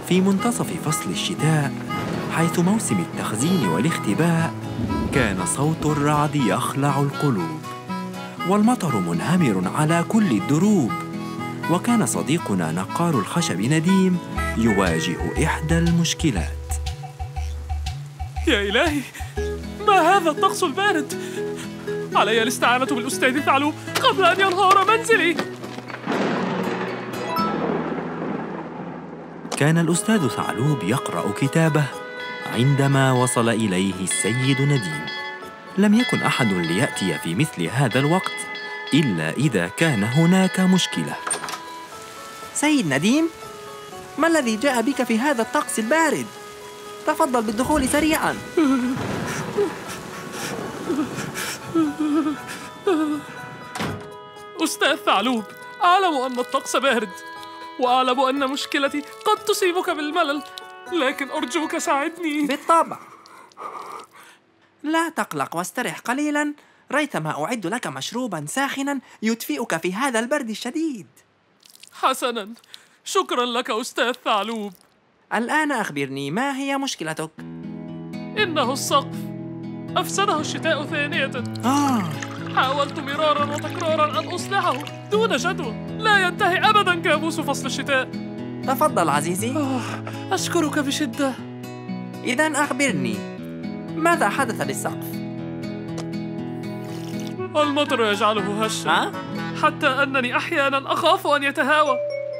في منتصف فصل الشتاء، حيث موسم التخزين والاختباء، كان صوت الرعد يخلع القلوب، والمطر منهمر على كل الدروب. وكان صديقنا نقار الخشب نديم يواجه إحدى المشكلات. يا إلهي، ما هذا الطقس البارد؟ علي الاستعانة بالأستاذ ثعلوب قبل أن ينهار منزلي. كان الأستاذ ثعلوب يقرأ كتابه عندما وصل إليه السيد نديم. لم يكن أحد ليأتي في مثل هذا الوقت إلا إذا كان هناك مشكلة. سيد نديم، ما الذي جاء بك في هذا الطقس البارد؟ تفضل بالدخول سريعاً. أستاذ ثعلوب، أعلم أن الطقس بارد، وأعلم أن مشكلتي قد تصيبك بالملل، لكن أرجوك ساعدني. بالطبع، لا تقلق واسترح قليلاً، ريثما أعد لك مشروباً ساخناً يدفئك في هذا البرد الشديد. حسناً، شكراً لك أستاذ ثعلوب. الآن أخبرني، ما هي مشكلتك؟ إنه السقف، أفسده الشتاء ثانية. حاولت مرارا وتكرارا أن أصلحه دون جدوى، لا ينتهي أبدا كابوس فصل الشتاء. تفضل عزيزي. أشكرك بشدة. إذن أخبرني، ماذا حدث للسقف؟ المطر يجعله هشا، حتى أنني أحيانا أخاف أن يتهاوى.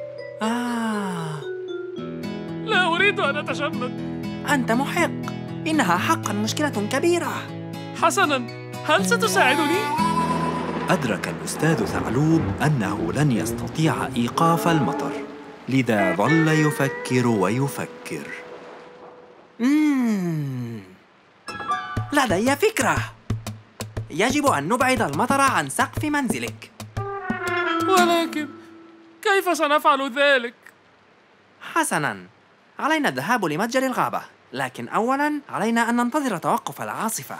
لا أريد أن أتجمد. أنت محق، إنها حقا مشكلة كبيرة. حسناً، هل ستساعدني؟ أدرك الأستاذ ثعلوب أنه لن يستطيع إيقاف المطر، لذا ظل يفكر ويفكر. لدي فكرة، يجب أن نبعد المطر عن سقف منزلك. ولكن كيف سنفعل ذلك؟ حسناً، علينا الذهاب لمتجر الغابة، لكن أولاً علينا أن ننتظر توقف العاصفة.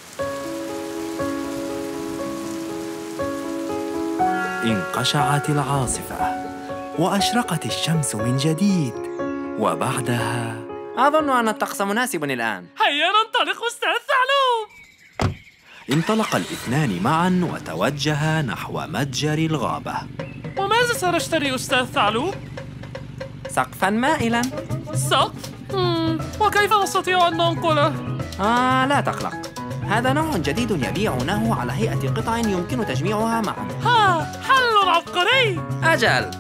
انقشعت العاصفة وأشرقت الشمس من جديد، وبعدها أظن أن الطقس مناسب الآن. هيا ننطلق أستاذ ثعلوب. انطلق الاثنان معاً وتوجها نحو متجر الغابة. وماذا سنشتري أستاذ ثعلوب؟ سقفاً مائلاً. سقف؟ وكيف نستطيع أن ننقله؟ لا تقلق، هذا نوع جديد يبيعونه على هيئة قطع يمكن تجميعها معاً. حل عبقري! أجل.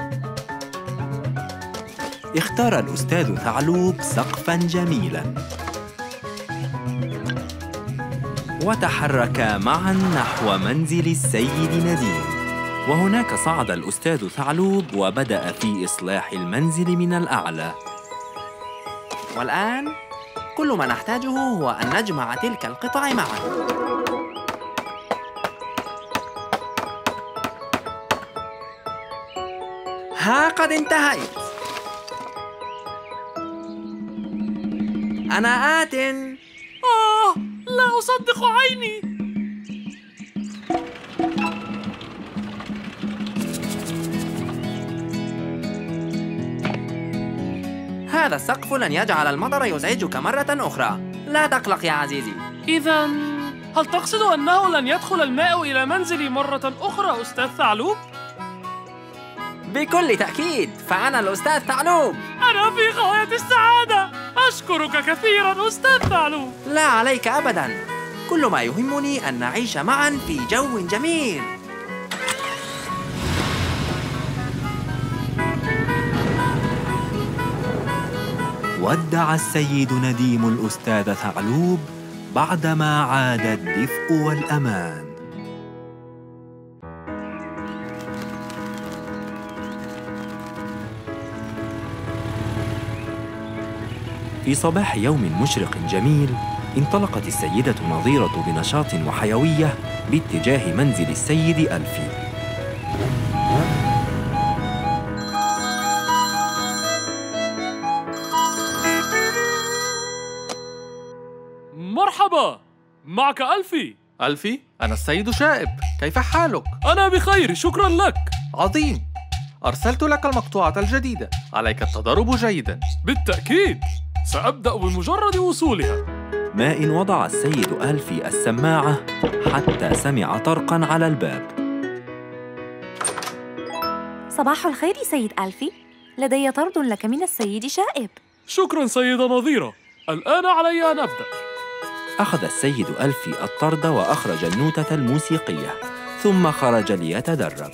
اختار الأستاذ ثعلوب سقفاً جميلاً، وتحركا معاً نحو منزل السيد نديم. وهناك صعد الأستاذ ثعلوب وبدأ في إصلاح المنزل من الأعلى. والآن كل ما نحتاجه هو أن نجمع تلك القطع معاً. ها قد انتهيت. أنا آت. لا أصدق عيني. هذا السقف لن يجعل المطر يزعجك مرة أخرى، لا تقلق يا عزيزي. إذن هل تقصد أنه لن يدخل الماء إلى منزلي مرة أخرى أستاذ ثعلوب؟ بكل تأكيد، فأنا الأستاذ ثعلوب. أنا في غاية السعادة، أشكرك كثيراً أستاذ ثعلوب. لا عليك أبداً، كل ما يهمني أن نعيش معاً في جو جميل. ودع السيد نديم الأستاذ ثعلوب بعدما عاد الدفء والأمان. في صباح يوم مشرق جميل، انطلقت السيدة نظيرة بنشاط وحيوية باتجاه منزل السيد ألفي. مرحبا، معك ألفي. ألفي، أنا السيد شائب، كيف حالك؟ أنا بخير، شكراً لك. عظيم. أرسلت لك المقطوعة الجديدة، عليك التدرب جيداً. بالتأكيد، سأبدأ بمجرد وصولها. ما إن وضع السيد ألفي السماعة حتى سمع طرقاً على الباب. صباح الخير سيد ألفي، لدي طرد لك من السيد شائب. شكراً سيدة نظيرة، الآن علي أن أبدأ. أخذ السيد ألفي الطرد وأخرج النوتة الموسيقية، ثم خرج ليتدرب.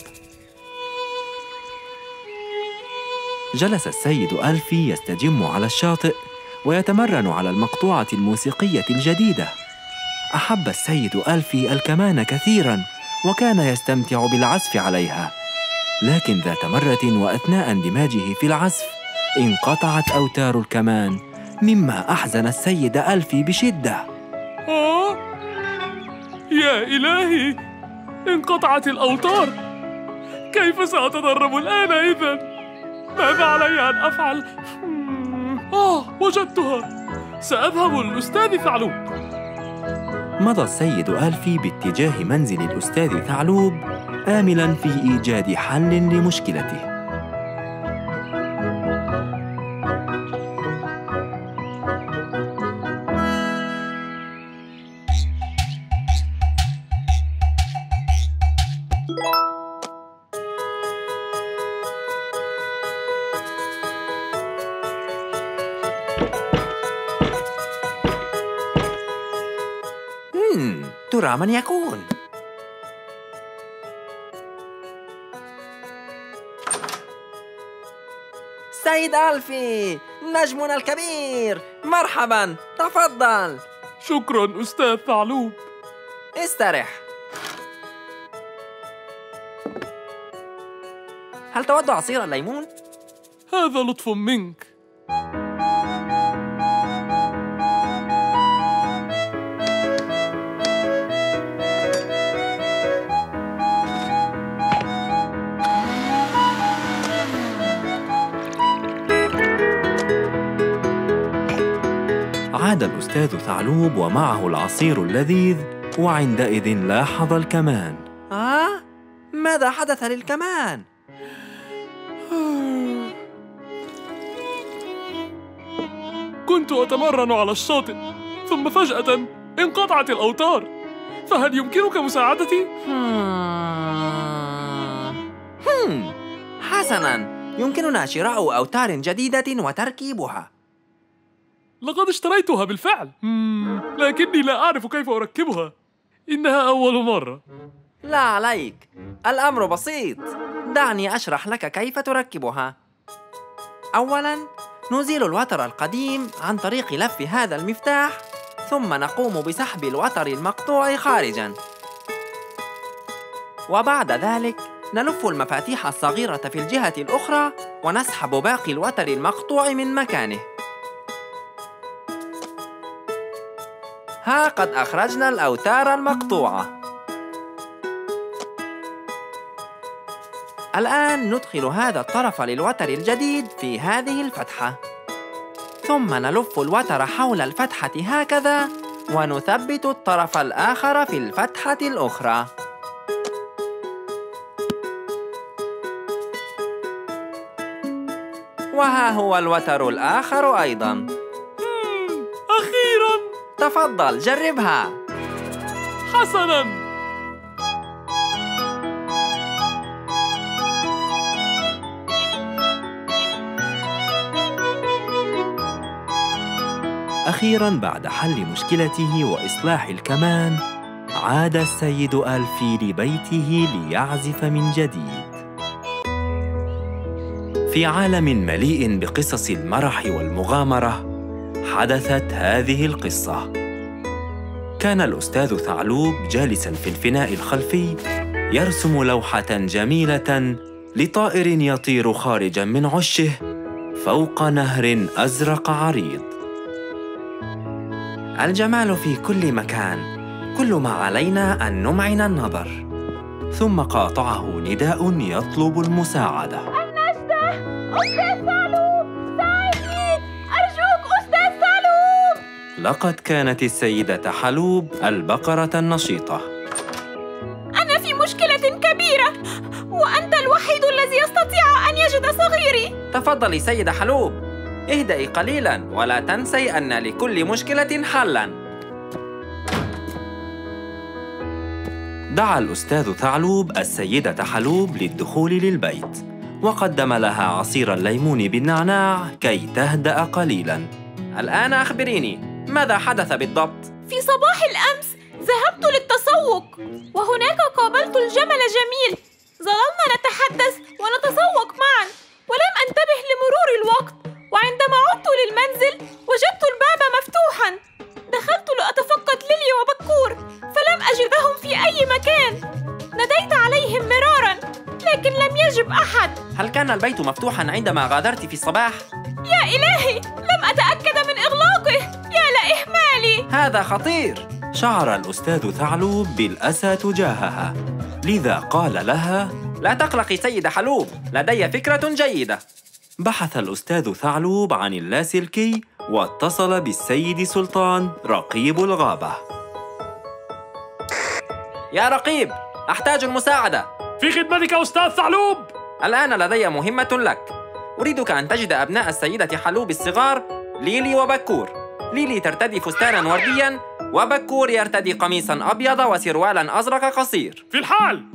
جلس السيد ألفي يستجم على الشاطئ ويتمرن على المقطوعة الموسيقية الجديدة. أحب السيد ألفي الكمان كثيراً وكان يستمتع بالعزف عليها، لكن ذات مرة وأثناء اندماجه في العزف انقطعت أوتار الكمان، مما أحزن السيد ألفي بشدة. يا إلهي، انقطعت الأوتار. كيف سأتدرب الآن إذن؟ ماذا علي أن أفعل؟ وجدتها، سأذهب للأستاذ ثعلوب. مضى السيد ألفي باتجاه منزل الأستاذ ثعلوب آملاً في إيجاد حل لمشكلته. ترى من يكون؟ سيد ألفي، نجمنا الكبير، مرحباً، تفضل. شكراً أستاذ ثعلوب. استرح. هل تود عصير الليمون؟ هذا لطف منك. عاد الأستاذ ثعلوب ومعه العصير اللذيذ، وعندئذ لاحظ الكمان. ماذا حدث للكمان؟ كنت أتمرن على الشاطئ، ثم فجأة انقطعت الأوتار، فهل يمكنك مساعدتي؟ حسناً، يمكننا شراء أوتار جديدة وتركيبها. لقد اشتريتها بالفعل، لكني لا أعرف كيف أركبها، إنها أول مرة. لا عليك، الأمر بسيط، دعني أشرح لك كيف تركبها. أولاً، نزيل الوتر القديم عن طريق لف هذا المفتاح، ثم نقوم بسحب الوتر المقطوع خارجاً، وبعد ذلك نلف المفاتيح الصغيرة في الجهة الأخرى ونسحب باقي الوتر المقطوع من مكانه. ها قد أخرجنا الأوتار المقطوعة. الآن ندخل هذا الطرف للوتر الجديد في هذه الفتحة، ثم نلف الوتر حول الفتحة هكذا ونثبت الطرف الآخر في الفتحة الأخرى. وها هو الوتر الآخر أيضاً. أخيراً! تفضل جربها. حسناً. أخيراً بعد حل مشكلته وإصلاح الكمان، عاد السيد ألفي لبيته ليعزف من جديد. في عالم مليء بقصص المرح والمغامرة، حدثت هذه القصة. كان الأستاذ ثعلوب جالساً في الفناء الخلفي يرسم لوحة جميلة لطائر يطير خارجاً من عشه فوق نهر أزرق عريض. الجمال في كل مكان، كل ما علينا أن نمعن النظر. ثم قاطعه نداء يطلب المساعدة. النجدة! أستاذ ثعلوب! ساعدني! أرجوك أستاذ ثعلوب! لقد كانت السيدة حلوب البقرة النشيطة. أنا في مشكلة كبيرة، وأنت الوحيد الذي يستطيع تفضلي سيدة حلوب، اهدئي قليلاً ولا تنسي أن لكل مشكلة حلاً. دعا الأستاذ ثعلوب السيدة حلوب للدخول للبيت، وقدم لها عصير الليمون بالنعناع كي تهدأ قليلاً. الآن أخبريني، ماذا حدث بالضبط؟ في صباح الأمس ذهبت للتسوق، وهناك قابلت الجمل جميل. ظللنا نتحدث ونتسوق معاً، ولم أنتبه لمرور الوقت، وعندما عدت للمنزل وجدت الباب مفتوحاً. دخلت لأتفقد ليلي وبكور، فلم أجدهم في أي مكان. ناديت عليهم مراراً، لكن لم يجب أحد. هل كان البيت مفتوحاً عندما غادرت في الصباح؟ يا إلهي، لم أتأكد من إغلاقه. يا لإهمالي، هذا خطير. شعر الأستاذ ثعلوب بالأسى تجاهها، لذا قال لها: لا تقلقي سيدة حلوب، لدي فكرة جيدة. بحث الأستاذ ثعلوب عن اللاسلكي واتصل بالسيد سلطان رقيب الغابة. يا رقيب، أحتاج المساعدة. في خدمتك أستاذ ثعلوب. الآن لدي مهمة لك. أريدك أن تجد أبناء السيدة حلوب الصغار ليلي وبكور. ليلي ترتدي فستاناً وردياً، وبكور يرتدي قميصاً أبيض وسروالاً أزرق قصير. في الحال.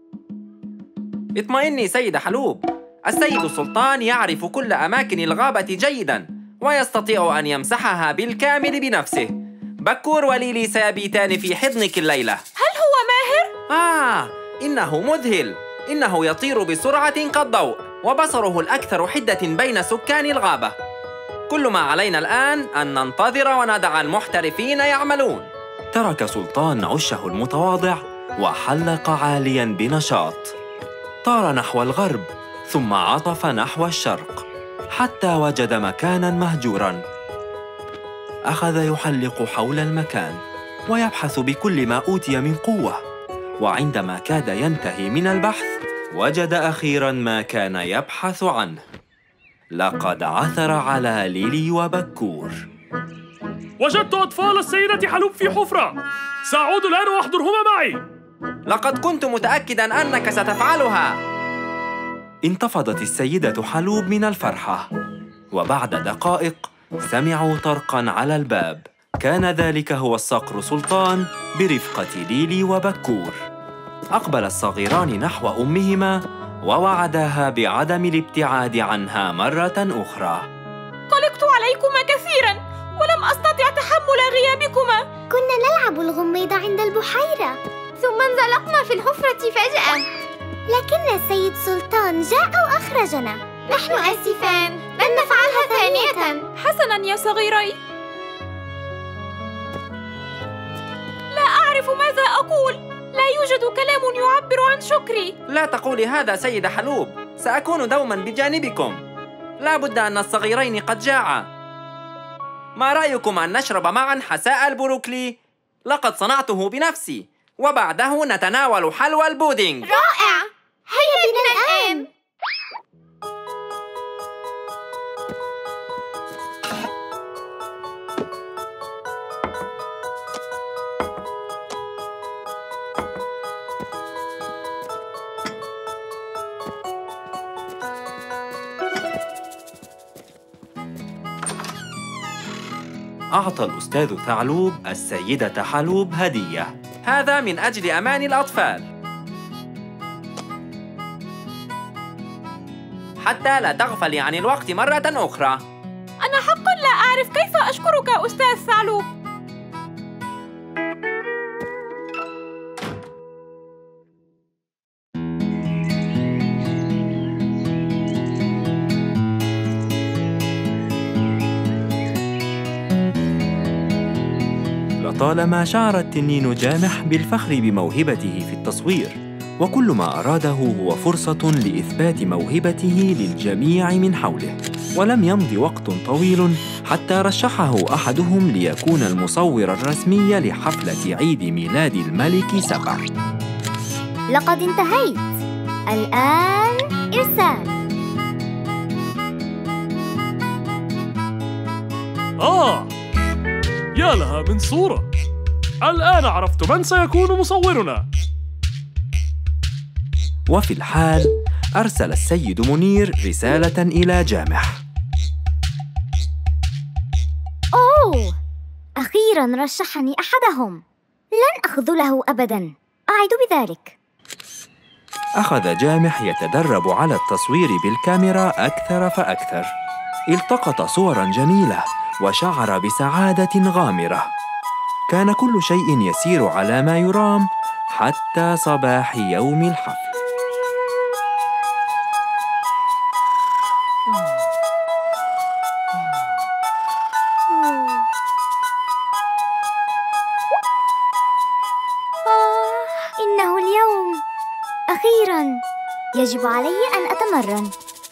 اطمئني سيدة حلوب، السيد السلطان يعرف كل أماكن الغابة جيداً ويستطيع أن يمسحها بالكامل بنفسه. بكور وليلي سيبيتان في حضنك الليلة. هل هو ماهر؟ إنه مذهل. إنه يطير بسرعة كالضوء، وبصره الأكثر حدة بين سكان الغابة. كل ما علينا الآن أن ننتظر وندع المحترفين يعملون. ترك سلطان عشه المتواضع وحلق عالياً بنشاط. طار نحو الغرب ثم عطف نحو الشرق حتى وجد مكاناً مهجوراً. أخذ يحلق حول المكان ويبحث بكل ما أوتي من قوة، وعندما كاد ينتهي من البحث وجد أخيراً ما كان يبحث عنه. لقد عثر على ليلي وبكور. وجدت أطفال السيدة حلوب في حفرة. سأعود الآن وأحضرهما معي. لقد كنت متأكداً أنك ستفعلها. انتفضت السيدة حلوب من الفرحة، وبعد دقائق سمعوا طرقاً على الباب. كان ذلك هو الصقر سلطان برفقة ليلي وبكور. أقبل الصغيران نحو أمهما ووعداها بعدم الابتعاد عنها مرة أخرى. قلقت عليكما كثيراً ولم أستطع تحمل غيابكما. كنا نلعب الغميض عند البحيرة، ثم انزلقنا في الحفرة فجأة، لكن السيد سلطان جاء وأخرجنا. نحن آسفان، لن نفعلها ثانية. حسناً يا صغيري. لا أعرف ماذا أقول. لا يوجد كلام يعبر عن شكري. لا تقولي هذا سيدة حلوب، سأكون دوماً بجانبكم. لا بد أن الصغيرين قد جاعا. ما رأيكم أن نشرب معاً حساء البروكلي؟ لقد صنعته بنفسي، وبعده نتناول حلوى البودينج. رائع، هيا بنا الآن. أعطى الأستاذ ثعلوب السيدة حلوب هدية. هذا من أجل أمان الأطفال، حتى لا تغفلي عن الوقت مرة أخرى. أنا حقاً لا أعرف كيف أشكرك أستاذ ثعلوب. لطالما شعر التنين جامح بالفخر بموهبته في التصوير، وكل ما أراده هو فرصة لإثبات موهبته للجميع من حوله. ولم يمض وقت طويل حتى رشحه أحدهم ليكون المصور الرسمي لحفلة عيد ميلاد الملك سبع. لقد انتهيت. الآن إرسال. يا لها من صورة. الآن عرفت من سيكون مصورنا. وفي الحال أرسل السيد منير رسالة إلى جامح. أوه، أخيراً رشحني أحدهم. لن أخذله أبداً، أعد بذلك. أخذ جامح يتدرب على التصوير بالكاميرا أكثر فأكثر. التقط صوراً جميلة وشعر بسعادة غامرة. كان كل شيء يسير على ما يرام حتى صباح يوم الحفل. إنه اليوم. أخيراً يجب علي أن أتمرن.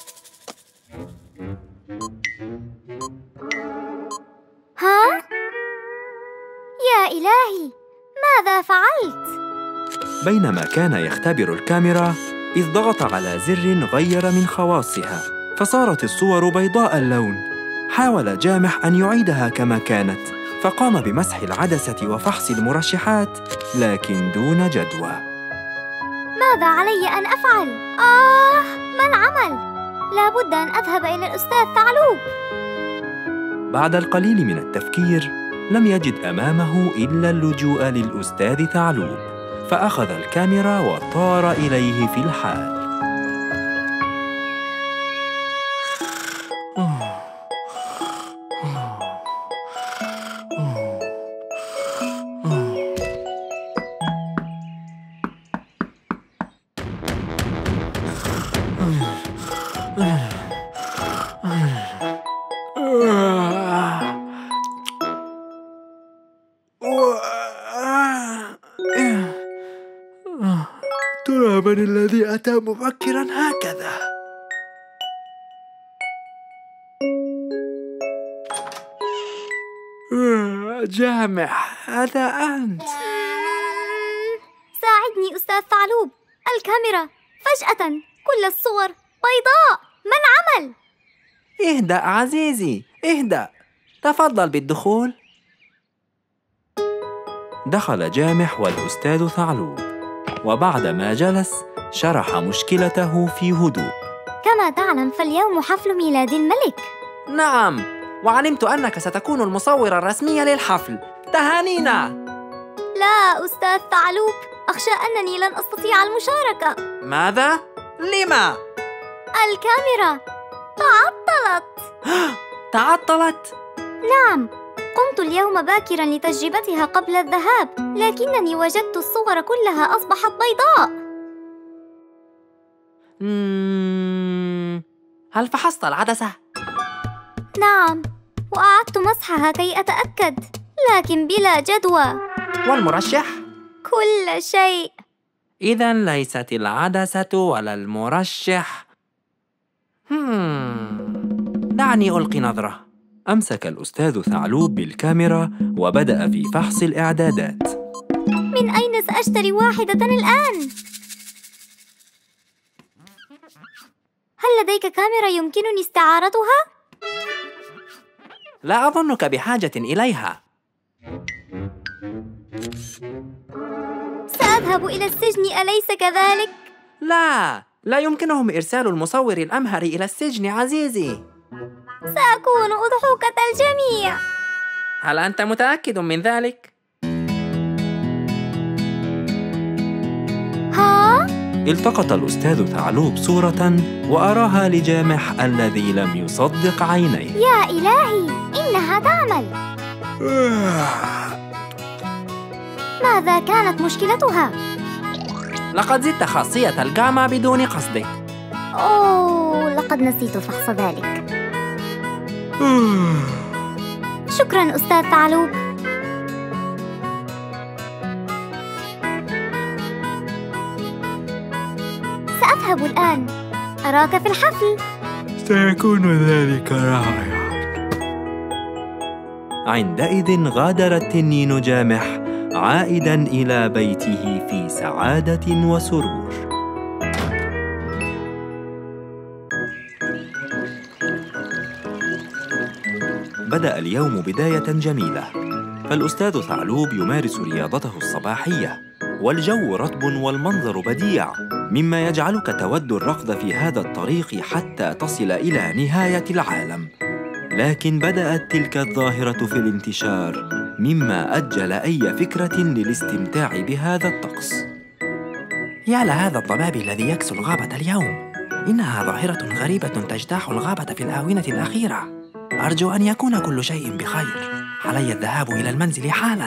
ها؟ يا إلهي، ماذا فعلت؟ بينما كان يختبر الكاميرا إذ ضغط على زر غير من خواصها فصارت الصور بيضاء اللون. حاول جامح أن يعيدها كما كانت، فقام بمسح العدسة وفحص المرشحات لكن دون جدوى. ماذا علي أن أفعل؟ ما العمل؟ لابد أن أذهب إلى الأستاذ ثعلوب. بعد القليل من التفكير لم يجد أمامه إلا اللجوء للأستاذ ثعلوب، فأخذ الكاميرا وطار إليه في الحال. ترى من الذي أتى مبكراً هكذا؟ جامح، هذا أنت. ساعدني أستاذ ثعلوب، الكاميرا فجأة كل الصور بيضاء، ما العمل؟ اهدأ عزيزي، اهدأ. تفضل بالدخول. دخل جامح والأستاذ ثعلوب، وبعدما جلس شرح مشكلته في هدوء. كما تعلم فاليوم حفل ميلاد الملك. نعم، وعلمت أنك ستكون المصورة الرسمية للحفل. تهانينا. لا أستاذ ثعلوب، أخشى أنني لن أستطيع المشاركة. ماذا؟ لما؟ الكاميرا تعطلت. تعطلت؟ نعم، قمت اليوم باكراً لتجربتها قبل الذهاب، لكنني وجدت الصور كلها أصبحت بيضاء. هل فحصت العدسة؟ نعم، وأعدت مسحها كي أتأكد، لكن بلا جدوى. والمرشح؟ كل شيء. إذن ليست العدسة ولا المرشح. دعني ألقي نظرة. أمسك الأستاذ ثعلوب بالكاميرا وبدأ في فحص الإعدادات. من أين سأشتري واحدة الآن؟ هل لديك كاميرا يمكنني استعارتها؟ لا أظنك بحاجة إليها. سأذهب إلى السجن، أليس كذلك؟ لا يمكنهم إرسال المصور الأمهر إلى السجن عزيزي. سأكون أضحوكة الجميع. هل أنت متأكد من ذلك؟ ها؟ التقط الأستاذ ثعلوب صورة وأراها لجامح الذي لم يصدق عينيه. يا إلهي، إنها تعمل. ماذا كانت مشكلتها؟ لقد زدت خاصية الجاما بدون قصدك. أوه، لقد نسيت فحص ذلك. شكراً أستاذ ثعلوب. سأذهب الآن، أراك في الحفل. سيكون ذلك رائعاً. عندئذ غادر التنين جامح عائداً إلى بيته في سعادة وسرور. بدأ اليوم بداية جميلة، فالأستاذ ثعلوب يمارس رياضته الصباحية، والجو رطب والمنظر بديع، مما يجعلك تود الركض في هذا الطريق حتى تصل إلى نهاية العالم. لكن بدأت تلك الظاهرة في الانتشار، مما أجل أي فكرة للاستمتاع بهذا الطقس. يا لهذا الضباب الذي يكسو الغابة اليوم، إنها ظاهرة غريبة تجتاح الغابة في الآونة الأخيرة. أرجو أن يكون كل شيء بخير. علي الذهاب إلى المنزل حالاً.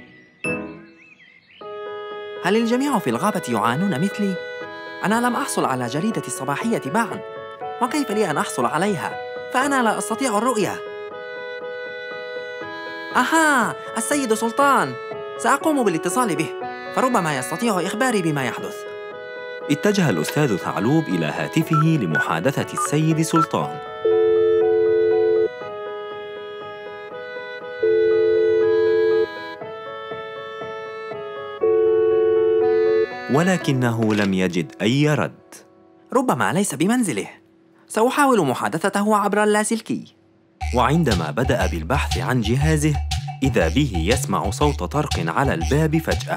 هل الجميع في الغابة يعانون مثلي؟ أنا لم أحصل على جريدة الصباحية معاً، وكيف لي أن أحصل عليها؟ فأنا لا أستطيع الرؤية. أها، السيد سلطان، سأقوم بالاتصال به، فربما يستطيع إخباري بما يحدث. اتجه الأستاذ ثعلوب إلى هاتفه لمحادثة السيد سلطان. ولكنه لم يجد أي رد. ربما ليس بمنزله. سأحاول محادثته عبر اللاسلكي. وعندما بدأ بالبحث عن جهازه، إذا به يسمع صوت طرق على الباب فجأة.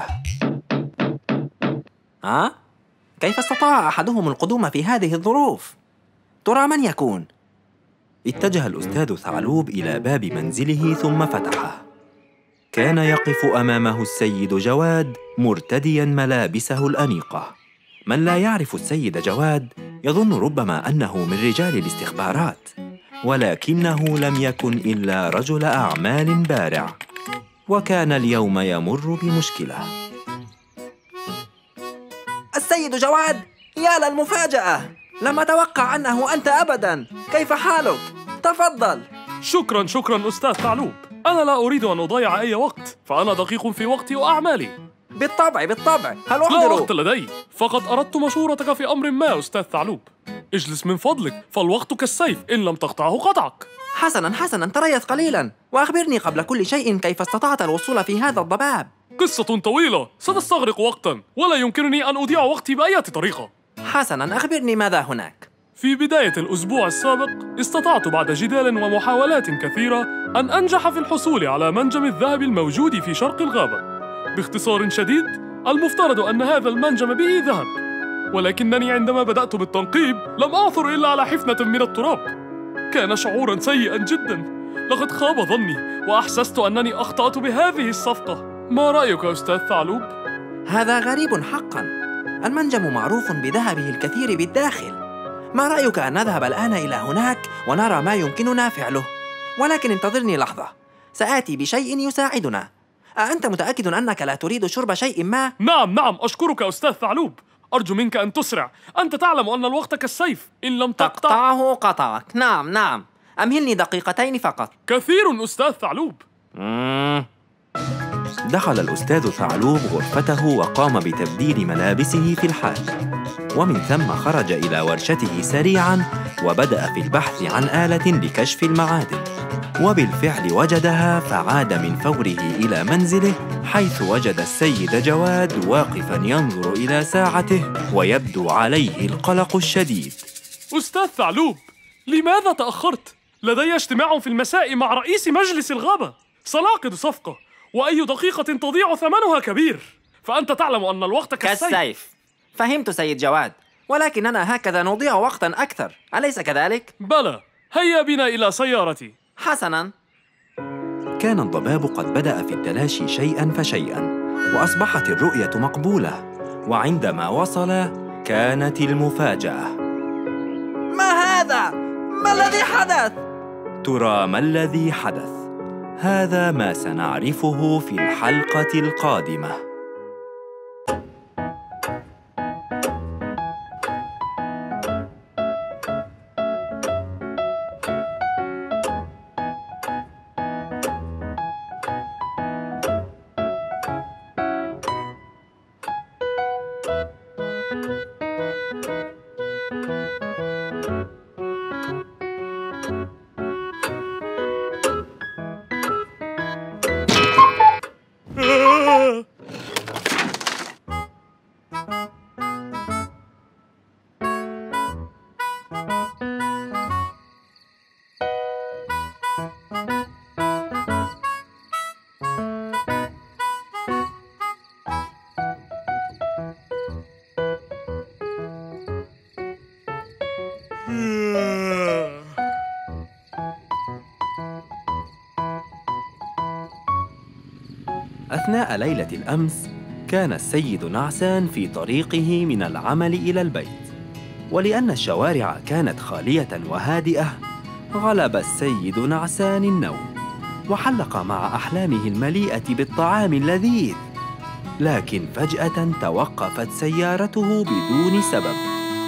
كيف استطاع أحدهم القدوم في هذه الظروف؟ ترى من يكون؟ اتجه الأستاذ ثعلوب إلى باب منزله ثم فتحه. كان يقف أمامه السيد جواد مرتدياً ملابسه الأنيقة. من لا يعرف السيد جواد يظن ربما أنه من رجال الاستخبارات، ولكنه لم يكن إلا رجل أعمال بارع، وكان اليوم يمر بمشكلة. السيد جواد، يا للمفاجأة! لم أتوقع أنه أنت أبداً. كيف حالك؟ تفضل. شكراً أستاذ ثعلوب. أنا لا أريد أن أضيع أي وقت، فأنا دقيق في وقتي وأعمالي. بالطبع. هل أحضر؟ لا وقت لدي، فقد أردت مشورتك في أمر ما أستاذ ثعلوب. اجلس من فضلك، فالوقت كالسيف، إن لم تقطعه قطعك. حسناً، تريث قليلاً، وأخبرني قبل كل شيء كيف استطعت الوصول في هذا الضباب. قصة طويلة ستستغرق وقتاً، ولا يمكنني أن أضيع وقتي بأي طريقة. حسناً، أخبرني ماذا هناك؟ في بداية الأسبوع السابق استطعت بعد جدال ومحاولات كثيرة أن أنجح في الحصول على منجم الذهب الموجود في شرق الغابة. باختصار شديد، المفترض أن هذا المنجم به ذهب، ولكنني عندما بدأت بالتنقيب لم أعثر إلا على حفنة من التراب. كان شعوراً سيئاً جداً. لقد خاب ظني وأحسست أنني أخطأت بهذه الصفقة. ما رأيك أستاذ ثعلوب؟ هذا غريب حقاً. المنجم معروف بذهبه الكثير بالداخل. ما رأيك أن نذهب الآن إلى هناك ونرى ما يمكننا فعله؟ ولكن انتظرني لحظة، سآتي بشيء يساعدنا. أأنت متأكد أنك لا تريد شرب شيء ما؟ نعم، أشكرك أستاذ ثعلوب. أرجو منك أن تسرع، أنت تعلم أن الوقت كالسيف، إن لم تقطعه قطعك. نعم، أمهلني دقيقتين فقط. كثير أستاذ ثعلوب. دخل الأستاذ ثعلوب غرفته وقام بتبديل ملابسه في الحال، ومن ثم خرج إلى ورشته سريعاً وبدأ في البحث عن آلة لكشف المعادن. وبالفعل وجدها، فعاد من فوره إلى منزله، حيث وجد السيد جواد واقفاً ينظر إلى ساعته ويبدو عليه القلق الشديد. أستاذ ثعلوب، لماذا تأخرت؟ لدي اجتماع في المساء مع رئيس مجلس الغابة. سنعقد صفقة، وأي دقيقة تضيع ثمنها كبير، فأنت تعلم أن الوقت كالسيف. فهمت سيد جواد، ولكننا هكذا نضيع وقتاً أكثر، أليس كذلك؟ بلى، هيا بنا إلى سيارتي. حسناً. كان الضباب قد بدأ في التلاشي شيئاً فشيئاً، وأصبحت الرؤية مقبولة. وعندما وصل كانت المفاجأة. ما هذا؟ ما الذي حدث؟ ترى ما الذي حدث؟ هذا ما سنعرفه في الحلقة القادمة. أثناء ليلة الأمس كان السيد نعسان في طريقه من العمل إلى البيت، ولأن الشوارع كانت خالية وهادئة غلب السيد نعسان النوم وحلق مع أحلامه المليئة بالطعام اللذيذ، لكن فجأة توقفت سيارته بدون سبب.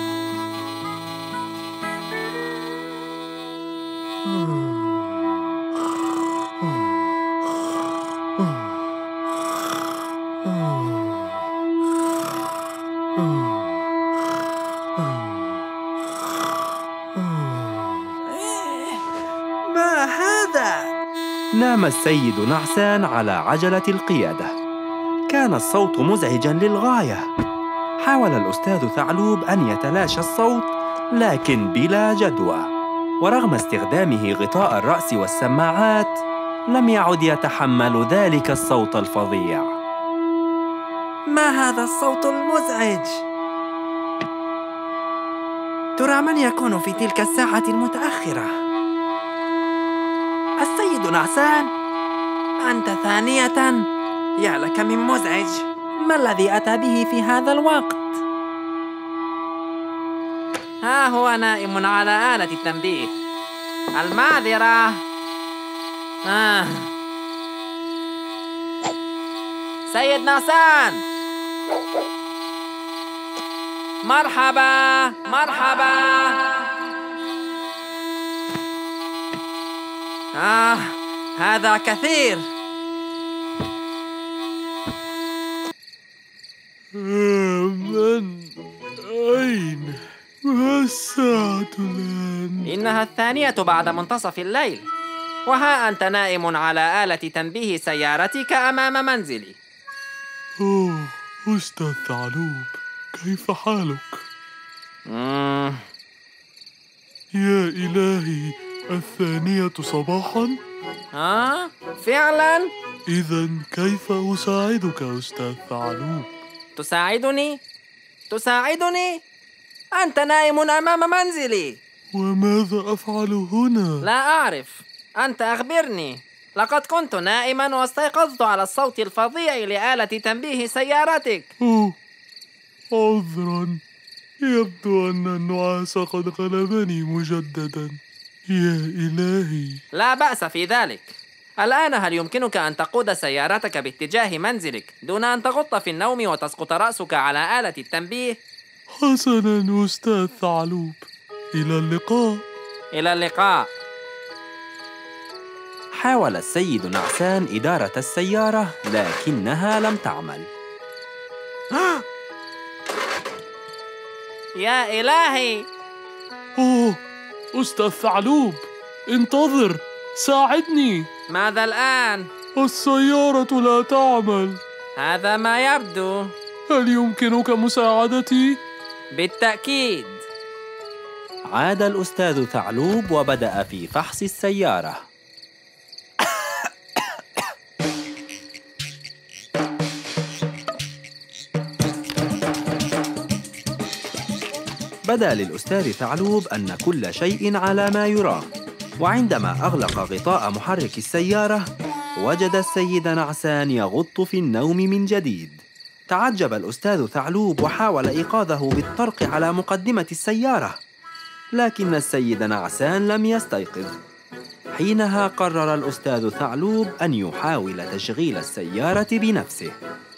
ما هذا؟ نام السيد نعسان على عجلة القيادة. كان الصوت مزعجاً للغاية. حاول الأستاذ ثعلوب أن يتلاشى الصوت، لكن بلا جدوى، ورغم استخدامه غطاء الرأس والسماعات لم يعد يتحمل ذلك الصوت الفظيع. ما هذا الصوت المزعج؟ ترى من يكون في تلك الساعة المتأخرة؟ السيد نعسان؟ أنت ثانية؟ يا لك من مزعج! ما الذي أتى به في هذا الوقت؟ ها هو نائم على آلة التنبيه. المعذرة. سيد نعسان، مرحبا مرحبا. هذا كثير. من أين؟ ما الساعة الآن؟ إنها 2 بعد منتصف الليل، وها أنت نائم على آلة تنبيه سيارتك أمام منزلي. أوه، أستاذ ثعلوب، كيف حالك؟ يا إلهي، 2 صباحاً؟ فعلاً؟ إذن كيف أساعدك أستاذ ثعلوب؟ تساعدني؟ تساعدني؟ أنت نائم أمام منزلي. وماذا أفعل هنا؟ لا أعرف، أنت أخبرني. لقد كنت نائماً واستيقظت على الصوت الفظيع لآلة تنبيه سيارتك. عذراً، يبدو أن النعاس قد غلبني مجدداً. يا إلهي. لا بأس في ذلك. الآن هل يمكنك أن تقود سيارتك باتجاه منزلك دون أن تغط في النوم وتسقط رأسك على آلة التنبيه؟ حسناً أستاذ ثعلوب، إلى اللقاء. إلى اللقاء. حاول السيد نعسان إدارة السيارة، لكنها لم تعمل. يا إلهي! أستاذ ثعلوب، انتظر، ساعدني. ماذا الآن؟ السيارة لا تعمل. هذا ما يبدو. هل يمكنك مساعدتي؟ بالتأكيد. عاد الأستاذ ثعلوب وبدأ في فحص السيارة. بدا للأستاذ ثعلوب أن كل شيء على ما يرام، وعندما أغلق غطاء محرك السيارة وجد السيد نعسان يغط في النوم من جديد. تعجب الأستاذ ثعلوب وحاول إيقاظه بالطرق على مقدمة السيارة، لكن السيد نعسان لم يستيقظ. حينها قرر الأستاذ ثعلوب أن يحاول تشغيل السيارة بنفسه.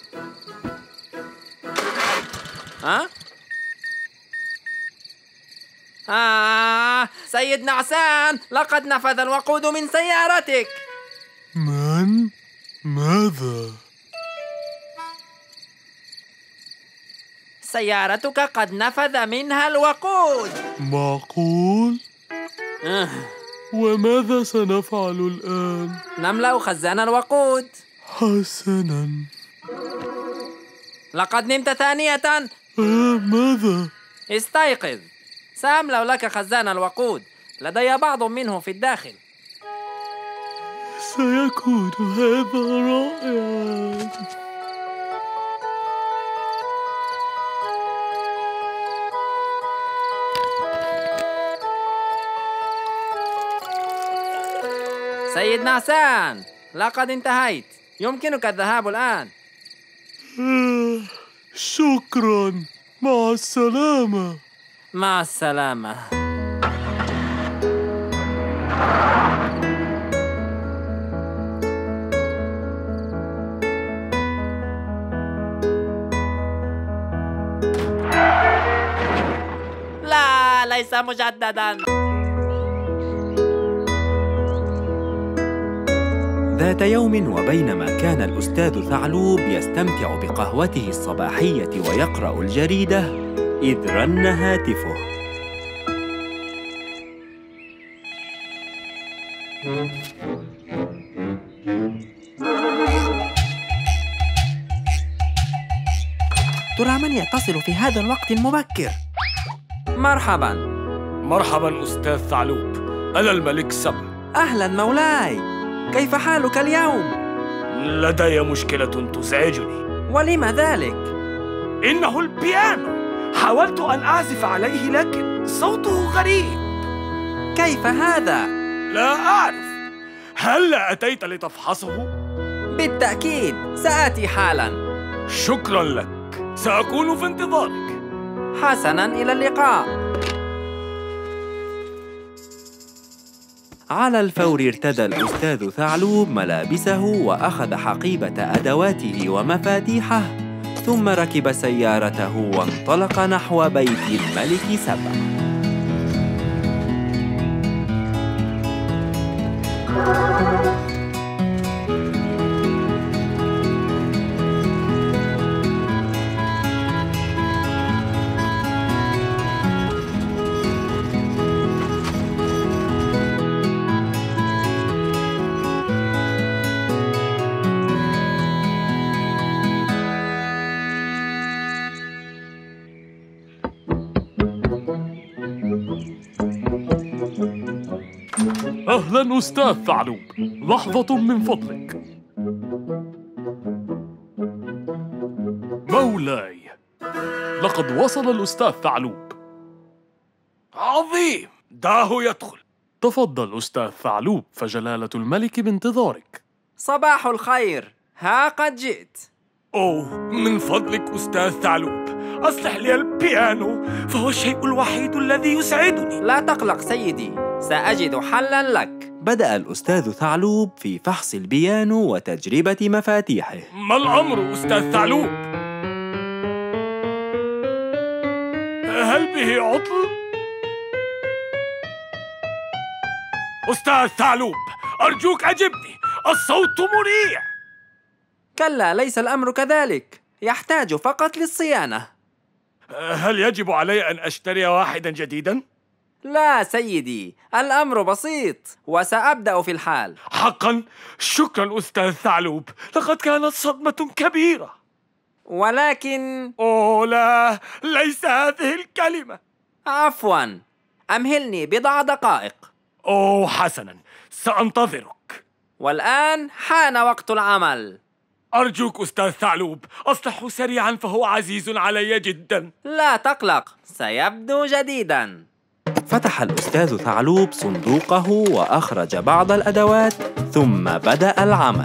سيد نعسان، لقد نفذ الوقود من سيارتك. من؟ ماذا؟ سيارتك قد نفذ منها الوقود. معقول؟ وماذا سنفعل الآن؟ نملأ خزان الوقود. حسناً. لقد نمت ثانية. ماذا؟ استيقظ، سأملأ لك خزان الوقود، لدي بعض منه في الداخل. سيكون هذا رائعاً. سيد نعسان، لقد انتهيت، يمكنك الذهاب الآن. شكراً، مع السلامة. مع السلامة. لا، ليس مجدداً. ذات يوم وبينما كان الأستاذ ثعلوب يستمتع بقهوته الصباحية ويقرأ الجريدة، إذ رن هاتفه. ترى من يتصل في هذا الوقت المبكر؟ مرحباً. مرحباً أستاذ ثعلوب، أنا الملك سبع. أهلاً مولاي، كيف حالك اليوم؟ لدي مشكلة تزعجني. ولم ذلك؟ إنه البيانو، حاولت أن أعزف عليه لكن صوته غريب. كيف هذا؟ لا أعرف، هل أتيت لتفحصه؟ بالتأكيد، سآتي حالاً. شكراً لك، سأكون في انتظارك. حسناً، إلى اللقاء. على الفور ارتدى الأستاذ ثعلوب ملابسه وأخذ حقيبة أدواته ومفاتيحه، ثم ركب سيارته وانطلق نحو بيت الملك سبع. أهلاً أستاذ ثعلوب، لحظة من فضلك. مولاي، لقد وصل الأستاذ ثعلوب. عظيم، دعه يدخل. تفضل أستاذ ثعلوب، فجلالة الملك بانتظارك. صباح الخير، ها قد جئت. أوه، من فضلك أستاذ ثعلوب، أصلح لي البيانو، فهو الشيء الوحيد الذي يسعدني. لا تقلق سيدي، سأجد حلاً لك. بدأ الأستاذ ثعلوب في فحص البيانو وتجربة مفاتيحه. ما الأمر أستاذ ثعلوب؟ هل به عطل؟ أستاذ ثعلوب، أرجوك أجبني، الصوت مريع. كلا، ليس الأمر كذلك، يحتاج فقط للصيانة. هل يجب علي أن أشتري واحداً جديداً؟ لا سيدي، الأمر بسيط وسأبدأ في الحال. حقاً؟ شكراً أستاذ ثعلوب، لقد كانت صدمة كبيرة. ولكن... أوه لا، ليس هذه الكلمة. عفواً، أمهلني بضع دقائق. أوه حسناً، سأنتظرك. والآن حان وقت العمل. أرجوك أستاذ ثعلوب، أصلحه سريعاً فهو عزيز علي جداً. لا تقلق، سيبدو جديداً. فتح الأستاذ ثعلوب صندوقه وأخرج بعض الأدوات، ثم بدأ العمل.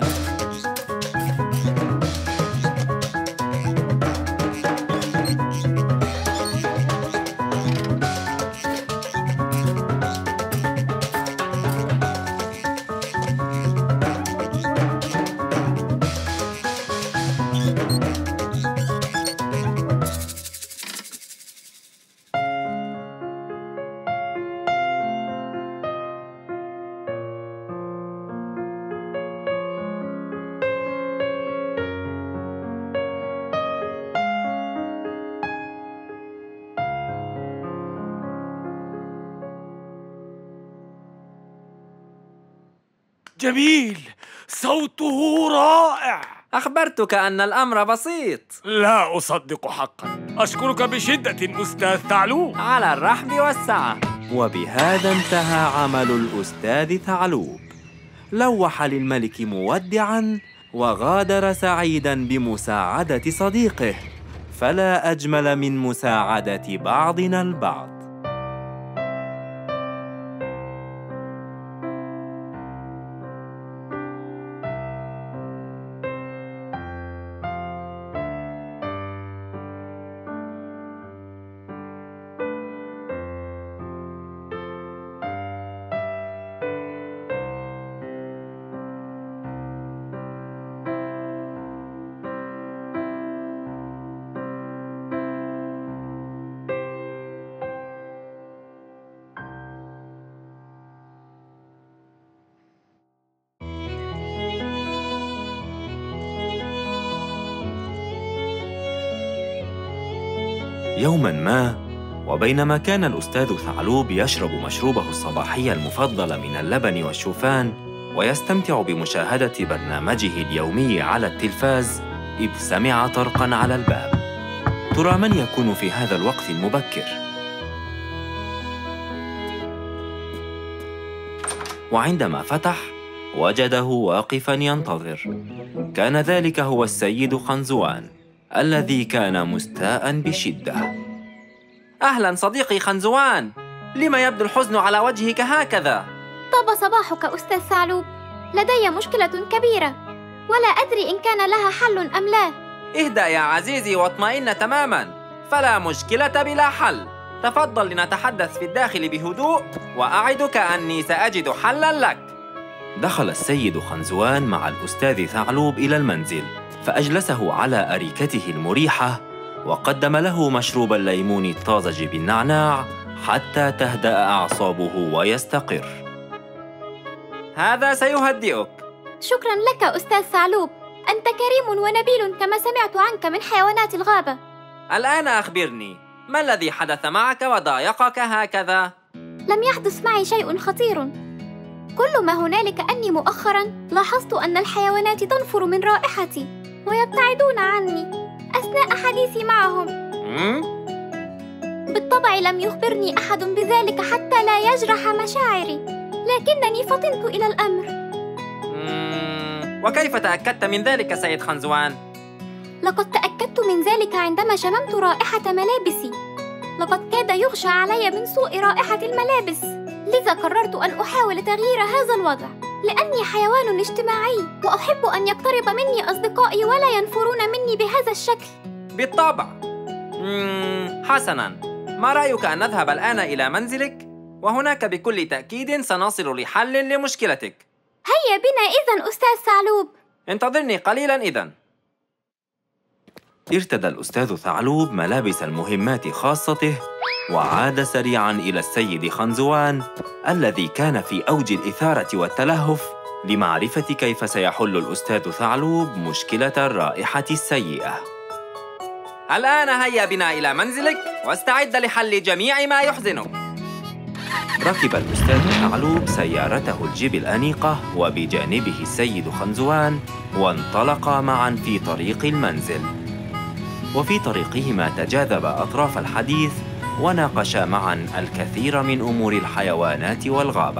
جميل، صوته رائع. أخبرتك أن الأمر بسيط. لا أصدق حقا، أشكرك بشدة أستاذ ثعلوب. على الرحب والسعة. وبهذا انتهى عمل الأستاذ ثعلوب. لوح للملك مودعاً وغادر سعيداً بمساعدة صديقه، فلا أجمل من مساعدة بعضنا البعض. يوماً ما، وبينما كان الأستاذ ثعلوب يشرب مشروبه الصباحي المفضل من اللبن والشوفان ويستمتع بمشاهدة برنامجه اليومي على التلفاز، إذ سمع طرقاً على الباب. ترى من يكون في هذا الوقت المبكر؟ وعندما فتح وجده واقفاً ينتظر. كان ذلك هو السيد خنزوان الذي كان مستاءً بشدة. أهلاً صديقي خنزوان، لما يبدو الحزن على وجهك هكذا؟ طاب صباحك أستاذ ثعلوب، لدي مشكلة كبيرة ولا أدري إن كان لها حل أم لا. اهدأ يا عزيزي واطمئن تماماً، فلا مشكلة بلا حل. تفضل لنتحدث في الداخل بهدوء، وأعدك أني سأجد حلاً لك. دخل السيد خنزوان مع الأستاذ ثعلوب إلى المنزل، فأجلسه على أريكته المريحة وقدم له مشروب الليمون الطازج بالنعناع حتى تهدأ أعصابه ويستقر. هذا سيهدئك. شكراً لك أستاذ ثعلوب، أنت كريم ونبيل كما سمعت عنك من حيوانات الغابة. الآن أخبرني، ما الذي حدث معك وضايقك هكذا؟ لم يحدث معي شيء خطير، كل ما هنالك أني مؤخراً لاحظت أن الحيوانات تنفر من رائحتي ويبتعدون عني أثناء حديثي معهم. بالطبع لم يخبرني أحد بذلك حتى لا يجرح مشاعري، لكنني فطنت إلى الأمر. وكيف تأكدت من ذلك سيد خنزوان؟ لقد تأكدت من ذلك عندما شممت رائحة ملابسي. لقد كاد يغشى علي من سوء رائحة الملابس، لذا قررت أن أحاول تغيير هذا الوضع، لأني حيوان اجتماعي وأحب أن يقترب مني أصدقائي ولا ينفرون مني بهذا الشكل. بالطبع. حسناً، ما رأيك أن نذهب الآن إلى منزلك؟ وهناك بكل تأكيد سنصل لحل لمشكلتك. هيا بنا إذن أستاذ ثعلوب. انتظرني قليلاً إذن. ارتدى الأستاذ ثعلوب ملابس المهمات خاصته وعاد سريعاً إلى السيد خنزوان الذي كان في أوج الإثارة والتلهف لمعرفة كيف سيحل الأستاذ ثعلوب مشكلة الرائحة السيئة. الآن هيا بنا إلى منزلك واستعد لحل جميع ما يحزنك. ركب الأستاذ ثعلوب سيارته الجيب الأنيقة وبجانبه السيد خنزوان، وانطلقا معاً في طريق المنزل. وفي طريقهما تجاذب أطراف الحديث وناقشا معاً الكثير من أمور الحيوانات والغابة.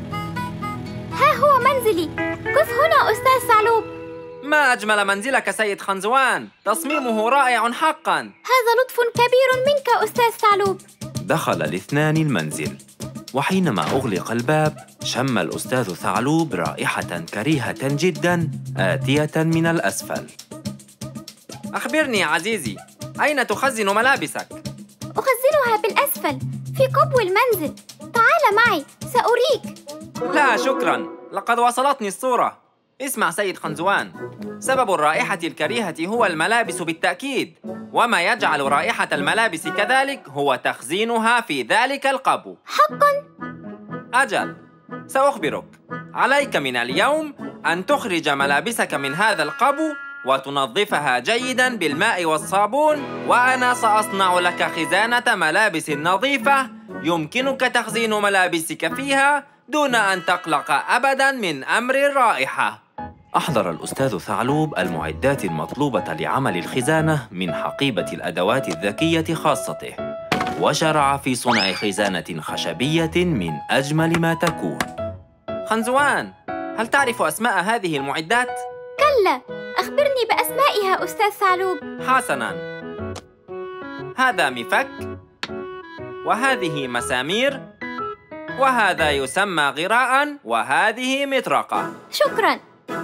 ها هو منزلي، قف هنا أستاذ ثعلوب. ما أجمل منزلك سيد خنزوان، تصميمه رائع حقاً. هذا لطف كبير منك أستاذ ثعلوب. دخل الاثنان المنزل، وحينما أغلق الباب شم الأستاذ ثعلوب رائحة كريهة جداً آتية من الأسفل. أخبرني يا عزيزي، أين تخزن ملابسك؟ أخزنها بالأسفل في قبو المنزل. تعال معي سأريك. لا شكراً، لقد وصلتني الصورة. اسمع سيد خنزوان، سبب الرائحة الكريهة هو الملابس بالتأكيد، وما يجعل رائحة الملابس كذلك هو تخزينها في ذلك القبو. حقاً؟ أجل، سأخبرك. عليك من اليوم أن تخرج ملابسك من هذا القبو وتنظفها جيداً بالماء والصابون، وأنا سأصنع لك خزانة ملابس نظيفة يمكنك تخزين ملابسك فيها دون أن تقلق أبداً من أمر الرائحة. أحضر الأستاذ ثعلوب المعدات المطلوبة لعمل الخزانة من حقيبة الأدوات الذكية خاصته، وشرع في صنع خزانة خشبية من أجمل ما تكون. خنزوان، هل تعرف أسماء هذه المعدات؟ كلا، أخبرني بأسمائها أستاذ ثعلوب. حسناً، هذا مفك، وهذه مسامير، وهذا يسمى غراءً، وهذه مطرقة. شكراً.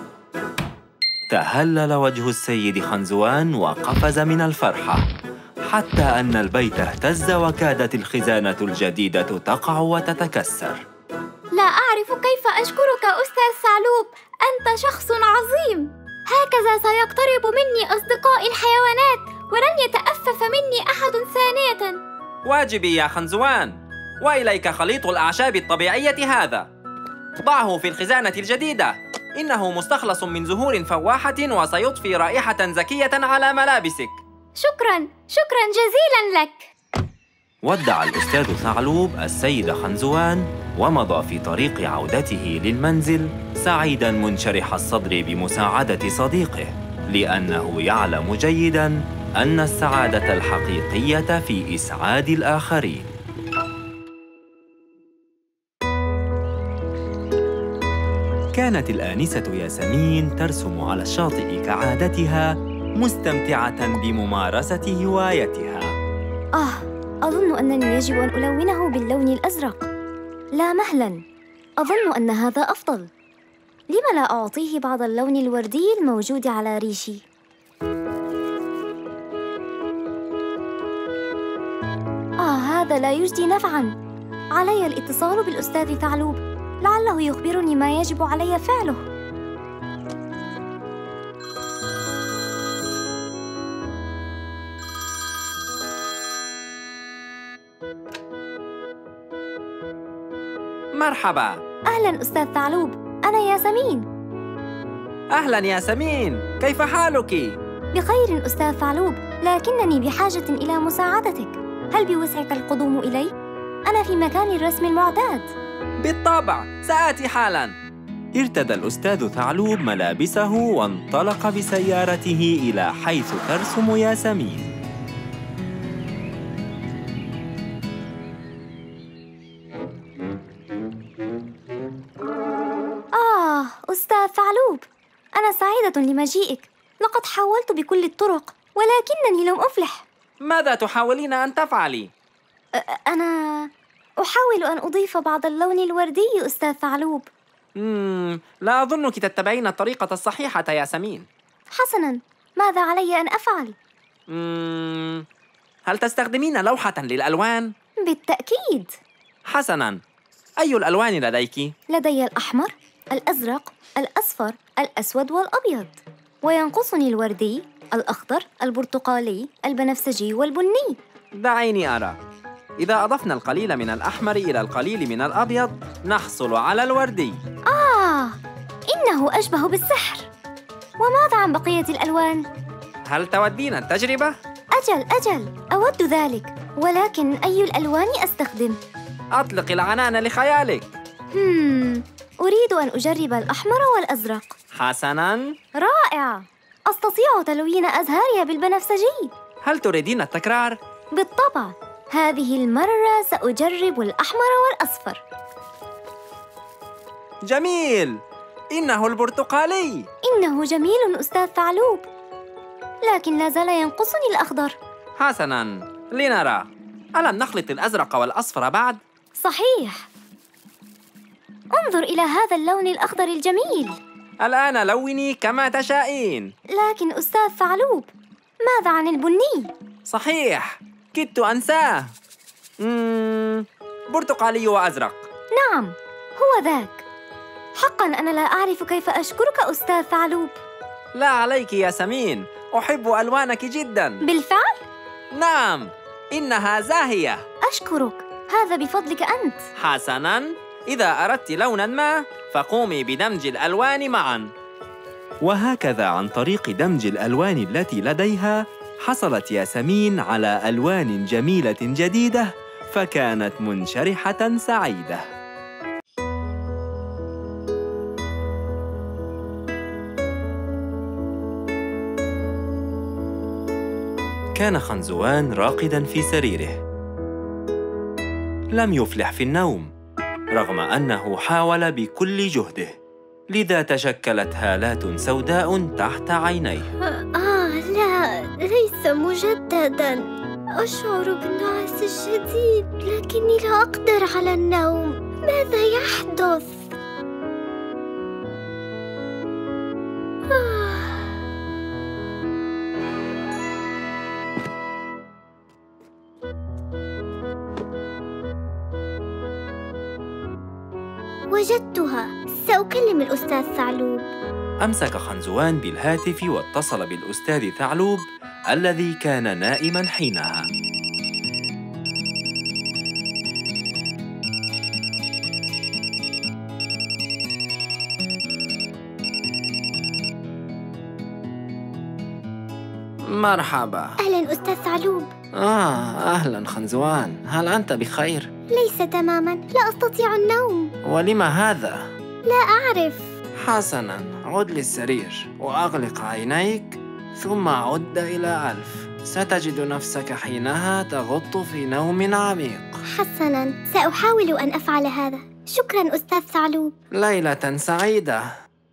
تهلل وجه السيد خنزوان وقفز من الفرحة، حتى أن البيت اهتز وكادت الخزانة الجديدة تقع وتتكسر. لا أعرف كيف أشكرك أستاذ ثعلوب، أنت شخص عظيم. هكذا سيقترب مني أصدقائي الحيوانات ولن يتأفف مني أحد ثانية. واجبي يا خنزوان، وإليك خليط الأعشاب الطبيعية هذا. ضعه في الخزانة الجديدة، إنه مستخلص من زهور فواحة وسيضفي رائحة زكية على ملابسك. شكراً، شكراً جزيلاً لك. ودع الأستاذ ثعلوب السيد خنزوان ومضى في طريق عودته للمنزل سعيداً منشرح الصدر بمساعدة صديقه، لأنه يعلم جيداً أن السعادة الحقيقية في إسعاد الآخرين. كانت الآنسة ياسمين ترسم على الشاطئ كعادتها، مستمتعة بممارسة هوايتها. أظن أنني يجب أن ألونه باللون الأزرق. لا مهلاً، أظن أن هذا أفضل. لم لا أعطيه بعض اللون الوردي الموجود على ريشي؟ هذا لا يجدي نفعاً. علي الاتصال بالأستاذ ثعلوب، لعله يخبرني ما يجب علي فعله. مرحبا. أهلاً أستاذ ثعلوب، أنا ياسمين. أهلاً ياسمين، كيف حالك؟ بخير أستاذ ثعلوب، لكنني بحاجة إلى مساعدتك. هل بوسعك القدوم إلي؟ أنا في مكان الرسم المعتاد. بالطبع، سآتي حالاً. ارتدى الأستاذ ثعلوب ملابسه وانطلق بسيارته إلى حيث ترسم ياسمين. أستاذ ثعلوب، أنا سعيدة لمجيئك. لقد حاولت بكل الطرق ولكنني لم أفلح. ماذا تحاولين أن تفعلي؟ أنا أحاول أن أضيف بعض اللون الوردي أستاذ ثعلوب. لا أظنك تتبعين الطريقة الصحيحة ياسمين. حسناً، ماذا علي أن أفعل؟ هل تستخدمين لوحة للألوان؟ بالتأكيد. حسناً، أي الألوان لديك؟ لدي الأحمر، الأزرق، الأصفر، الأسود والأبيض، وينقصني الوردي، الأخضر، البرتقالي، البنفسجي والبني. دعيني أرى. إذا أضفنا القليل من الأحمر إلى القليل من الأبيض نحصل على الوردي. إنه أشبه بالسحر. وماذا عن بقية الألوان؟ هل تودين التجربة؟ أجل، أود ذلك، ولكن أي الألوان أستخدم؟ أطلق العنان لخيالك. أريد أن أجرب الأحمر والأزرق. حسناً. رائع، أستطيع تلوين أزهارها بالبنفسجي. هل تريدين التكرار؟ بالطبع، هذه المرة سأجرب الأحمر والأصفر. جميل، إنه البرتقالي. إنه جميل أستاذ ثعلوب، لكن لا زال ينقصني الأخضر. حسناً، لنرى. ألم نخلط الأزرق والأصفر بعد؟ صحيح. انظر إلى هذا اللون الأخضر الجميل. الآن لوني كما تشائين. لكن أستاذ ثعلوب، ماذا عن البني؟ صحيح، كدت أنساه. برتقالي وأزرق. نعم، هو ذاك. حقاً أنا لا أعرف كيف أشكرك أستاذ ثعلوب. لا عليك ياسمين، أحب ألوانك جداً. بالفعل؟ نعم، إنها زاهية. أشكرك، هذا بفضلك أنت. حسناً، إذا أردت لوناً ما فقومي بدمج الألوان معاً. وهكذا عن طريق دمج الألوان التي لديها حصلت ياسمين على ألوان جميلة جديدة، فكانت منشرحة سعيدة. كان خنزوان راقداً في سريره، لم يفلح في النوم رغم أنه حاول بكل جهده، لذا تشكلت هالات سوداء تحت عينيه. لا، ليس مجدداً. أشعر بالنعاس الشديد، لكني لا أقدر على النوم. ماذا يحدث؟ وجدتها، سأكلم الأستاذ ثعلوب. أمسك خنزوان بالهاتف واتصل بالأستاذ ثعلوب الذي كان نائماً حينها. مرحبا. أهلا أستاذ ثعلوب. أهلا خنزوان، هل أنت بخير؟ ليس تماما، لا أستطيع النوم. ولم هذا؟ لا أعرف. حسناً، عد للسرير وأغلق عينيك ثم عد إلى 1000. ستجد نفسك حينها تغط في نوم عميق. حسناً، سأحاول أن أفعل هذا. شكراً أستاذ ثعلوب. ليلة سعيدة.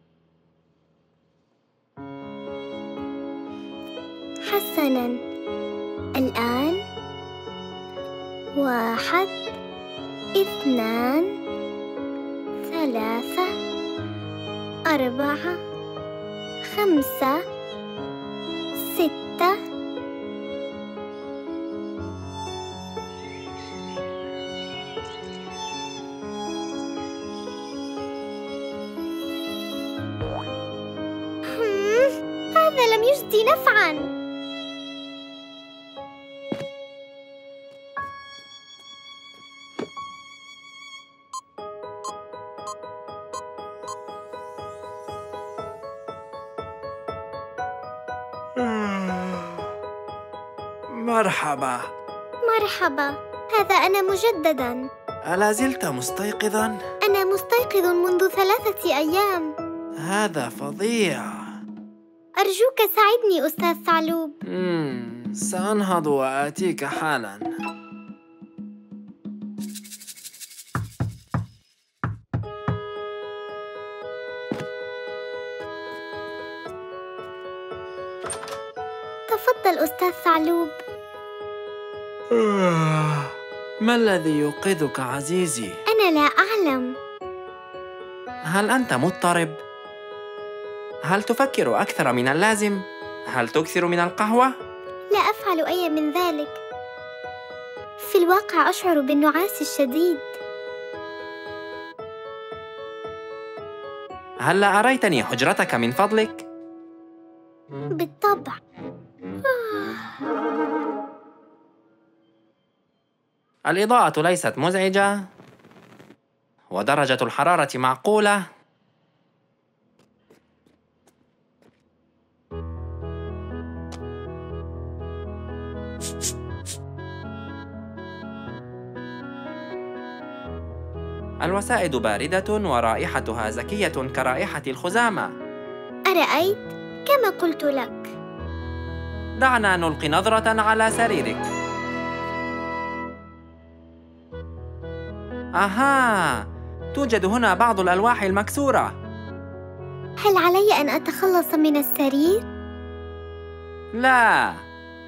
حسناً، الآن 1 2 3 4 5 6 هذا لم يجدي نفعاً. مرحبا. مرحبا، هذا أنا مجدداً. ألا زلت مستيقظاً؟ أنا مستيقظ منذ 3 أيام. هذا فظيع. أرجوك ساعدني أستاذ ثعلوب. سأنهض وآتيك حالاً. تفضل أستاذ ثعلوب. ما الذي يوقظك عزيزي؟ أنا لا أعلم. هل أنت مضطرب؟ هل تفكر أكثر من اللازم؟ هل تكثر من القهوة؟ لا أفعل أي من ذلك. في الواقع أشعر بالنعاس الشديد. هل أريتني حجرتك من فضلك؟ بالطبع. الإضاءة ليست مزعجة ودرجة الحرارة معقولة. الوسائد باردة ورائحتها زكية كرائحة الخزامة. أرأيت؟ كما قلت لك. دعنا نلقي نظرة على سريرك. أها، توجد هنا بعض الألواح المكسورة. هل علي أن أتخلص من السرير؟ لا،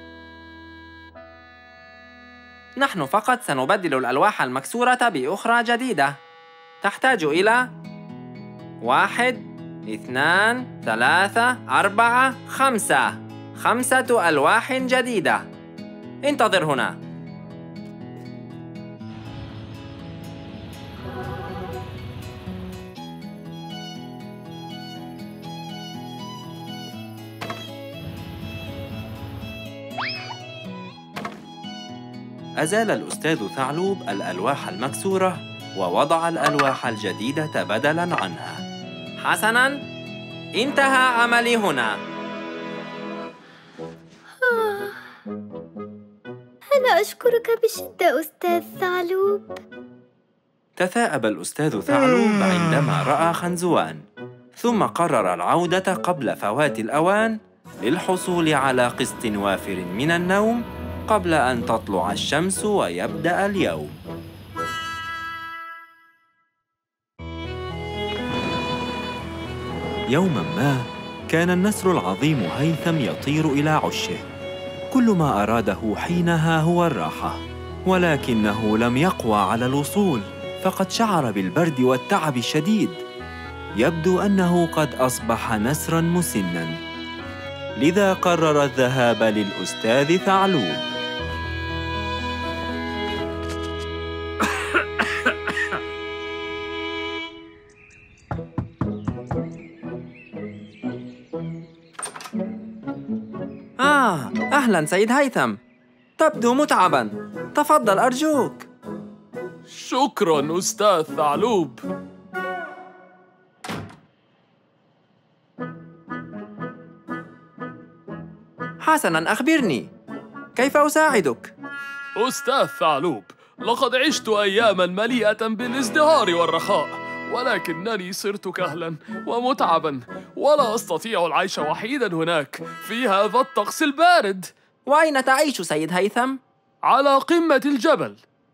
نحن فقط سنبدل الألواح المكسورة بأخرى جديدة. تحتاج إلى 1 2 3 4 5 ألواح جديدة. انتظر هنا. أزال الأستاذ ثعلوب الألواح المكسورة ووضع الألواح الجديدة بدلاً عنها. حسناً، انتهى عملي هنا. أنا أشكرك بشدة أستاذ ثعلوب. تثاءب الأستاذ ثعلوب عندما رأى خنزوان، ثم قرر العودة قبل فوات الأوان للحصول على قسط وافر من النوم قبل أن تطلع الشمس ويبدأ اليوم. يوماً ما كان النسر العظيم هيثم يطير إلى عشه. كل ما أراده حينها هو الراحة، ولكنه لم يقوى على الوصول، فقد شعر بالبرد والتعب الشديد. يبدو أنه قد أصبح نسراً مسناً، لذا قرر الذهاب للأستاذ ثعلوب. أهلاً سيد هيثم، تبدو متعباً. تفضل أرجوك. شكراً أستاذ ثعلوب. حسناً، أخبرني، كيف أساعدك؟ أستاذ ثعلوب، لقد عشت أياماً مليئة بالازدهار والرخاء، ولكنني صرت كهلاً ومتعباً، ولا أستطيع العيش وحيداً هناك في هذا الطقس البارد. وأين تعيش سيد هيثم؟ على قمة الجبل.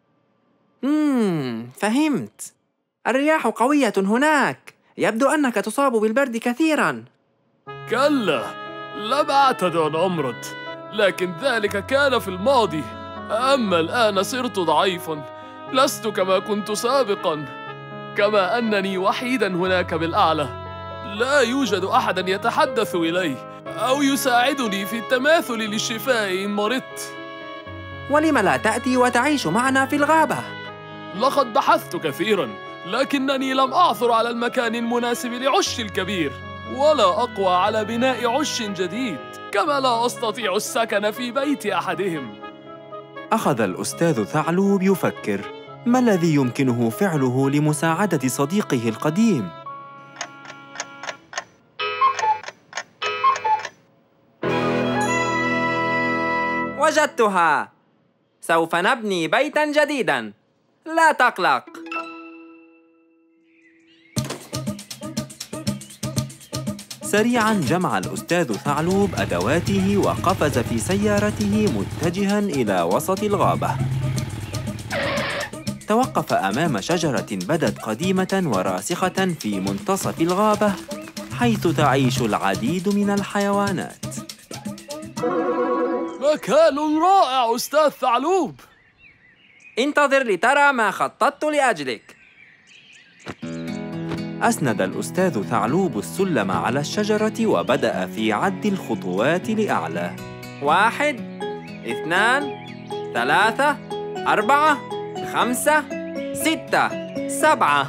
فهمت. الرياح قوية هناك، يبدو أنك تصاب بالبرد كثيراً. كلا، لم أعتد أن أمرض، لكن ذلك كان في الماضي. أما الآن صرت ضعيفاً، لست كما كنت سابقاً، كما أنني وحيداً هناك بالأعلى. لا يوجد أحد يتحدث إلي أو يساعدني في التماثل للشفاء إن مرضت. ولم لا تأتي وتعيش معنا في الغابة؟ لقد بحثت كثيراً، لكنني لم أعثر على المكان المناسب لعش الكبير، ولا أقوى على بناء عش جديد، كما لا أستطيع السكن في بيت أحدهم. أخذ الأستاذ ثعلوب يفكر ما الذي يمكنه فعله لمساعدة صديقه القديم. وجدتها! سوف نبني بيتاً جديداً، لا تقلق. سريعاً جمع الأستاذ ثعلوب أدواته وقفز في سيارته متجهاً إلى وسط الغابة. توقف أمام شجرة بدت قديمة وراسخة في منتصف الغابة، حيث تعيش العديد من الحيوانات. مكان رائع أستاذ ثعلوب. انتظر لترى ما خططت لأجلك. أسند الأستاذ ثعلوب السلم على الشجرة وبدأ في عد الخطوات لأعلى. 1 2 3 4 5 6 7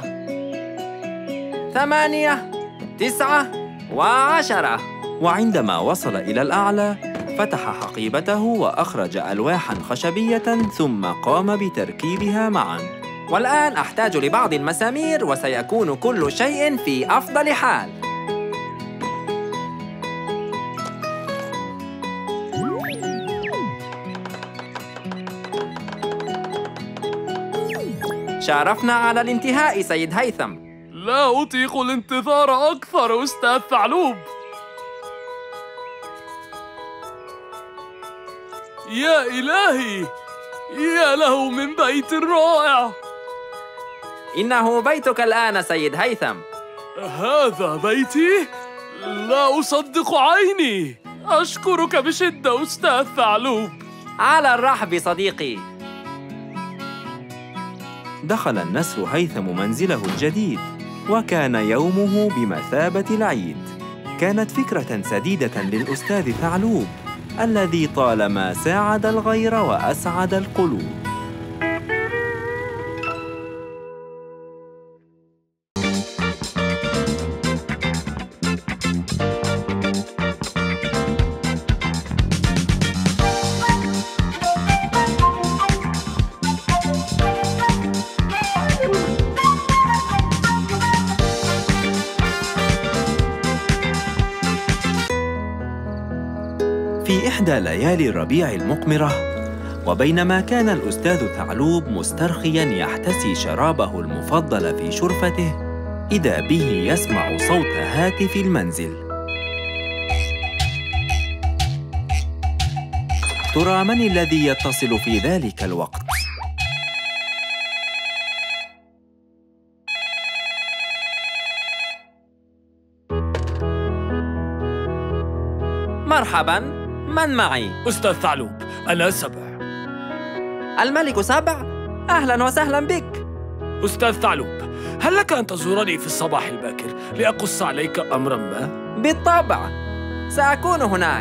8 9 و10. وعندما وصل إلى الأعلى فتح حقيبته وأخرج ألواحاً خشبية ثم قام بتركيبها معاً. والآن أحتاج لبعض المسامير وسيكون كل شيء في أفضل حال. شارفنا على الانتهاء سيد هيثم. لا أطيق الانتظار أكثر أستاذ ثعلوب. يا إلهي، يا له من بيت رائع. إنه بيتك الآن سيد هيثم. هذا بيتي؟ لا أصدق عيني. أشكرك بشدة أستاذ ثعلوب. على الرحب صديقي. دخل النسر هيثم منزله الجديد، وكان يومه بمثابة العيد. كانت فكرة سديدة للأستاذ ثعلوب الذي طالما ساعد الغير وأسعد القلوب. في إحدى ليالي الربيع المقمرة، وبينما كان الأستاذ ثعلوب مسترخياً يحتسي شرابه المفضل في شرفته، إذا به يسمع صوت هاتف المنزل. ترى من الذي يتصل في ذلك الوقت؟ مرحباً، من معي؟ أستاذ ثعلوب، أنا سبع. الملك سبع؟ أهلاً وسهلاً بك. أستاذ ثعلوب، هل لك أن تزورني في الصباح الباكر لأقص عليك أمراً ما؟ بالطبع، سأكون هناك.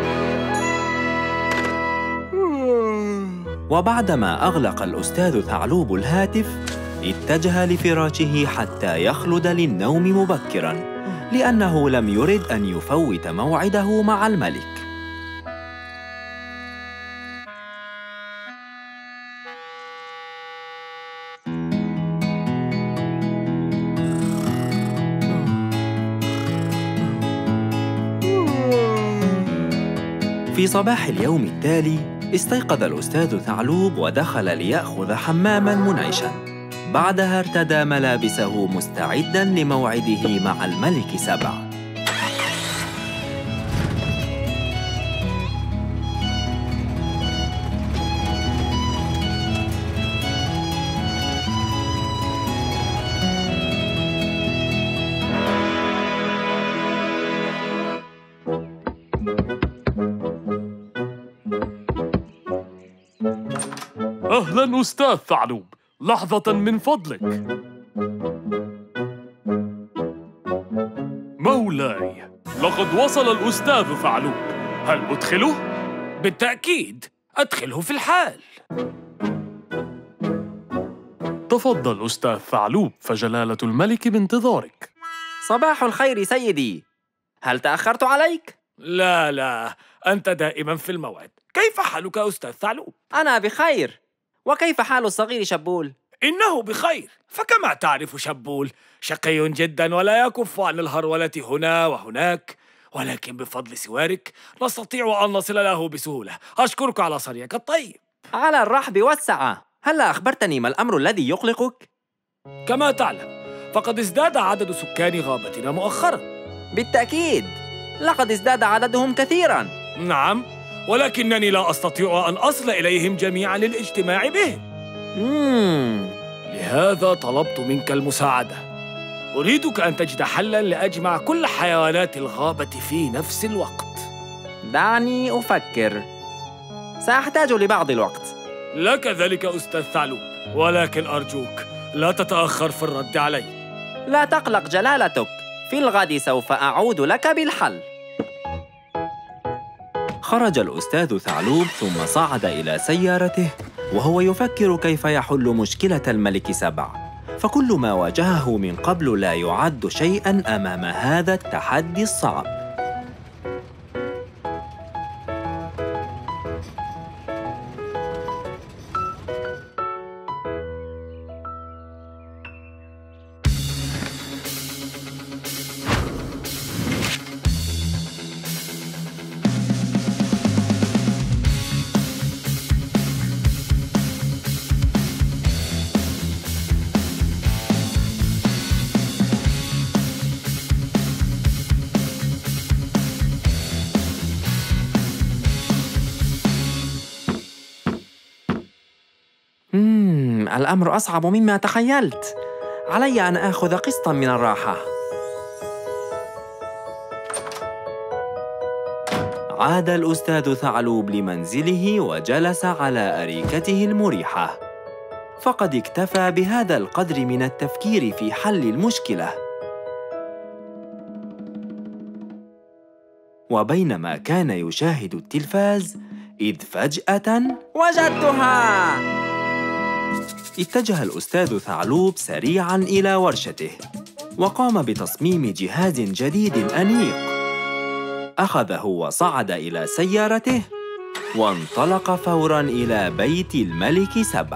وبعدما أغلق الأستاذ ثعلوب الهاتف، اتجه لفراشه حتى يخلد للنوم مبكراً، لأنه لم يرد أن يفوت موعده مع الملك. في في صباح اليوم التالي استيقظ الأستاذ ثعلوب ودخل ليأخذ حماماً منعشاً. بعدها ارتدى ملابسه مستعداً لموعده مع الملك سبع. أهلاً أستاذ ثعلوب، لحظة من فضلك. مولاي، لقد وصل الأستاذ ثعلوب، هل أدخله؟ بالتأكيد، أدخله في الحال. تفضل أستاذ ثعلوب، فجلالة الملك بانتظارك. صباح الخير سيدي، هل تأخرت عليك؟ لا، أنت دائما في الموعد. كيف حالك أستاذ ثعلوب؟ أنا بخير، وكيف حال الصغير شبول؟ إنه بخير، فكما تعرف شبول شقي جدا ولا يكف عن الهرولة هنا وهناك، ولكن بفضل سوارك نستطيع أن نصل له بسهولة. أشكرك على صنيعك الطيب. على الرحب والسعة. هلا أخبرتني ما الأمر الذي يقلقك؟ كما تعلم فقد ازداد عدد سكان غابتنا مؤخرا. بالتأكيد، لقد ازداد عددهم كثيرا. نعم، ولكنني لا أستطيع أن أصل إليهم جميعا للاجتماع بهم. لهذا طلبت منك المساعدة. أريدك أن تجد حلاً لأجمع كل حيوانات الغابة في نفس الوقت. دعني أفكر، سأحتاج لبعض الوقت. لك ذلك أستاذ ثعلوب، ولكن أرجوك لا تتأخر في الرد علي. لا تقلق جلالتك، في الغد سوف أعود لك بالحل. خرج الأستاذ ثعلوب ثم صعد إلى سيارته وهو يفكر كيف يحل مشكلة الملك سبع، فكل ما واجهه من قبل لا يعد شيئاً أمام هذا التحدي الصعب. الأمر أصعب مما تخيلت. علي أن آخذ قسطاً من الراحة. عاد الأستاذ ثعلوب لمنزله وجلس على أريكته المريحة، فقد اكتفى بهذا القدر من التفكير في حل المشكلة. وبينما كان يشاهد التلفاز إذ فجأة وجدتها! اتجه الأستاذ ثعلوب سريعاً إلى ورشته وقام بتصميم جهاز جديد أنيق. أخذه وصعد إلى سيارته وانطلق فوراً إلى بيت الملك سبع.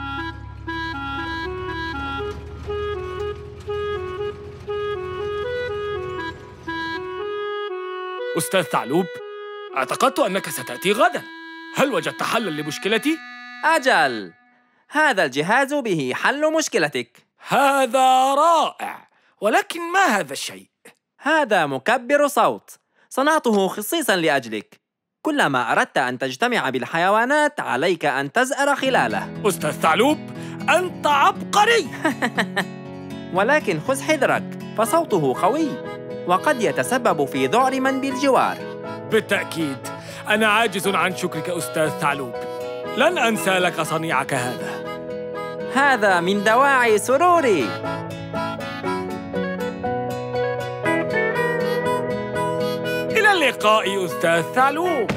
أستاذ ثعلوب، اعتقدت أنك ستأتي غداً. هل وجدت حلاً لمشكلتي؟ أجل، هذا الجهاز به حل مشكلتك. هذا رائع، ولكن ما هذا الشيء؟ هذا مكبر صوت، صنعته خصيصاً لأجلك. كلما أردت أن تجتمع بالحيوانات عليك أن تزأر خلاله. أستاذ ثعلوب، أنت عبقري! ولكن خذ حذرك، فصوته قوي وقد يتسبب في ذعر من بالجوار. بالتأكيد، أنا عاجز عن شكرك أستاذ ثعلوب. لن أنسى لك صنيعك هذا. هذا من دواعي سروري. إلى اللقاء أستاذ ثعلوب.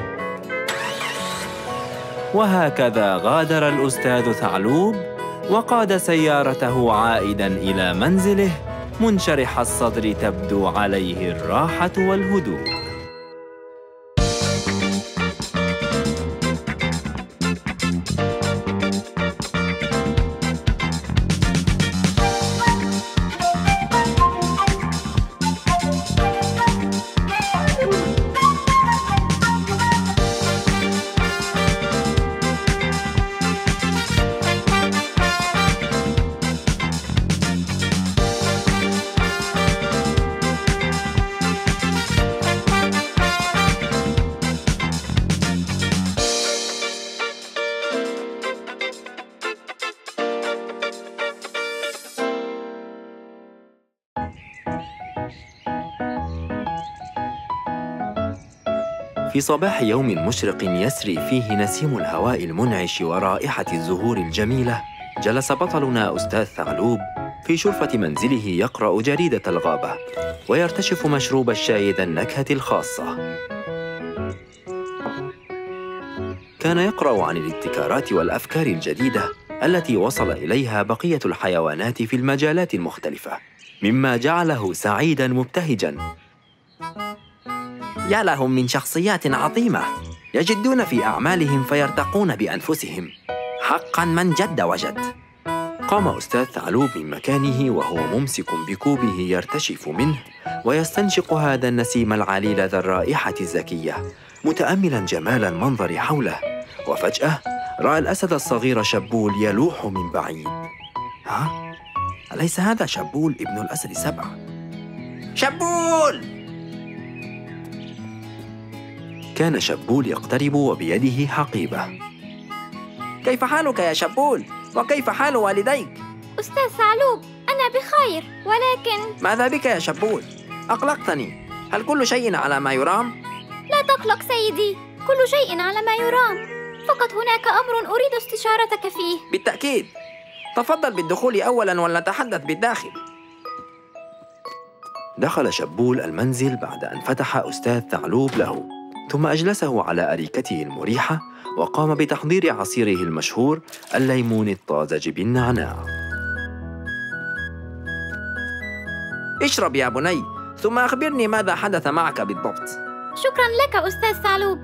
وهكذا غادر الأستاذ ثعلوب وقاد سيارته عائداً إلى منزله منشرح الصدر، تبدو عليه الراحة والهدوء. في صباح يوم مشرق يسري فيه نسيم الهواء المنعش ورائحة الزهور الجميلة، جلس بطلنا أستاذ ثعلوب في شرفة منزله يقرأ جريدة الغابة ويرتشف مشروب الشاي ذا النكهة الخاصة. كان يقرأ عن الابتكارات والأفكار الجديدة التي وصل إليها بقية الحيوانات في المجالات المختلفة، مما جعله سعيداً مبتهجاً. يا لهم من شخصيات عظيمة، يجدون في أعمالهم فيرتقون بأنفسهم. حقاً من جد وجد. قام أستاذ ثعلوب من مكانه وهو ممسك بكوبه يرتشف منه ويستنشق هذا النسيم العليل ذا الرائحة الزكية، متأملاً جمال المنظر حوله. وفجأة رأى الأسد الصغير شبول يلوح من بعيد. ها؟ أليس هذا شبول ابن الأسد 7؟ شبول! كان شبول يقترب وبيده حقيبة. كيف حالك يا شبول؟ وكيف حال والديك؟ أستاذ ثعلوب، أنا بخير، ولكن... ماذا بك يا شبول؟ أقلقتني. هل كل شيء على ما يرام؟ لا تقلق سيدي، كل شيء على ما يرام، فقط هناك أمر أريد استشارتك فيه. بالتأكيد. تفضل بالدخول أولاً ولنتحدث بالداخل. دخل شبول المنزل بعد أن فتح أستاذ ثعلوب له، ثم أجلسه على أريكته المريحة وقام بتحضير عصيره المشهور الليمون الطازج بالنعناع. اشرب يا بني، ثم أخبرني ماذا حدث معك بالضبط. شكراً لك أستاذ ثعلوب.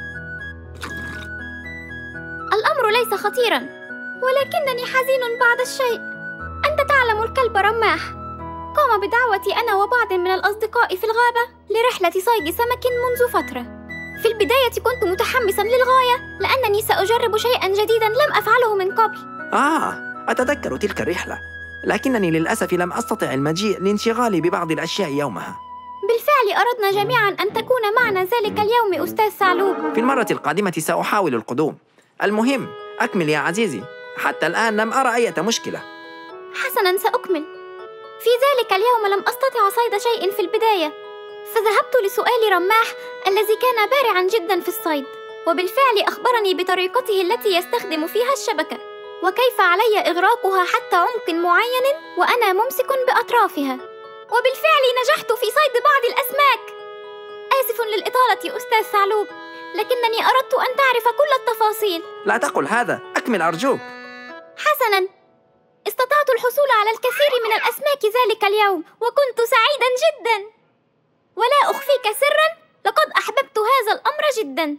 الأمر ليس خطيراً، ولكنني حزين بعض الشيء. أنت تعلم الكلب رماح قام بدعوتي أنا وبعض من الأصدقاء في الغابة لرحلة صيد سمك منذ فترة. في البداية كنت متحمساً للغاية لأنني سأجرب شيئاً جديداً لم أفعله من قبل. أتذكر تلك الرحلة، لكنني للأسف لم أستطع المجيء لانشغالي ببعض الأشياء يومها. بالفعل أردنا جميعاً أن تكون معنا ذلك اليوم أستاذ ثعلوب. في المرة القادمة سأحاول القدوم. المهم أكمل يا عزيزي، حتى الآن لم أرى أي مشكلة. حسناً، سأكمل. في ذلك اليوم لم أستطع صيد شيء في البداية، فذهبت لسؤال رماح الذي كان بارعاً جداً في الصيد، وبالفعل أخبرني بطريقته التي يستخدم فيها الشبكة وكيف علي إغراقها حتى عمق معين وأنا ممسك بأطرافها، وبالفعل نجحت في صيد بعض الأسماك. آسف للإطالة أستاذ ثعلوب، لكنني أردت أن تعرف كل التفاصيل. لا تقل هذا، أكمل أرجوك. حسناً، استطعت الحصول على الكثير من الأسماك ذلك اليوم وكنت سعيداً جداً، ولا أخفيك سراً، لقد أحببت هذا الأمر جداً.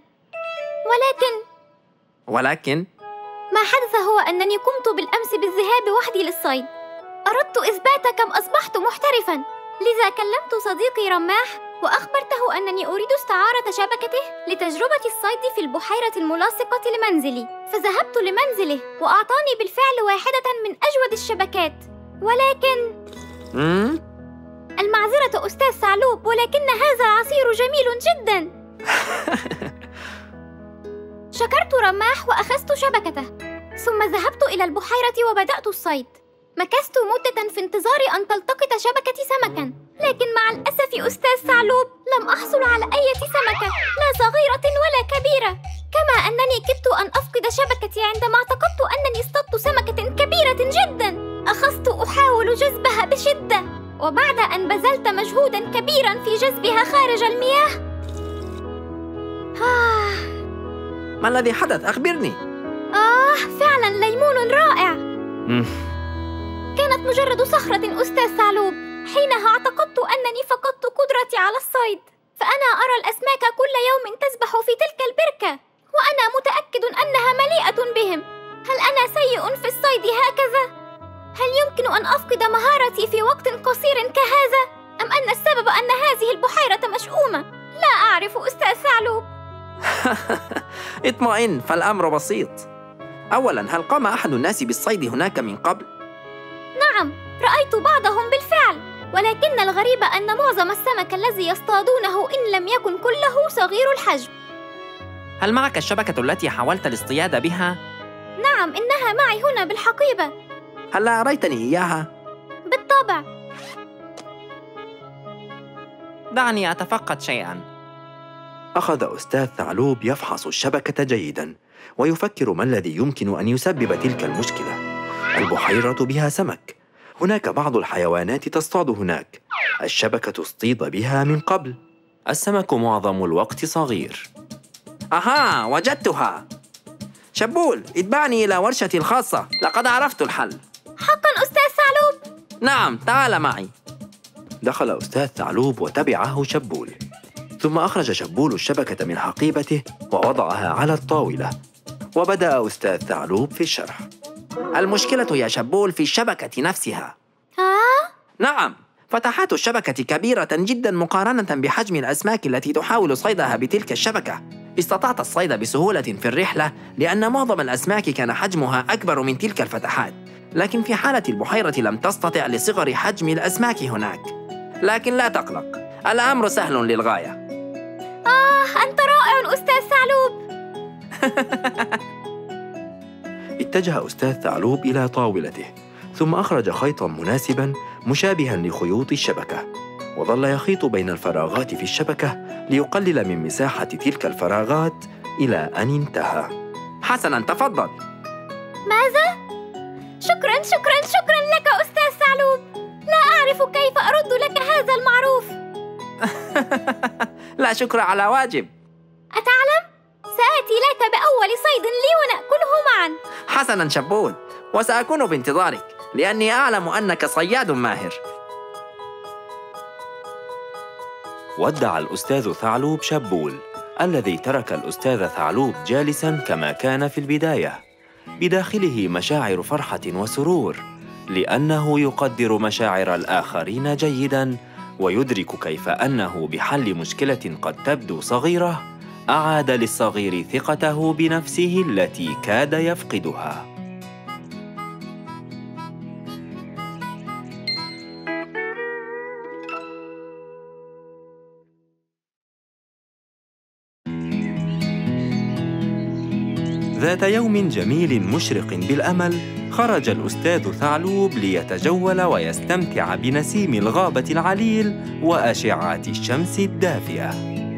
ولكن ما حدث هو أنني قمت بالأمس بالذهاب وحدي للصيد. أردت إثبات كم أصبحت محترفاً، لذا كلمت صديقي رماح وأخبرته أنني أريد استعارة شبكته لتجربة الصيد في البحيرة الملاصقة لمنزلي، فذهبت لمنزله وأعطاني بالفعل واحدة من أجود الشبكات. ولكن المعذرة أستاذ ثعلوب، ولكن هذا عصير جميل جداً. شكرت رماح وأخذت شبكته، ثم ذهبت إلى البحيرة وبدأت الصيد. مكثت مدة في انتظار أن تلتقط شبكتي سمكاً، لكن مع الأسف أستاذ ثعلوب لم أحصل على أي سمكة، لا صغيرة ولا كبيرة، كما أنني كدت أن أفقد شبكتي عندما اعتقدت أنني اصطدت سمكة كبيرة جداً. أخذت أحاول جذبها بشدة، وبعد أن بذلت مجهوداً كبيراً في جذبها خارج المياه. ما الذي حدث؟ أخبرني. فعلاً ليمون رائع. كانت مجرد صخرة أستاذ ثعلوب. حينها اعتقدت أنني فقدت قدرتي على الصيد، فأنا أرى الأسماك كل يوم تسبح في تلك البركة، وأنا متأكد أنها مليئة بهم. هل أنا سيء في الصيد هكذا؟ هل يمكن أن أفقد مهارتي في وقت قصير كهذا؟ أم أن السبب أن هذه البحيرة مشؤومة؟ لا أعرف أستاذ ثعلوب. اطمئن، فالأمر بسيط. أولاً، هل قام أحد الناس بالصيد هناك من قبل؟ نعم، رأيت بعضهم بالفعل، ولكن الغريب أن معظم السمك الذي يصطادونه إن لم يكن كله صغير الحجم. هل معك الشبكة التي حاولت الاصطياد بها؟ نعم، إنها معي هنا بالحقيبة. هل أريتني إياها؟ بالطبع. دعني أتفقد شيئاً. أخذ أستاذ ثعلوب يفحص الشبكة جيداً ويفكر ما الذي يمكن أن يسبب تلك المشكلة. البحيرة بها سمك، هناك بعض الحيوانات تصطاد هناك، الشبكة اصطيد بها من قبل، السمك معظم الوقت صغير. أها، وجدتها. شبول، اتبعني إلى ورشتي الخاصة، لقد عرفت الحل. حقاً أستاذ ثعلوب؟ نعم، تعال معي. دخل أستاذ ثعلوب وتبعه شبول، ثم أخرج شبول الشبكة من حقيبته ووضعها على الطاولة، وبدأ أستاذ ثعلوب في الشرح. المشكلة يا شبول في الشبكة نفسها. نعم، فتحات الشبكة كبيرة جدا مقارنة بحجم الأسماك التي تحاول صيدها بتلك الشبكة. استطعت الصيد بسهولة في الرحلة لأن معظم الأسماك كان حجمها أكبر من تلك الفتحات، لكن في حالة البحيرة لم تستطع لصغر حجم الأسماك هناك. لكن لا تقلق، الأمر سهل للغاية. أنت رائع أستاذ ثعلوب. اتجه أستاذ ثعلوب إلى طاولته، ثم أخرج خيطاً مناسباً مشابهاً لخيوط الشبكة، وظل يخيط بين الفراغات في الشبكة ليقلل من مساحة تلك الفراغات إلى أن انتهى. حسناً، تفضل. ماذا؟ شكراً لك أستاذ ثعلوب. لا أعرف كيف أرد لك هذا المعروف. لا شكر على واجب. أتعلم؟ سآتي لك بأول صيد لي ونأكله معاً. حسناً شبول، وسأكون بانتظارك لأني أعلم أنك صياد ماهر. ودع الأستاذ ثعلوب شبول، الذي ترك الأستاذ ثعلوب جالساً كما كان في البداية، بداخله مشاعر فرحة وسرور، لأنه يقدر مشاعر الآخرين جيداً، ويدرك كيف أنه بحل مشكلة قد تبدو صغيرة أعاد للصغير ثقته بنفسه التي كاد يفقدها. ذات يوم جميل مشرق بالأمل، خرج الأستاذ ثعلوب ليتجول ويستمتع بنسيم الغابة العليل وأشعة الشمس الدافئة.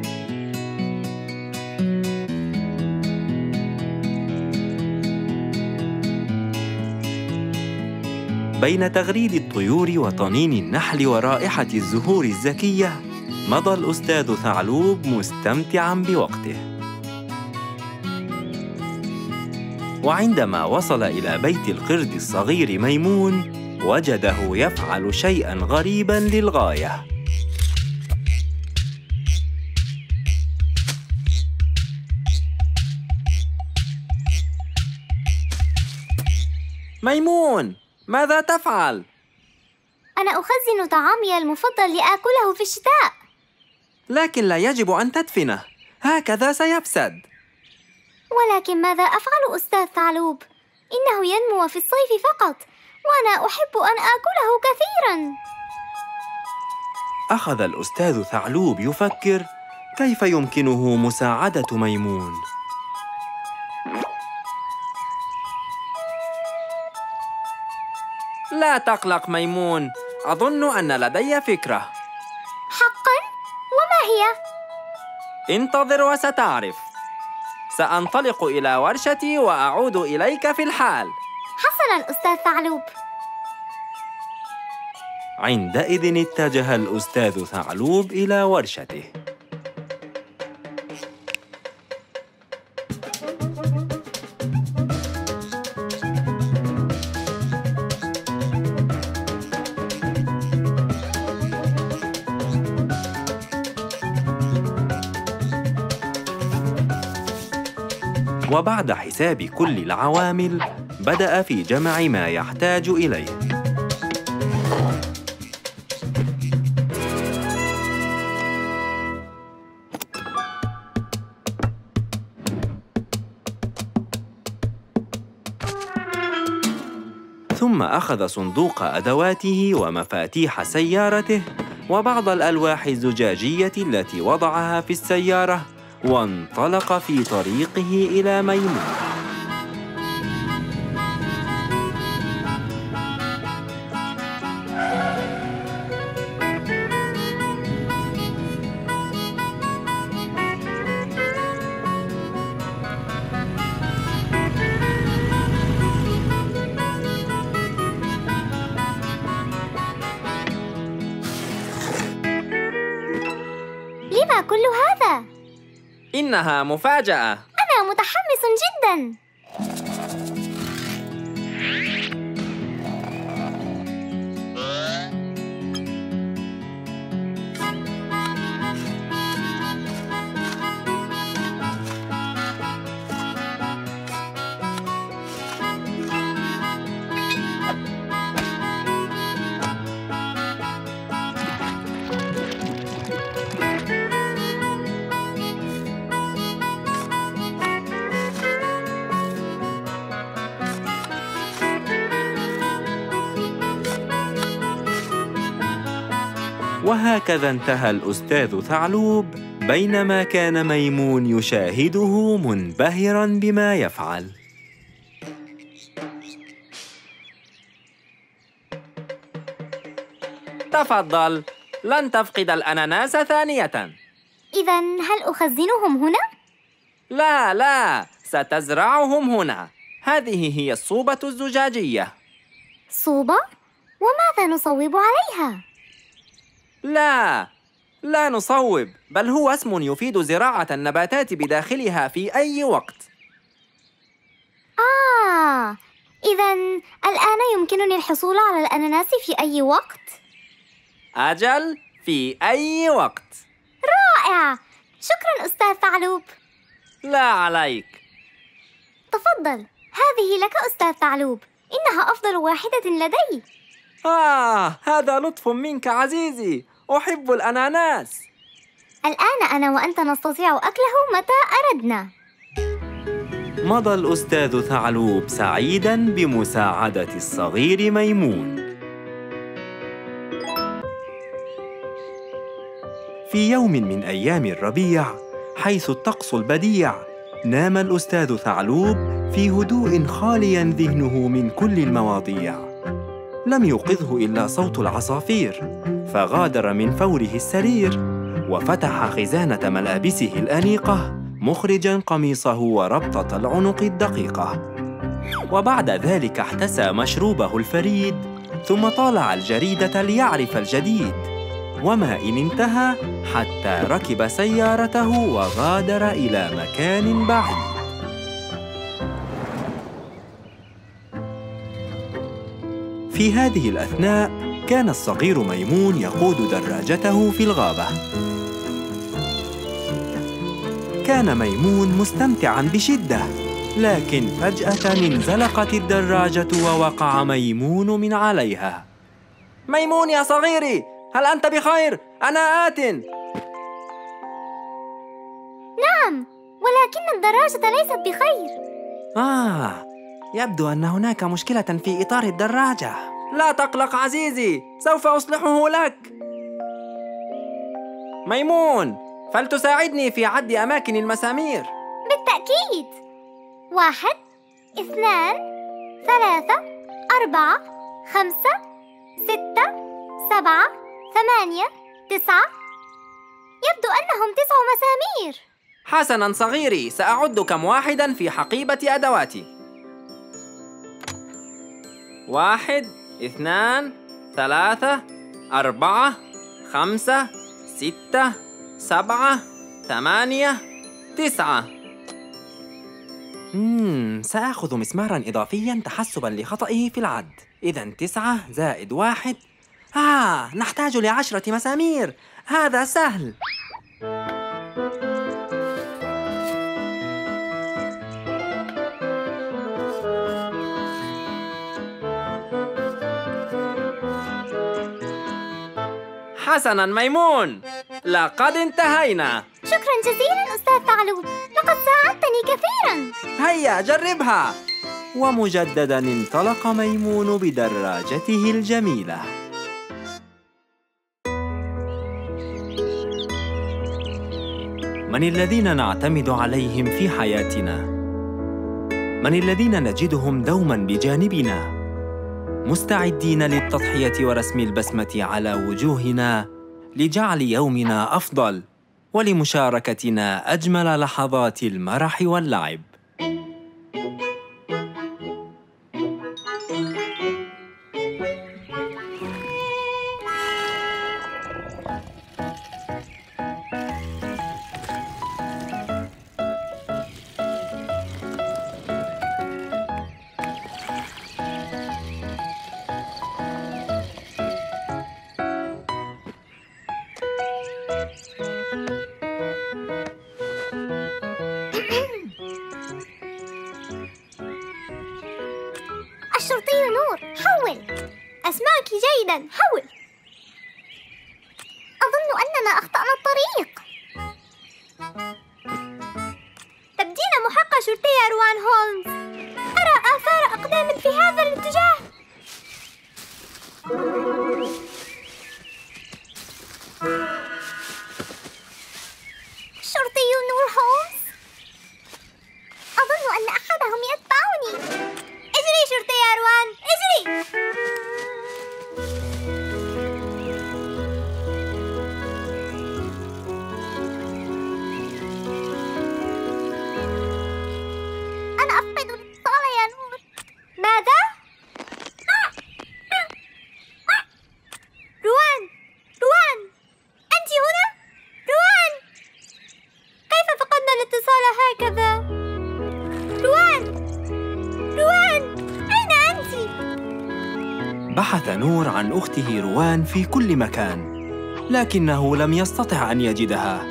بين تغريد الطيور وطنين النحل ورائحة الزهور الزكية، مضى الأستاذ ثعلوب مستمتعاً بوقته. وعندما وصل إلى بيت القرد الصغير ميمون، وجده يفعل شيئاً غريباً للغاية. ميمون، ماذا تفعل؟ أنا أخزن طعامي المفضل لآكله في الشتاء. لكن لا يجب أن تدفنه، هكذا سيفسد. ولكن ماذا أفعل أستاذ ثعلوب؟ إنه ينمو في الصيف فقط، وأنا أحب أن آكله كثيراً. أخذ الأستاذ ثعلوب يفكر كيف يمكنه مساعدة ميمون. لا تقلق ميمون، أظن أن لدي فكرة. حقاً؟ وما هي؟ انتظر وستعرف. سأنطلق إلى ورشتي وأعود إليك في الحال. حسناً أستاذ ثعلوب. عندئذ اتجه الأستاذ ثعلوب إلى ورشته. وبعد حساب كل العوامل، بدأ في جمع ما يحتاج إليه. ثم أخذ صندوق أدواته ومفاتيح سيارته وبعض الألواح الزجاجية التي وضعها في السيارة، وانطلق في طريقه إلى ميمون. كل هذا؟ إنها مفاجأة. أنا متحمس جداً. وهكذا انتهى الأستاذ ثعلوب بينما كان ميمون يشاهده منبهراً بما يفعل. تفضل، لن تفقد الأناناس ثانية. إذن هل أخزنهم هنا؟ لا، ستزرعهم هنا. هذه هي الصوبة الزجاجية. صوبة؟ وماذا نصوب عليها؟ لا نصوب، بل هو اسم يفيد زراعة النباتات بداخلها في أي وقت. إذن الآن يمكنني الحصول على الأناناس في أي وقت؟ أجل، في أي وقت. رائع! شكراً أستاذ ثعلوب. لا عليك. تفضل، هذه لك أستاذ ثعلوب، إنها أفضل واحدة لدي. هذا لطف منك عزيزي، أحب الأناناس. الآن أنا وأنت نستطيع أكله متى أردنا. مضى الأستاذ ثعلوب سعيداً بمساعدة الصغير ميمون. في يوم من أيام الربيع، حيث الطقس البديع، نام الأستاذ ثعلوب في هدوء خالياً ذهنه من كل المواضيع. لم يوقظه إلا صوت العصافير، فغادر من فوره السرير وفتح خزانة ملابسه الأنيقة مخرجاً قميصه وربطة العنق الدقيقة. وبعد ذلك احتسى مشروبه الفريد، ثم طالع الجريدة ليعرف الجديد، وما إن انتهى حتى ركب سيارته وغادر إلى مكان بعيد. في هذه الأثناء كان الصغير ميمون يقود دراجته في الغابة. كان ميمون مستمتعاً بشدة، لكن فجأة انزلقت الدراجة ووقع ميمون من عليها. ميمون يا صغيري، هل أنت بخير؟ أنا آت. نعم، ولكن الدراجة ليست بخير. يبدو أن هناك مشكلة في إطار الدراجة. لا تقلق عزيزي، سوف أصلحه لك. ميمون، فلتساعدني في عد أماكن المسامير. بالتأكيد. 1 2 3 4 5 6 7 8 9. يبدو أنهم 9 مسامير. حسناً صغيري، سأعد كم واحداً في حقيبة أدواتي. 1 2 3 4 5 6 7 8 9. سأخذ مسماراً إضافياً تحسباً لخطئه في العد. إذن 9 زائد 1. نحتاج ل10 مسامير. هذا سهل. حسناً ميمون، لقد انتهينا. شكراً جزيلاً أستاذ ثعلوب، لقد ساعدتني كثيراً. هيا جربها. ومجدداً انطلق ميمون بدراجته الجميلة. من الذين نعتمد عليهم في حياتنا؟ من الذين نجدهم دوماً بجانبنا، مستعدين للتضحية ورسم البسمة على وجوهنا لجعل يومنا أفضل ولمشاركتنا أجمل لحظات المرح واللعب. جيداً، حول. أظن أننا أخطأنا الطريق. تبدين محقة شرطية روان هولمز. أرى آثار أقدامك في هذا الاتجاه. شرطي نور هولمز، أظن أن أحدهم يتبعني. اجري شرطي يا روان، اجري. أنا أفقد الاتصال يا نور. ماذا؟ روان، روان، أنت هنا؟ روان، كيف فقدنا الاتصال هكذا؟ روان، روان، أين أنت؟ بحث نور عن أخته روان في كل مكان، لكنه لم يستطع أن يجدها.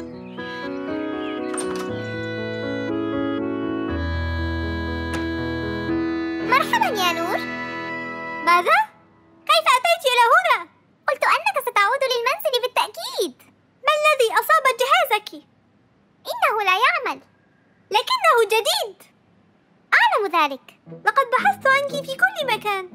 مرحبا يا نور. ماذا؟ كيف أتيت إلى هنا؟ قلت أنك ستعود للمنزل بالتأكيد. ما الذي أصاب جهازك؟ إنه لا يعمل، لكنه جديد. أعلم ذلك، لقد بحثت عنك في كل مكان.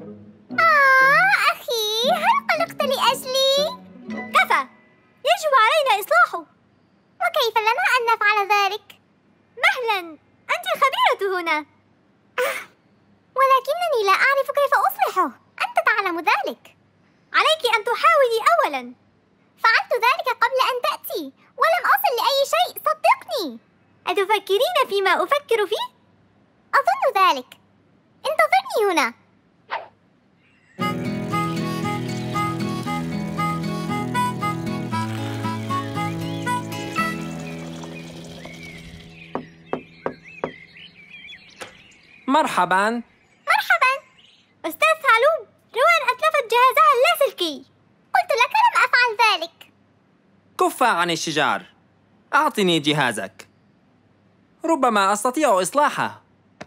أخي، هل قلقت لأجلي؟ كفى، يجب علينا إصلاحه. وكيف لنا أن نفعل ذلك؟ مهلا، أنت الخبيرة هنا. ولكنني لا أعرف كيف أصلحه. أنت تعلم ذلك. عليك أن تحاولي أولا. فعلت ذلك قبل أن تأتي ولم أصل لأي شيء، صدقني. أتفكرين فيما أفكر فيه؟ أظن ذلك. انتظرني هنا. مرحباً. مرحباً أستاذ ثعلوب. روان أتلفت جهازها اللاسلكي. قلت لك لم أفعل ذلك. كف عن الشجار. أعطني جهازك، ربما أستطيع إصلاحه.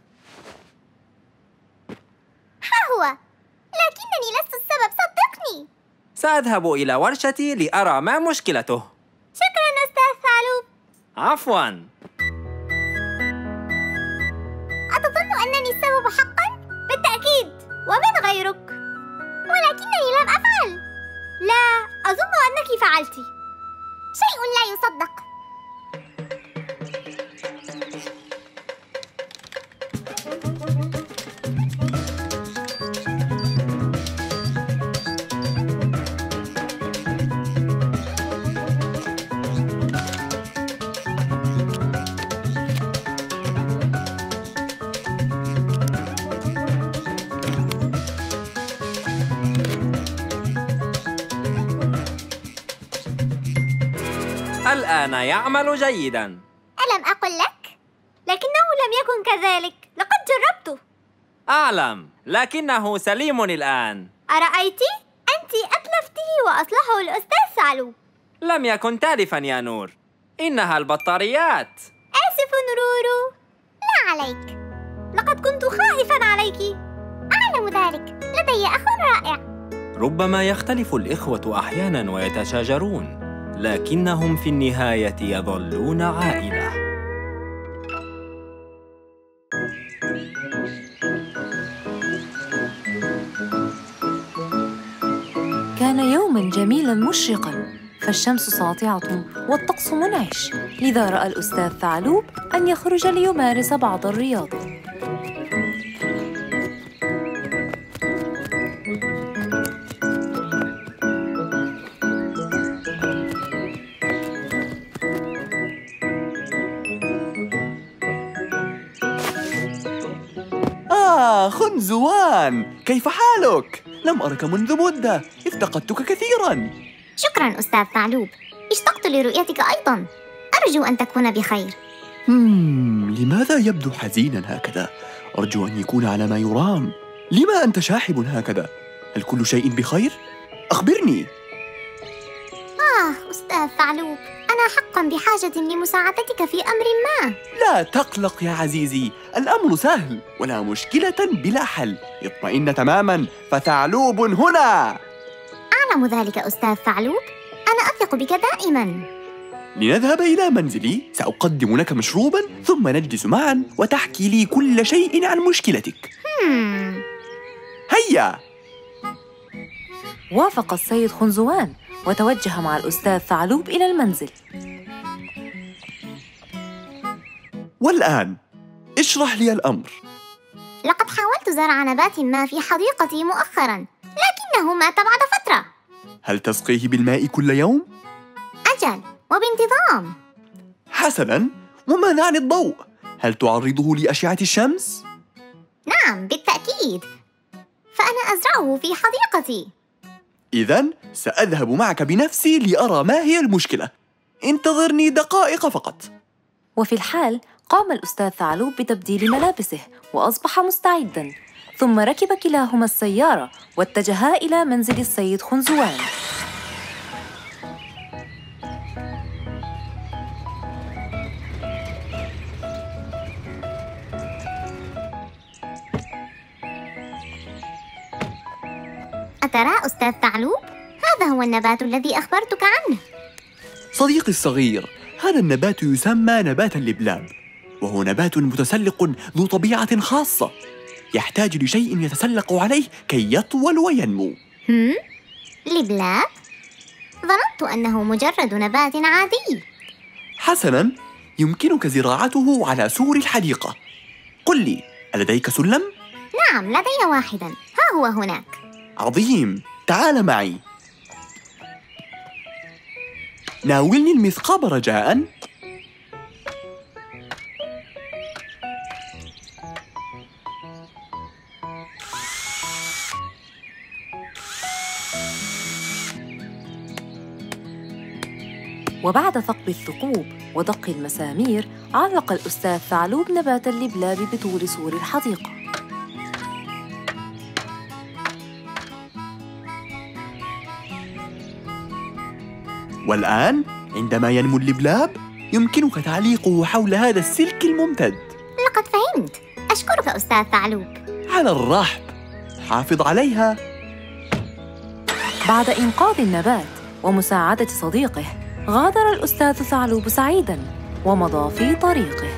ها هو، لكنني لست السبب، صدقني. سأذهب إلى ورشتي لأرى ما مشكلته. شكراً أستاذ ثعلوب. عفواً. أتظن أنني السبب حقاً؟ بالتأكيد، ومن غيرك. ولكنني لم أفعل. لا، أظن أنك فعلت شيء لا يصدق. الآن يعمل جيداً. ألم أقل لك؟ لكنه لم يكن كذلك، لقد جربته. أعلم، لكنه سليم الآن. أرأيت؟ أنت أتلفته وأصلحه الأستاذ ثعلوب. لم يكن تالفاً يا نور، إنها البطاريات. آسف رورو. لا عليك، لقد كنت خائفاً عليك. أعلم ذلك، لدي أخ رائع. ربما يختلف الإخوة أحياناً ويتشاجرون، لكنهم في النهاية يظلون عائلة. كان يوماً جميلاً مشرقاً، فالشمس ساطعة والطقس منعش، لذا رأى الأستاذ ثعلوب أن يخرج ليمارس بعض الرياضة. خنزوان، كيف حالك؟ لم أرك منذ مدة، افتقدتك كثيراً. شكراً أستاذ ثعلوب، اشتقت لرؤيتك أيضاً. أرجو أن تكون بخير. لماذا يبدو حزيناً هكذا؟ أرجو أن يكون على ما يرام. لما أنت شاحب هكذا؟ هل كل شيء بخير؟ أخبرني. أستاذ ثعلوب، أنا حقاً بحاجة لمساعدتك في أمر ما. لا تقلق يا عزيزي، الأمر سهل ولا مشكلة بلا حل. اطمئن تماماً، فثعلوب هنا. أعلم ذلك أستاذ ثعلوب، أنا أثق بك دائماً. لنذهب إلى منزلي، سأقدم لك مشروباً ثم نجلس معاً وتحكي لي كل شيء عن مشكلتك. هيا. وافق السيد خنزوان وتوجه مع الأستاذ ثعلوب إلى المنزل. والآن اشرح لي الأمر. لقد حاولت زرع نبات ما في حديقتي مؤخراً، لكنه مات بعد فترة. هل تسقيه بالماء كل يوم؟ أجل، وبانتظام. حسناً، وماذا عن الضوء؟ هل تعرضه لأشعة الشمس؟ نعم بالتأكيد، فأنا أزرعه في حديقتي. إذن سأذهب معك بنفسي لأرى ما هي المشكلة. انتظرني دقائق فقط. وفي الحال قام الأستاذ ثعلوب بتبديل ملابسه وأصبح مستعداً، ثم ركب كلاهما السيارة واتجها إلى منزل السيد خنزوان. أترى أستاذ ثعلوب؟ هذا هو النبات الذي أخبرتك عنه. صديقي الصغير، هذا النبات يسمى نبات اللبلاب، وهو نبات متسلق ذو طبيعة خاصة، يحتاج لشيء يتسلق عليه كي يطول وينمو. لبلاب؟ ظننت أنه مجرد نبات عادي. حسناً، يمكنك زراعته على سور الحديقة. قل لي، ألديك سلم؟ نعم لدي واحداً، ها هو هناك. عظيم، تعال معي. ناولني المثقاب رجاءً. وبعد ثقب الثقوب ودق المسامير، علق الأستاذ ثعلوب نبات اللبلاب بطول سور الحديقة. والآن عندما ينمو اللبلاب يمكنك تعليقه حول هذا السلك الممتد. لقد فهمت، أشكرك أستاذ ثعلوب. على الرحب، حافظ عليها. بعد إنقاذ النبات ومساعدة صديقه، غادر الأستاذ ثعلوب سعيداً ومضى في طريقه.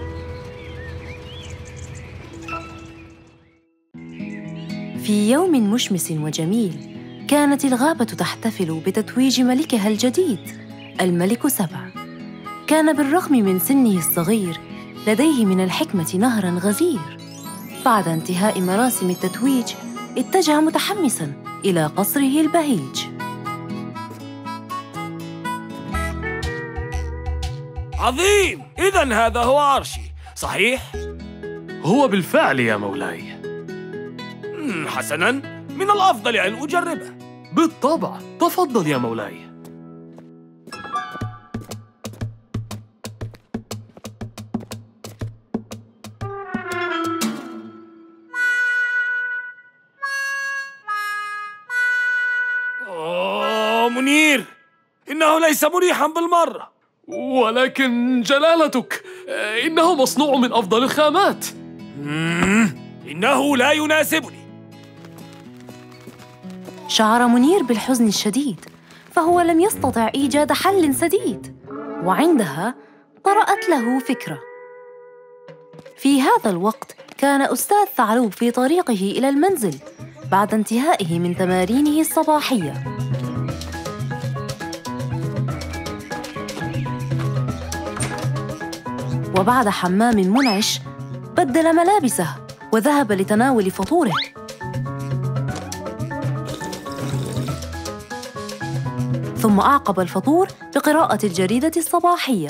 في يوم مشمس وجميل، كانت الغابة تحتفل بتتويج ملكها الجديد، الملك سبع. كان بالرغم من سنه الصغير لديه من الحكمة نهراً غزير. بعد انتهاء مراسم التتويج، اتجه متحمساً إلى قصره البهيج. عظيم! إذن هذا هو عرشي، صحيح؟ هو بالفعل يا مولاي. حسناً، من الأفضل أن أجربه. بالطبع، تفضل يا مولاي. منير، إنه ليس مريحاً بالمرة. ولكن جلالتك، إنه مصنوع من أفضل الخامات. إنه لا يناسبني. شعر منير بالحزن الشديد، فهو لم يستطع إيجاد حل سديد، وعندها طرأت له فكرة. في هذا الوقت كان أستاذ ثعلوب في طريقه إلى المنزل بعد انتهائه من تمارينه الصباحية. وبعد حمام منعش بدل ملابسه وذهب لتناول فطوره. ثم أعقب الفطور بقراءة الجريدة الصباحية.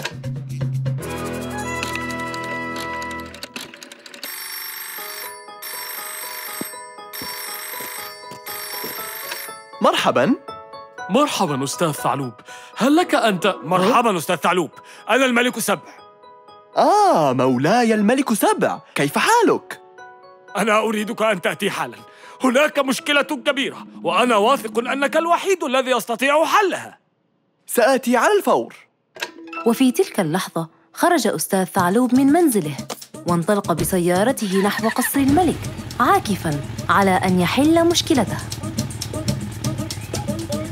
مرحباً. مرحباً أستاذ ثعلوب، هل لك أنت؟ مرحباً أستاذ ثعلوب، أنا الملك سبع. مولاي الملك سبع، كيف حالك؟ أنا أريدك أن تأتي حالاً، هناك مشكلة كبيرة وأنا واثق أنك الوحيد الذي يستطيع حلها. سآتي على الفور. وفي تلك اللحظة خرج أستاذ ثعلوب من منزله وانطلق بسيارته نحو قصر الملك، عاكفاً على أن يحل مشكلته.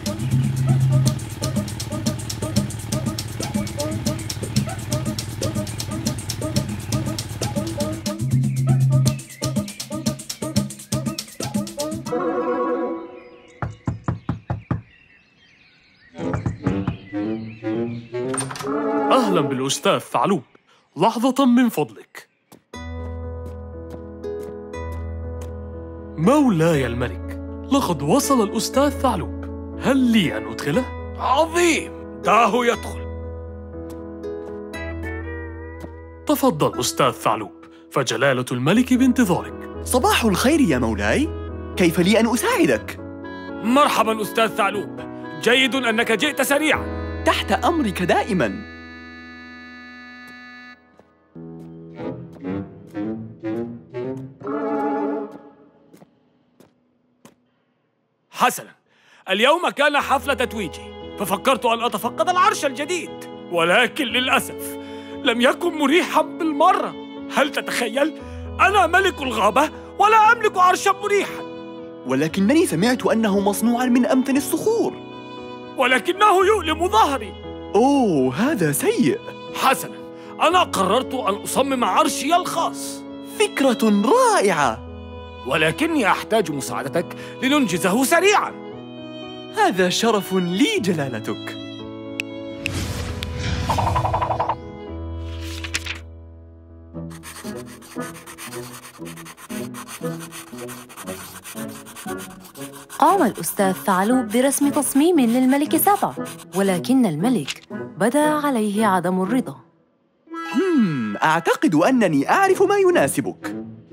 وسهلا بالأستاذ ثعلوب. لحظة من فضلك. مولاي الملك، لقد وصل الأستاذ ثعلوب، هل لي أن أدخله؟ عظيم، دعه يدخل. تفضل أستاذ ثعلوب، فجلالة الملك بانتظارك. صباح الخير يا مولاي، كيف لي أن أساعدك؟ مرحبا أستاذ ثعلوب، جيد أنك جئت سريعا. تحت أمرك دائما. حسنا، اليوم كان حفل تتويجي، ففكرت أن أتفقد العرش الجديد، ولكن للأسف لم يكن مريحا بالمرة. هل تتخيل؟ أنا ملك الغابة ولا أملك عرشا مريحا. ولكنني سمعت أنه مصنوعا من أمتن الصخور. ولكنه يؤلم ظهري. أوه، هذا سيء. حسنا، أنا قررت أن أصمم عرشي الخاص. فكرة رائعة، ولكني أحتاج مساعدتك لننجزه سريعا. هذا شرف لي جلالتك. قام الأستاذ ثعلوب برسم تصميم للملك سبع، ولكن الملك بدا عليه عدم الرضا. أعتقد أنني أعرف ما يناسبك.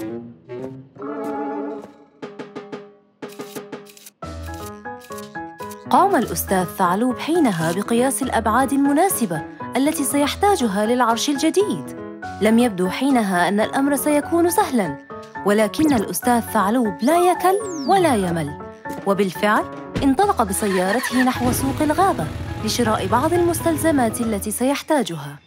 قام الأستاذ ثعلوب حينها بقياس الأبعاد المناسبة التي سيحتاجها للعرش الجديد. لم يبدو حينها أن الأمر سيكون سهلاً، ولكن الأستاذ ثعلوب لا يكل ولا يمل، وبالفعل انطلق بسيارته نحو سوق الغابة لشراء بعض المستلزمات التي سيحتاجها.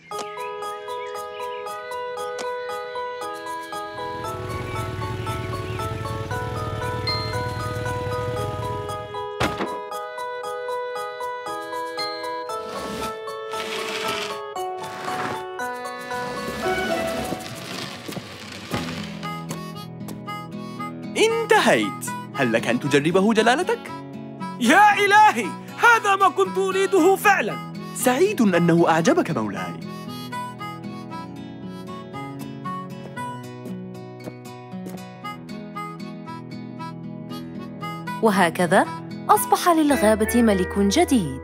انتهيت. هل لك أن تجربه جلالتك؟ يا إلهي، هذا ما كنت أريده فعلا. سعيد أنه أعجبك مولاي. وهكذا أصبح للغابة ملك جديد.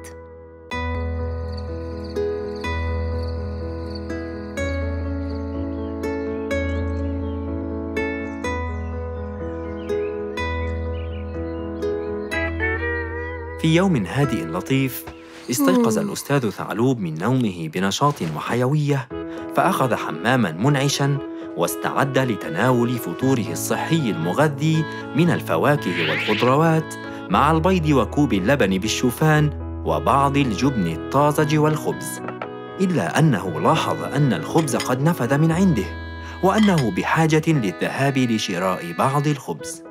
في يوم هادئ لطيف، استيقظ الأستاذ ثعلوب من نومه بنشاط وحيوية، فأخذ حماماً منعشاً واستعد لتناول فطوره الصحي المغذي من الفواكه والخضروات مع البيض وكوب اللبن بالشوفان وبعض الجبن الطازج والخبز. إلا أنه لاحظ أن الخبز قد نفد من عنده، وأنه بحاجة للذهاب لشراء بعض الخبز.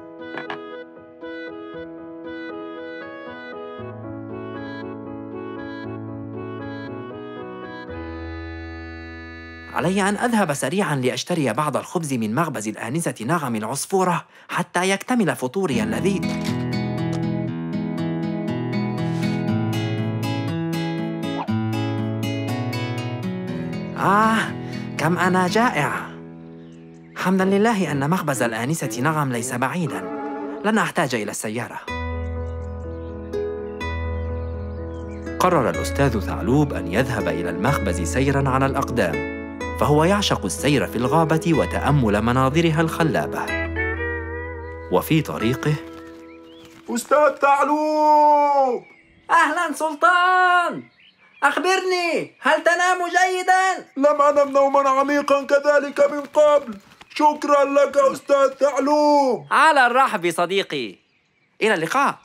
علي أن أذهب سريعاً لأشتري بعض الخبز من مخبز الآنسة نغم العصفورة حتى يكتمل فطوري اللذيذ. كم أنا جائع. حمداً لله أن مخبز الآنسة نغم ليس بعيداً، لن أحتاج إلى السيارة. قرر الأستاذ ثعلوب أن يذهب إلى المخبز سيراً على الأقدام، فهو يعشق السير في الغابة وتأمل مناظرها الخلابة. وفي طريقه: أستاذ ثعلوب! أهلاً سلطان! أخبرني، هل تنام جيداً؟ لم أنم نوماً عميقاً كذلك من قبل. شكراً لك أستاذ ثعلوب. على الرحب صديقي، إلى اللقاء.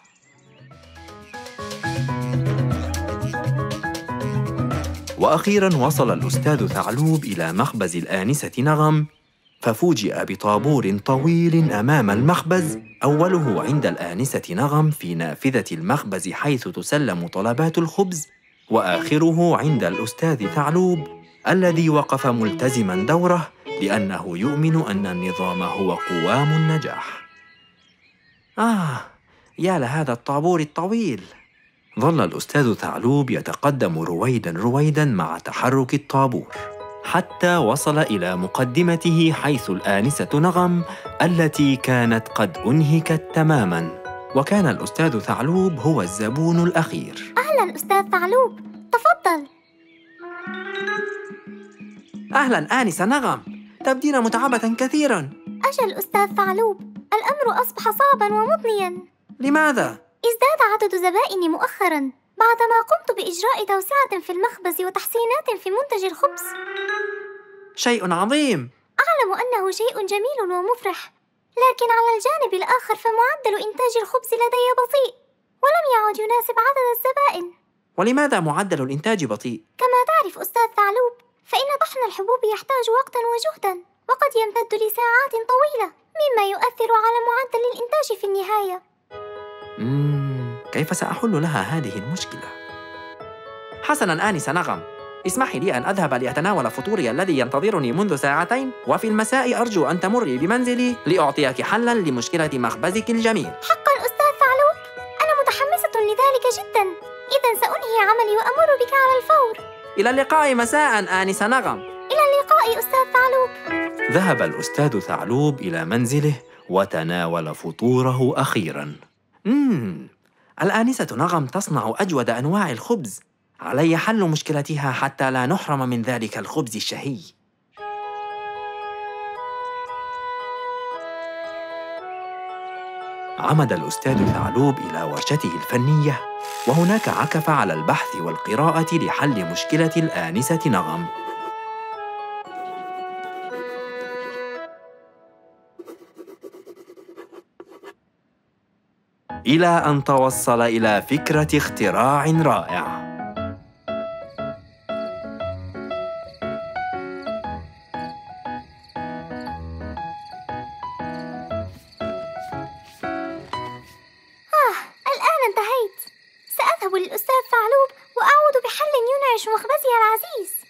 وأخيراً وصل الأستاذ ثعلوب إلى مخبز الآنسة نغم، ففوجئ بطابور طويل أمام المخبز، أوله عند الآنسة نغم في نافذة المخبز حيث تسلم طلبات الخبز، وآخره عند الأستاذ ثعلوب الذي وقف ملتزماً دوره لأنه يؤمن أن النظام هو قوام النجاح. يا لهذا الطابور الطويل. ظل الأستاذ ثعلوب يتقدم رويداً مع تحرك الطابور، حتى وصل إلى مقدمته حيث الآنسة نغم التي كانت قد أنهكت تماماً، وكان الأستاذ ثعلوب هو الزبون الأخير. أهلاً أستاذ ثعلوب، تفضل. أهلاً آنسة نغم، تبدين متعبة كثيراً. أجل أستاذ ثعلوب، الأمر أصبح صعباً ومضنياً. لماذا؟ ازداد عدد زبائني مؤخراً بعدما قمت بإجراء توسعة في المخبز وتحسينات في منتج الخبز. شيء عظيم. أعلم أنه شيء جميل ومفرح، لكن على الجانب الآخر فمعدل إنتاج الخبز لدي بطيء ولم يعد يناسب عدد الزبائن. ولماذا معدل الإنتاج بطيء؟ كما تعرف أستاذ ثعلوب، فإن طحن الحبوب يحتاج وقتاً وجهداً، وقد يمتد لساعات طويلة، مما يؤثر على معدل الإنتاج في النهاية. كيف سأحل لها هذه المشكلة؟ حسناً آنسة نغم، اسمحي لي أن أذهب لأتناول فطوري الذي ينتظرني منذ ساعتين، وفي المساء أرجو أن تمري بمنزلي لأعطيك حلاً لمشكلة مخبزك الجميل. حقاً أستاذ ثعلوب، أنا متحمسة لذلك جداً. إذن سأنهي عملي وأمر بك على الفور. إلى اللقاء مساءً آنسة نغم. إلى اللقاء أستاذ ثعلوب. ذهب الأستاذ ثعلوب إلى منزله وتناول فطوره أخيراً. الآنسة نغم تصنع أجود أنواع الخبز، علي حل مشكلتها حتى لا نحرم من ذلك الخبز الشهي. عمد الأستاذ ثعلوب إلى ورشته الفنية، وهناك عكف على البحث والقراءة لحل مشكلة الآنسة نغم. إلى أن توصل إلى فكرة اختراع رائع. الآن انتهيت. سأذهب للأستاذ ثعلوب وأعود بحل ينعش مخبزي العزيز.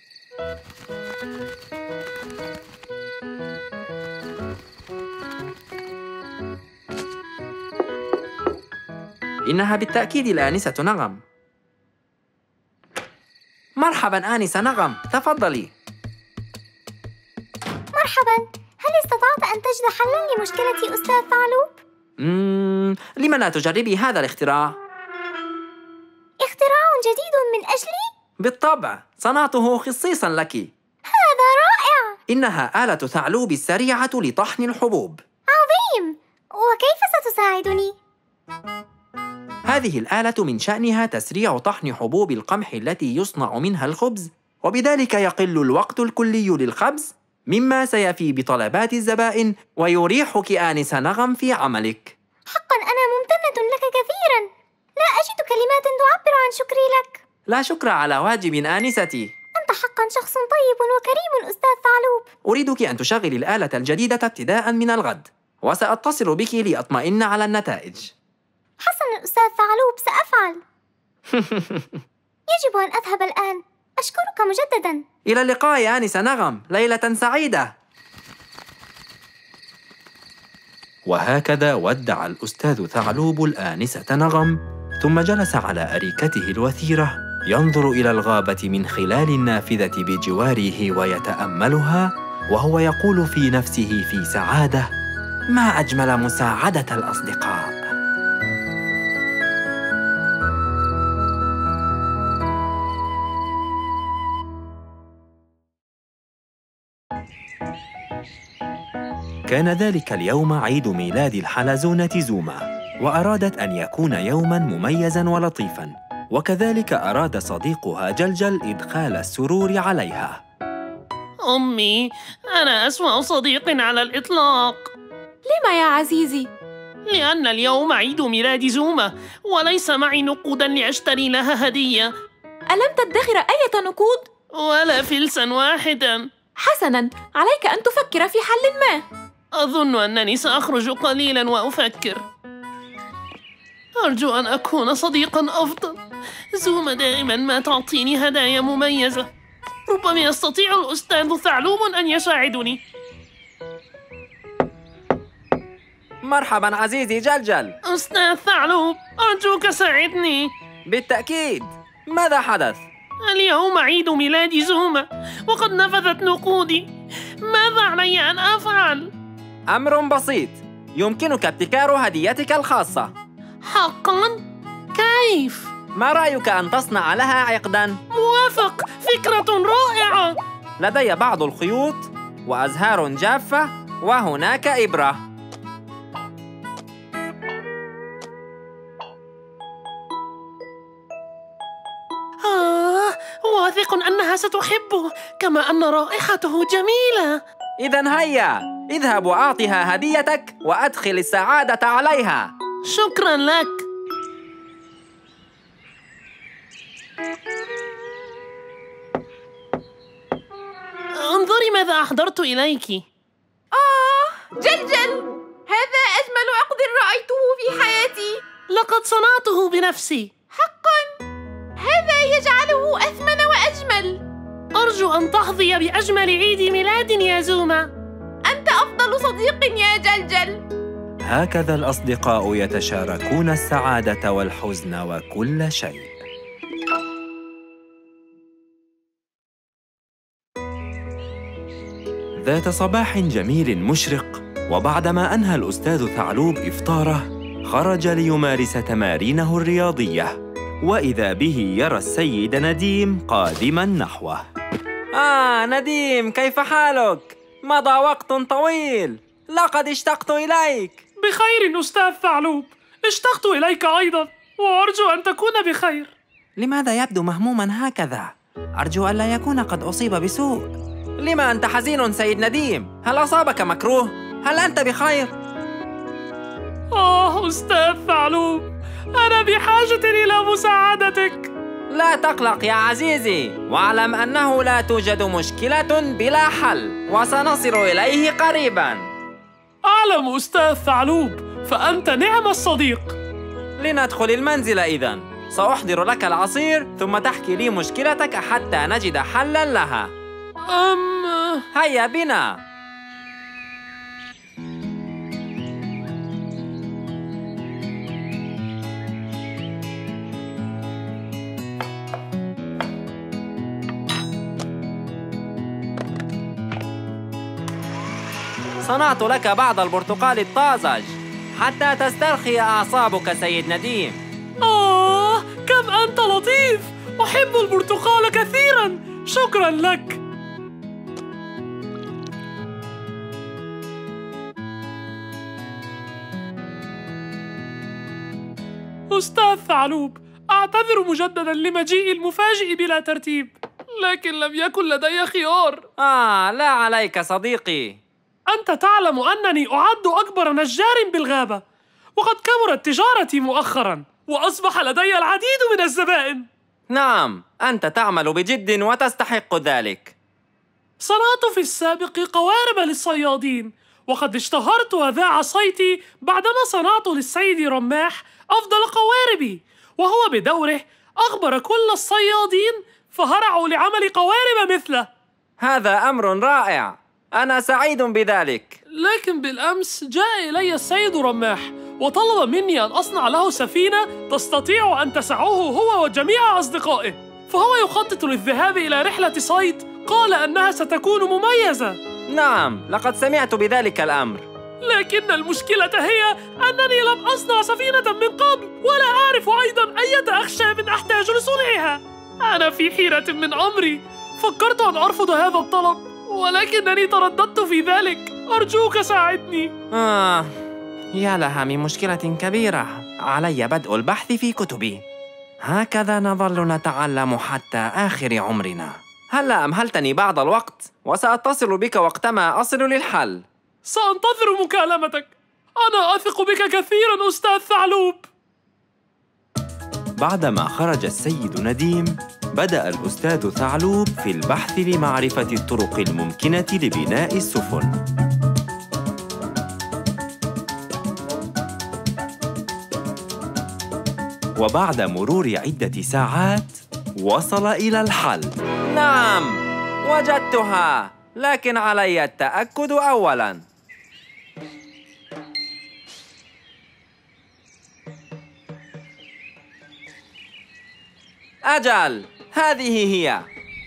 إنها بالتأكيد الآنسة نغم. مرحباً آنسة نغم، تفضلي. مرحباً، هل استطعت أن تجد حلاً لمشكلة أستاذ ثعلوب؟ لم لا تجربي هذا الاختراع؟ اختراع جديد من أجلي؟ بالطبع، صنعته خصيصاً لك. هذا رائع! إنها آلة ثعلوب السريعة لطحن الحبوب. عظيم! وكيف ستساعدني؟ هذه الآلة من شأنها تسريع طحن حبوب القمح التي يصنع منها الخبز، وبذلك يقل الوقت الكلي للخبز، مما سيفي بطلبات الزبائن ويريحك آنسة نغم في عملك. حقاً أنا ممتنة لك كثيراً. لا أجد كلمات تعبر عن شكري لك. لا شكر على واجب آنستي. أنت حقاً شخص طيب وكريم أستاذ ثعلوب. أريدك أن تشغلي الآلة الجديدة ابتداءً من الغد، وسأتصل بك لأطمئن على النتائج. حسناً أستاذ ثعلوب، سأفعل. يجب أن أذهب الآن. أشكرك مجدداً. إلى اللقاء يا آنسة نغم، ليلة سعيدة. وهكذا ودع الأستاذ ثعلوب الآنسة نغم، ثم جلس على أريكته الوثيرة ينظر إلى الغابة من خلال النافذة بجواره ويتأملها، وهو يقول في نفسه في سعادة: ما أجمل مساعدة الأصدقاء. كان ذلك اليوم عيد ميلاد الحلزونة زوما، وأرادت أن يكون يوماً مميزاً ولطيفاً، وكذلك أراد صديقها جلجل إدخال السرور عليها. أمي، أنا أسوأ صديق على الإطلاق. لما يا عزيزي؟ لأن اليوم عيد ميلاد زوما، وليس معي نقوداً لأشتري لها هدية. ألم تدخر أي نقود؟ ولا فلساً واحداً. حسناً، عليك أن تفكر في حل ما. أظن أنني سأخرج قليلاً وأفكر. أرجو أن أكون صديقاً أفضل. زوما دائماً ما تعطيني هدايا مميزة. ربما يستطيع الأستاذ ثعلوب أن يساعدني. مرحباً عزيزي جلجل. أستاذ ثعلوب، أرجوك ساعدني. بالتأكيد. ماذا حدث؟ اليوم عيد ميلاد زوما وقد نفذت نقودي. ماذا علي أن أفعل؟ أمر بسيط، يمكنك ابتكار هديتك الخاصة. حقاً؟ كيف؟ ما رأيك أن تصنع لها عقداً؟ موافق، فكرة رائعة. لدي بعض الخيوط وأزهار جافة وهناك إبرة. واثق أنها ستحبه، كما أن رائحته جميلة. إذن هيا، اذهب وأعطها هديتك وأدخل السعادة عليها. شكراً لك. انظري ماذا أحضرت إليك. جلجل، هذا أجمل عقد رأيته في حياتي. لقد صنعته بنفسي. حقاً، هذا يجعله أثمن وأجمل. أرجو أن تحظي بأجمل عيد ميلاد يا زوما. أنت أفضل صديق يا جلجل. هكذا الأصدقاء يتشاركون السعادة والحزن وكل شيء. ذات صباح جميل مشرق، وبعدما أنهى الأستاذ ثعلوب إفطاره، خرج ليمارس تمارينه الرياضية، وإذا به يرى السيد نديم قادماً نحوه. نديم، كيف حالك؟ مضى وقت طويل، لقد اشتقت إليك. بخير أستاذ ثعلوب، اشتقت إليك أيضاً، وأرجو أن تكون بخير. لماذا يبدو مهموماً هكذا؟ أرجو ألا يكون قد أصيب بسوء. لما أنت حزين سيد نديم؟ هل أصابك مكروه؟ هل أنت بخير؟ أستاذ ثعلوب، أنا بحاجة إلى مساعدتك. لا تقلق يا عزيزي، واعلم أنه لا توجد مشكلة بلا حل، وسنصل إليه قريباً. أعلم أستاذ ثعلوب، فأنت نعم الصديق. لندخل المنزل إذن، سأحضر لك العصير ثم تحكي لي مشكلتك حتى نجد حلاً لها. هيا بنا. صنعت لك بعض البرتقال الطازج حتى تسترخي أعصابك سيد نديم. كم أنت لطيف، أحب البرتقال كثيراً، شكراً لك. أستاذ ثعلوب، أعتذر مجدداً لمجيئي المفاجئ بلا ترتيب، لكن لم يكن لدي خيار. لا عليك صديقي. أنت تعلم أنني أعد أكبر نجار بالغابة، وقد كبرت تجارتي مؤخراً، وأصبح لدي العديد من الزبائن. نعم، أنت تعمل بجد وتستحق ذلك. صنعت في السابق قوارب للصيادين، وقد اشتهرت وذاع صيتي بعدما صنعت للسيد رماح أفضل قواربي، وهو بدوره أخبر كل الصيادين فهرعوا لعمل قوارب مثله. هذا أمر رائع، أنا سعيد بذلك. لكن بالأمس جاء إلي السيد رماح وطلب مني أن أصنع له سفينة تستطيع أن تسعه هو وجميع أصدقائه، فهو يخطط للذهاب إلى رحلة صيد، قال أنها ستكون مميزة. نعم، لقد سمعت بذلك الأمر. لكن المشكلة هي أنني لم أصنع سفينة من قبل، ولا أعرف أيضاً أية أخشاب أحتاج لصنعها. أنا في حيرة من أمري، فكرت أن أرفض هذا الطلب، ولكنني ترددت في ذلك. أرجوك ساعدني. يا لها من مشكلة كبيرة، علي بدء البحث في كتبي. هكذا نظل نتعلم حتى آخر عمرنا. هلا أمهلتني بعض الوقت، وسأتصل بك وقتما أصل للحل. سأنتظر مكالمتك، أنا أثق بك كثيراً أستاذ ثعلوب. بعدما خرج السيد نديم، بدأ الأستاذ ثعلوب في البحث لمعرفة الطرق الممكنة لبناء السفن. وبعد مرور عدة ساعات وصل إلى الحل. نعم، وجدتها، لكن علي التأكد أولاً. أجل، هذه هي.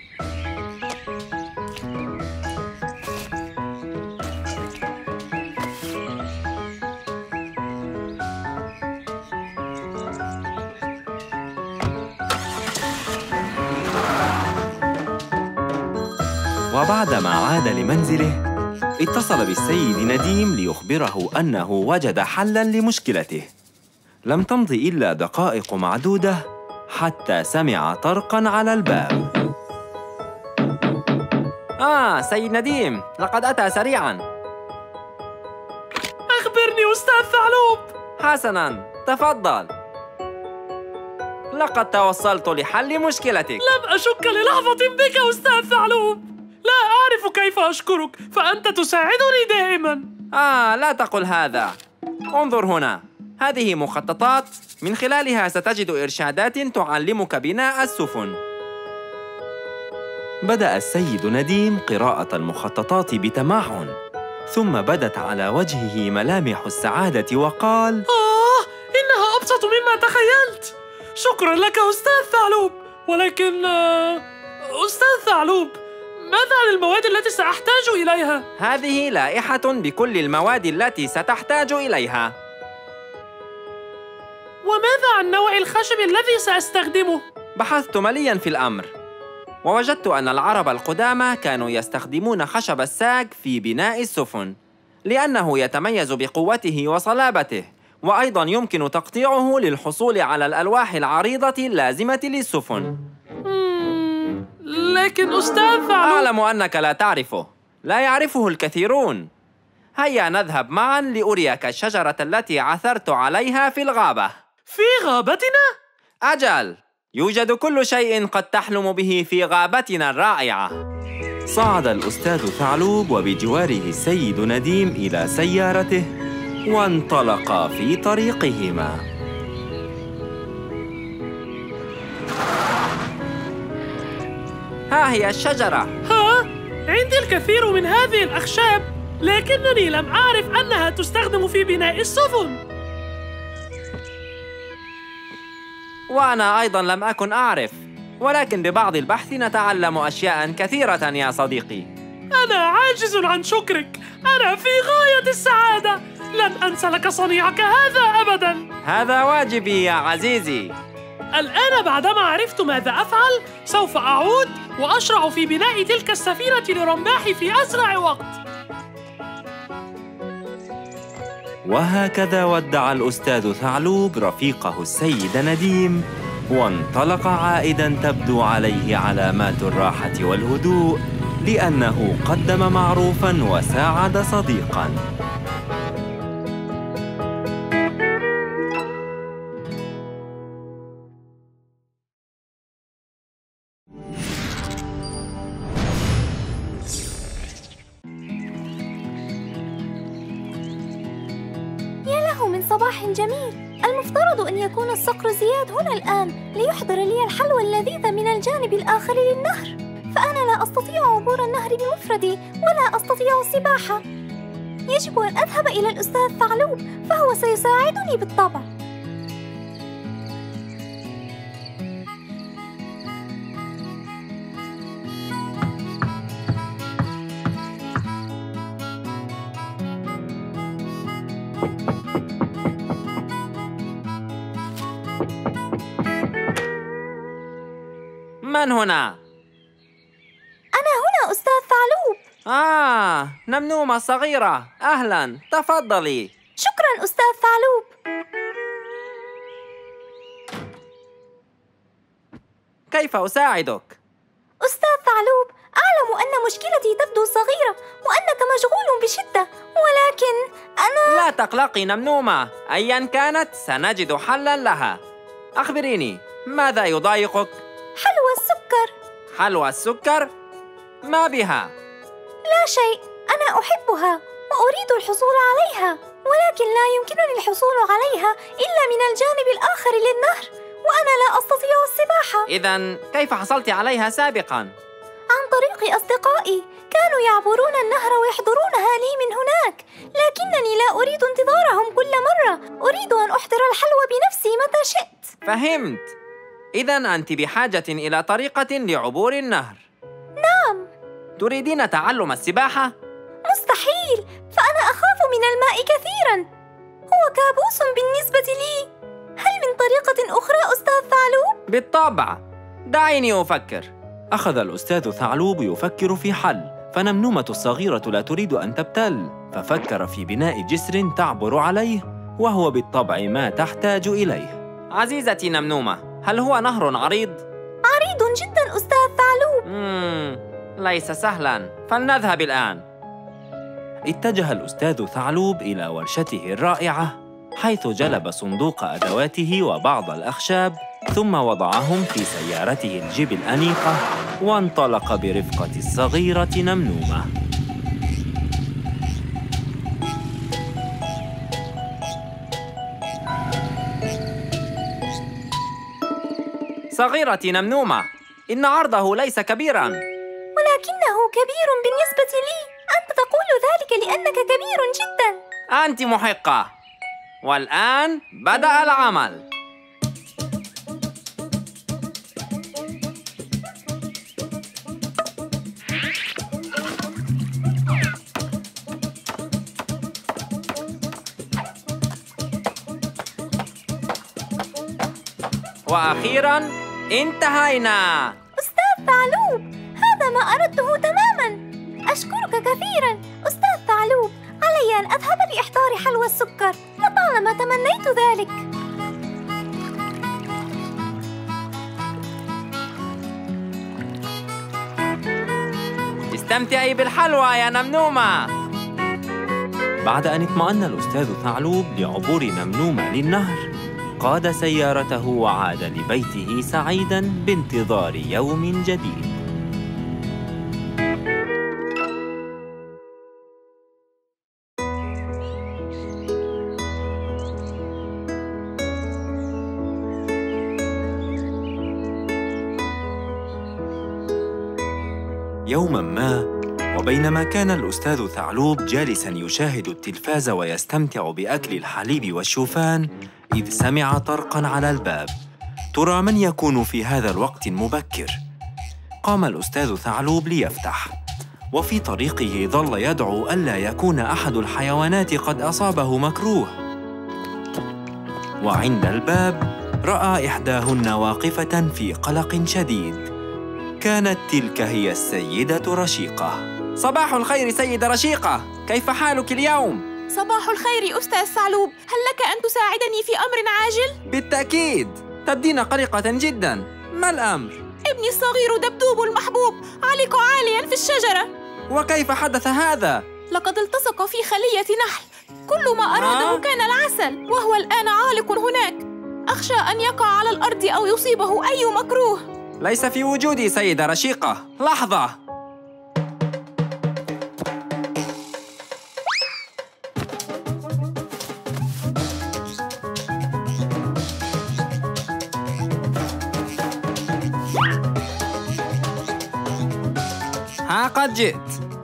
وبعدما عاد لمنزله، اتصل بالسيد نديم ليخبره أنه وجد حلاً لمشكلته. لم تمض إلا دقائق معدودة حتى سمع طرقاً على الباب. سيد نديم، لقد أتى سريعاً. أخبرني أستاذ ثعلوب. حسناً، تفضل. لقد توصلت لحل مشكلتك. لم أشك للحظة بك أستاذ ثعلوب. لا أعرف كيف أشكرك، فأنت تساعدني دائماً. لا تقل هذا. انظر هنا، هذه مخططات من خلالها ستجد إرشادات تعلمك بناء السفن. بدأ السيد نديم قراءة المخططات بتمعن، ثم بدت على وجهه ملامح السعادة وقال: إنها أبسط مما تخيلت. شكراً لك أستاذ ثعلوب. ولكن أستاذ ثعلوب، ماذا عن المواد التي سأحتاج إليها؟ هذه لائحة بكل المواد التي ستحتاج إليها. وماذا عن نوع الخشب الذي سأستخدمه؟ بحثت ملياً في الأمر، ووجدت أن العرب القدامى كانوا يستخدمون خشب الساج في بناء السفن، لأنه يتميز بقوته وصلابته، وأيضاً يمكن تقطيعه للحصول على الألواح العريضة اللازمة للسفن. لكن أستاذ ثعلوب، أعلم أنك لا تعرفه، لا يعرفه الكثيرون. هيا نذهب معاً لأريك الشجرة التي عثرت عليها في الغابة. في غابتنا؟ أجل، يوجد كل شيء قد تحلم به في غابتنا الرائعة. صعد الأستاذ ثعلوب وبجواره السيد نديم إلى سيارته، وانطلقا في طريقهما. ها هي الشجرة. عندي الكثير من هذه الأخشاب، لكنني لم أعرف أنها تستخدم في بناء السفن. وأنا أيضاً لم أكن أعرف، ولكن ببعض البحث نتعلم أشياء كثيرة يا صديقي. أنا عاجز عن شكرك، أنا في غاية السعادة. لن أنسى لك صنيعك هذا أبداً. هذا واجبي يا عزيزي. الآن بعدما عرفت ماذا أفعل، سوف أعود وأشرع في بناء تلك السفينة لرماحي في أسرع وقت. وهكذا ودع الأستاذ ثعلوب رفيقه السيد نديم، وانطلق عائداً تبدو عليه علامات الراحة والهدوء، لأنه قدم معروفاً وساعد صديقاً. من صباح جميل. المفترض أن يكون الصقر زياد هنا الآن ليحضر لي الحلوى اللذيذة من الجانب الآخر للنهر، فأنا لا أستطيع عبور النهر بمفردي ولا أستطيع السباحة. يجب أن أذهب إلى الأستاذ ثعلوب، فهو سيساعدني بالطبع. من هنا؟ أنا هنا أستاذ ثعلوب. نمنومة صغيرة، أهلاً، تفضلي. شكراً أستاذ ثعلوب. كيف أساعدك؟ أستاذ ثعلوب، أعلم أن مشكلتي تبدو صغيرة وأنك مشغول بشدة، ولكن أنا... لا تقلقي نمنومة، أياً كانت سنجد حلاً لها. أخبريني، ماذا يضايقك؟ حلوى السكر. حلوى السكر؟ ما بها؟ لا شيء، أنا أحبها وأريد الحصول عليها، ولكن لا يمكنني الحصول عليها إلا من الجانب الآخر للنهر، وأنا لا أستطيع السباحة. إذن كيف حصلت عليها سابقاً؟ عن طريق أصدقائي، كانوا يعبرون النهر ويحضرونها لي من هناك، لكنني لا أريد انتظارهم كل مرة، أريد أن أحضر الحلوى بنفسي متى شئت. فهمت. إذن أنت بحاجة إلى طريقة لعبور النهر. نعم. تريدين تعلم السباحة؟ مستحيل، فأنا أخاف من الماء كثيراً. هو كابوس بالنسبة لي. هل من طريقة أخرى أستاذ ثعلوب؟ بالطبع، دعيني أفكر. أخذ الأستاذ ثعلوب يفكر في حل، فنمنومة الصغيرة لا تريد أن تبتل، ففكر في بناء جسر تعبر عليه، وهو بالطبع ما تحتاج إليه. عزيزتي نمنومة، هل هو نهر عريض؟ عريض جداً أستاذ ثعلوب. ليس سهلاً، فلنذهب الآن. اتجه الأستاذ ثعلوب إلى ورشته الرائعة، حيث جلب صندوق أدواته وبعض الأخشاب، ثم وضعهم في سيارته الجيب الأنيقة، وانطلق برفقة الصغيرة نمنومة. صغيرتي نمنومة، إن عرضه ليس كبيراً. ولكنه كبير بالنسبة لي. أنت تقول ذلك لأنك كبير جداً. أنت محقة. والآن بدأ العمل. وأخيراً انتهينا. أستاذ ثعلوب، هذا ما أردته تماماً. أشكرك كثيراً أستاذ ثعلوب. علي أن أذهب لإحضار حلوى السكر، لطالما تمنيت ذلك. استمتعي بالحلوى يا نمنومة. بعد أن اطمأن الأستاذ ثعلوب لعبور نمنومة للنهر، قاد سيارته وعاد لبيته سعيداً بانتظار يوم جديد. يوماً ما، وبينما كان الأستاذ ثعلوب جالساً يشاهد التلفاز ويستمتع بأكل الحليب والشوفان، إذ سمع طرقاً على الباب. ترى من يكون في هذا الوقت المبكر؟ قام الأستاذ ثعلوب ليفتح، وفي طريقه ظل يدعو ألا يكون أحد الحيوانات قد أصابه مكروه. وعند الباب رأى إحداهن واقفة في قلق شديد. كانت تلك هي السيدة رشيقة. صباح الخير سيدة رشيقة، كيف حالك اليوم؟ صباح الخير أستاذ ثعلوب، هل لك أن تساعدني في أمر عاجل؟ بالتأكيد، تبدين قلقة جداً. ما الأمر؟ ابني الصغير دبدوب المحبوب علق عالياً في الشجرة. وكيف حدث هذا؟ لقد التصق في خلية نحل، كل ما أراده كان العسل، وهو الآن عالق هناك. أخشى أن يقع على الأرض أو يصيبه أي مكروه. ليس في وجودي سيدة رشيقة، لحظة. ها قد جئت.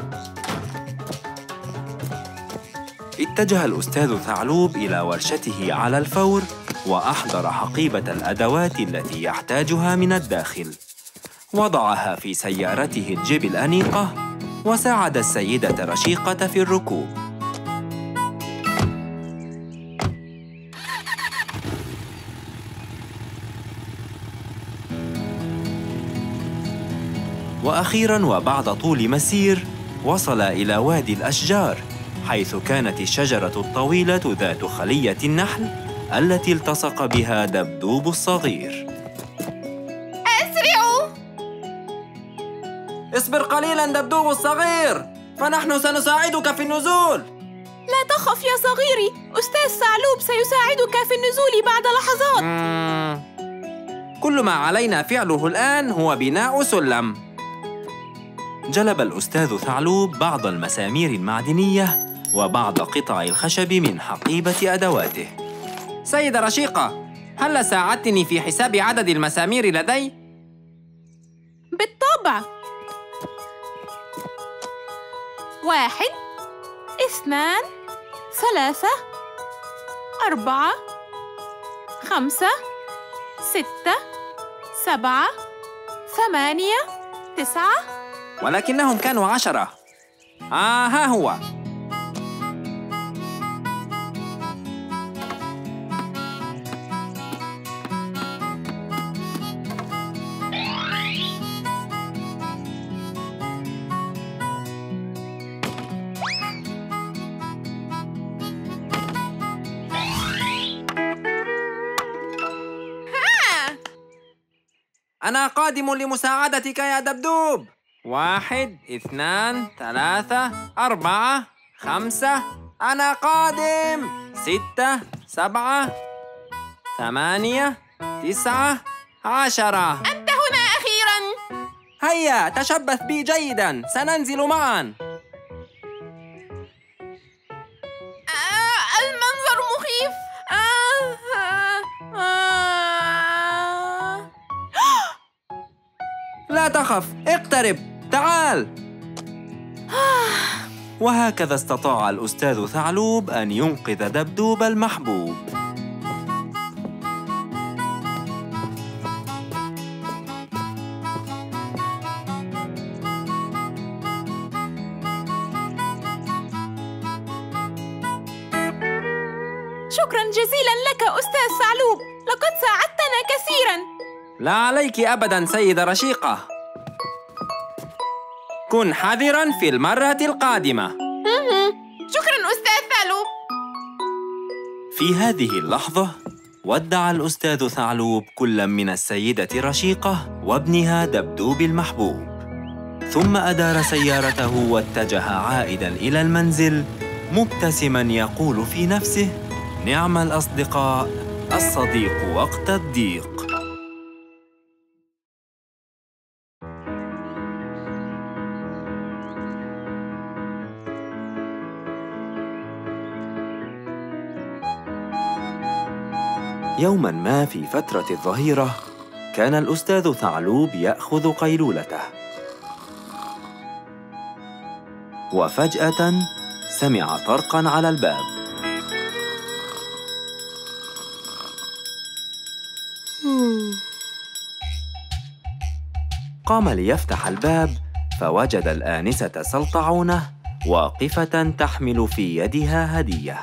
اتجه الأستاذ ثعلوب إلى ورشته على الفور، وأحضر حقيبة الأدوات التي يحتاجها من الداخل. وضعها في سيارته الجيب الأنيقة، وساعد السيدة رشيقة في الركوب. وأخيراً وبعد طول مسير، وصل إلى وادي الأشجار، حيث كانت الشجرة الطويلة ذات خلية النحل التي التصق بها دبدوب الصغير. أسرعوا! اصبر قليلاً دبدوب الصغير، فنحن سنساعدك في النزول. لا تخف يا صغيري، أستاذ ثعلوب سيساعدك في النزول بعد لحظات. كل ما علينا فعله الآن هو بناء سلم. جلب الأستاذ ثعلوب بعض المسامير المعدنية وبعض قطع الخشب من حقيبة أدواته. سيدة رشيقة، هل ساعدتني في حساب عدد المسامير لدي؟ بالطبع. 1 2 3 4 5 6 7 8 9 ولكنهم كانوا 10. ها هو. أنا قادم لمساعدتك يا دبدوب. 1 2 3 4 5. أنا قادم. 6 7 8 9 10. أنت هنا أخيراً. هيا تشبث بي جيداً، سننزل معاً. المنظر مخيف. لا تخف، اقترب، تعال. وهكذا استطاع الأستاذ ثعلوب أن ينقذ دبدوب المحبوب. شكراً جزيلاً لك أستاذ ثعلوب، لقد ساعدتنا كثيراً. لا عليك أبداً سيدة رشيقة. كن حذراً في المرة القادمة. شكراً أستاذ ثعلوب. في هذه اللحظة ودع الأستاذ ثعلوب كل من السيدة رشيقة وابنها دبدوب المحبوب، ثم أدار سيارته واتجه عائداً إلى المنزل مبتسماً يقول في نفسه: نعم الأصدقاء، الصديق وقت الضيق. يوماً ما في فترة الظهيرة كان الأستاذ ثعلوب يأخذ قيلولته، وفجأة سمع طرقاً على الباب. قام ليفتح الباب فوجد الآنسة سلطعونة واقفة تحمل في يدها هدية.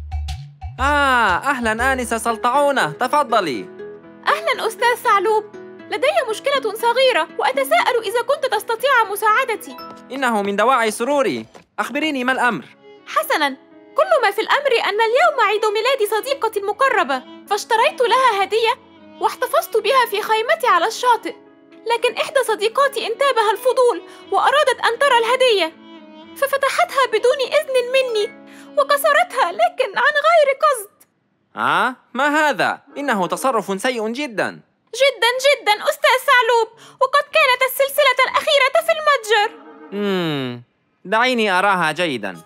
أهلاً آنسة سلطعونة، تفضلي. أهلاً أستاذ ثعلوب، لدي مشكلة صغيرة وأتساءل إذا كنت تستطيع مساعدتي. إنه من دواعي سروري، أخبريني ما الأمر؟ حسناً، كل ما في الأمر أن اليوم عيد ميلاد صديقتي المقربة، فاشتريت لها هدية واحتفظت بها في خيمتي على الشاطئ، لكن إحدى صديقاتي انتابها الفضول وأرادت أن ترى الهدية، ففتحتها بدون إذن مني وكسرتها، لكن عن غير قصد. ما هذا؟ إنه تصرف سيء جداً. جداً جداً أستاذ ثعلوب، وقد كانت السلسلة الأخيرة في المتجر. دعيني أراها جيداً.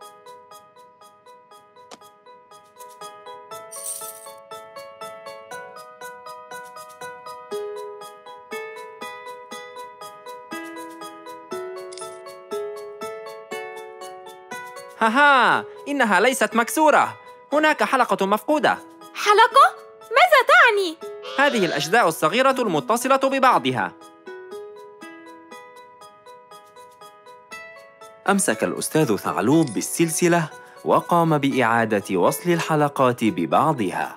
إنها ليست مكسورة، هناك حلقة مفقودة. حلقة؟ ماذا تعني؟ هذه الأجزاء الصغيرة المتصلة ببعضها. أمسك الأستاذ ثعلوب بالسلسلة وقام بإعادة وصل الحلقات ببعضها.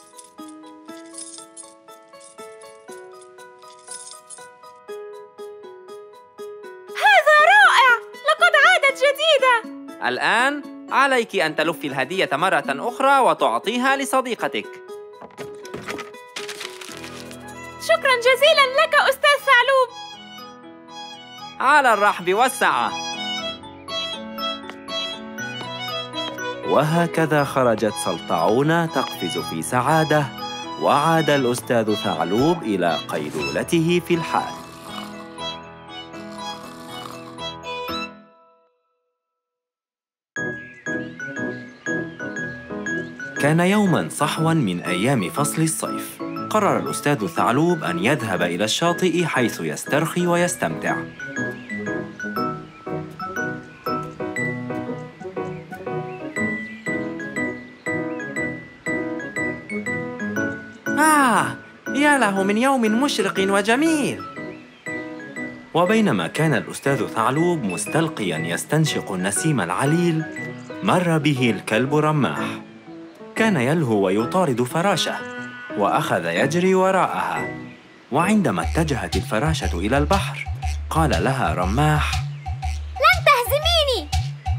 هذا رائع! لقد عادت جديدة. الآن عليك أن تلفي الهدية مرة أخرى وتعطيها لصديقتك. شكراً جزيلاً لك أستاذ ثعلوب. على الرحب والسعة. وهكذا خرجت سلطعونة تقفز في سعادة، وعاد الأستاذ ثعلوب إلى قيلولته في الحال. كان يوماً صحواً من أيام فصل الصيف. قرر الأستاذ ثعلوب أن يذهب إلى الشاطئ حيث يسترخي ويستمتع. يا إنه من يوم مشرق وجميل. وبينما كان الأستاذ ثعلوب مستلقياً يستنشق النسيم العليل، مر به الكلب رماح. كان يلهو ويطارد فراشة، وأخذ يجري وراءها. وعندما اتجهت الفراشة إلى البحر، قال لها رماح: لن تهزميني.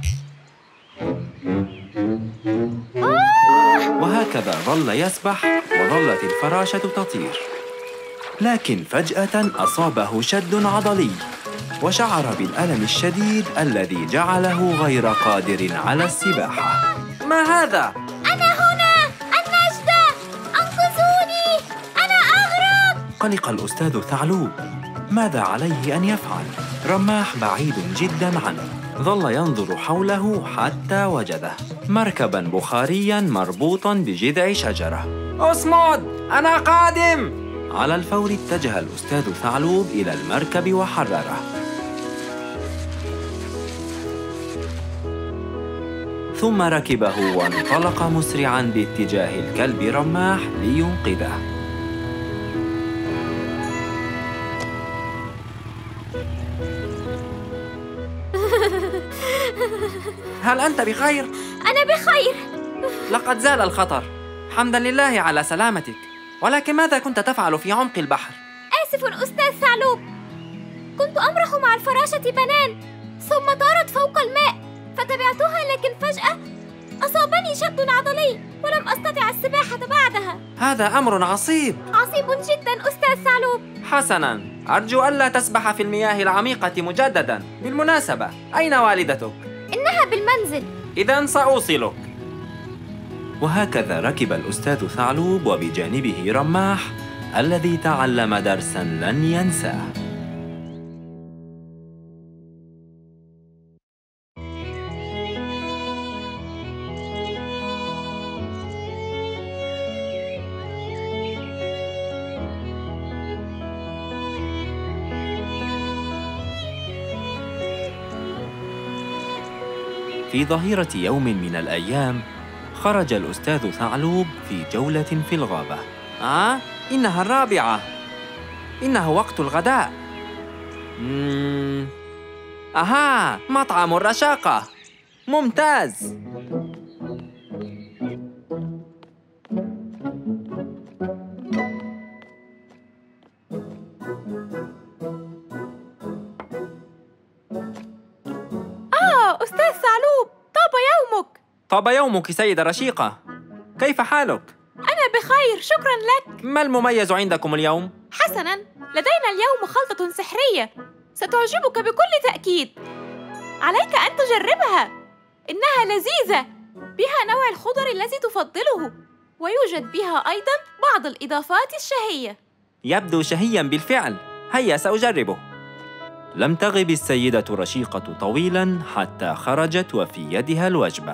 وهكذا ظل يسبح، وظلت الفراشة تطير. لكن فجأة أصابه شد عضلي، وشعر بالألم الشديد الذي جعله غير قادر على السباحة. ما هذا؟ أنا هنا! النجدة! أنقذوني! أنا أغرق! قلق الأستاذ ثعلوب. ماذا عليه أن يفعل؟ رماح بعيد جداً عنه. ظل ينظر حوله حتى وجده مركباً بخارياً مربوطاً بجذع شجرة. اصمد! أنا قادم! على الفور اتجه الأستاذ ثعلوب إلى المركب وحرره. ثم ركبه وانطلق مسرعاً باتجاه الكلب رماح لينقذه. هل أنت بخير؟ أنا بخير. لقد زال الخطر. حمداً لله على سلامتك. ولكن ماذا كنت تفعل في عمق البحر؟ آسف أستاذ ثعلوب. كنت أمرح مع الفراشة بنان، ثم طارت فوق الماء فتبعتها، لكن فجأة أصابني شد عضلي ولم أستطع السباحة بعدها. هذا أمر عصيب. عصيب جدا أستاذ ثعلوب. حسناً، أرجو ألا تسبح في المياه العميقة مجدداً. بالمناسبة، أين والدتك؟ إنها بالمنزل. إذن سأوصلك. وهكذا ركب الأستاذ ثعلوب وبجانبه رماح الذي تعلم درساً لن ينساه. في ظهيرة يوم من الأيام، خرج الأستاذ ثعلوب في جولة في الغابة. إنها الرابعة. إنه وقت الغداء. أها، مطعم الرشاقة. ممتاز. أستاذ ثعلوب، طاب يومك. طاب يومك سيدة رشيقة. كيف حالك؟ أنا بخير، شكراً لك. ما المميز عندكم اليوم؟ حسناً، لدينا اليوم خلطة سحرية ستعجبك بكل تأكيد. عليك أن تجربها، إنها لذيذة، بها نوع الخضر الذي تفضله، ويوجد بها أيضاً بعض الإضافات الشهية. يبدو شهياً بالفعل. هيا سأجربه. لم تغب السيدة رشيقة طويلاً حتى خرجت وفي يدها الوجبة.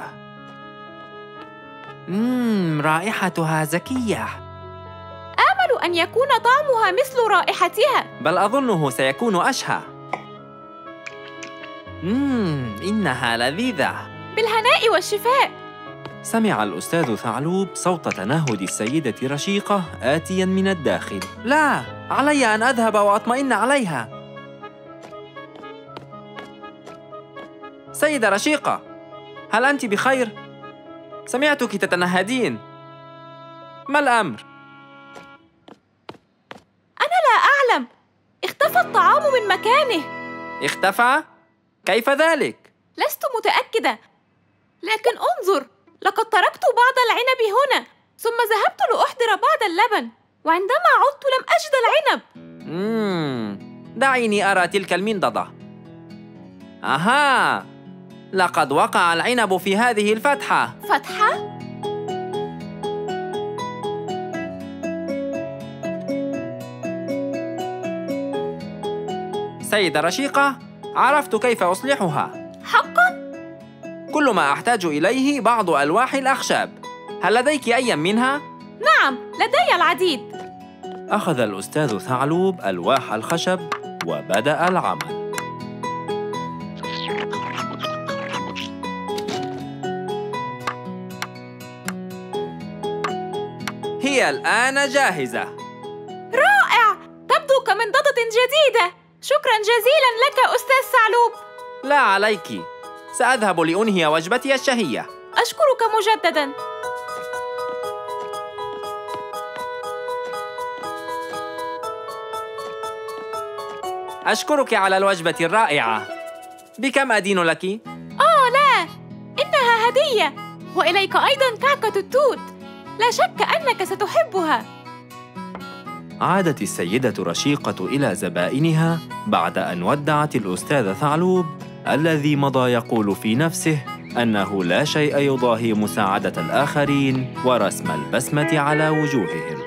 رائحتها زكية. آمل أن يكون طعمها مثل رائحتها. بل أظنه سيكون أشهى. إنها لذيذة. بالهناء والشفاء. سمع الأستاذ ثعلوب صوت تنهد السيدة رشيقة آتياً من الداخل. لا، علي أن أذهب وأطمئن عليها. سيدة رشيقة، هل أنت بخير؟ سمعتك تتنهدين. ما الأمر؟ أنا لا أعلم. اختفى الطعام من مكانه. اختفى؟ كيف ذلك؟ لست متأكدة، لكن انظر، لقد تركت بعض العنب هنا، ثم ذهبت لأحضر بعض اللبن، وعندما عدت لم أجد العنب. دعيني أرى تلك المنضدة. أها، لقد وقع العنب في هذه الفتحة. فتحة؟ سيدة رشيقة، عرفت كيف أصلحها. حقاً؟ كل ما أحتاج إليه بعض ألواح الأخشاب. هل لديك أي منها؟ نعم، لدي العديد. أخذ الأستاذ ثعلوب ألواح الخشب وبدأ العمل. هي الآن جاهزة. رائع! جديدة. شكراً جزيلاً لك أستاذ ثعلوب. لا عليك، سأذهب لأنهي وجبتي الشهية. أشكرك مجدداً. أشكرك على الوجبة الرائعة. بكم أدين لك؟ لا، إنها هدية، وإليك أيضاً كعكة التوت، لا شك أنك ستحبها. عادت السيدة رشيقة إلى زبائنها بعد أن ودعت الأستاذ ثعلوب الذي مضى يقول في نفسه أنه لا شيء يضاهي مساعدة الآخرين ورسم البسمة على وجوههم.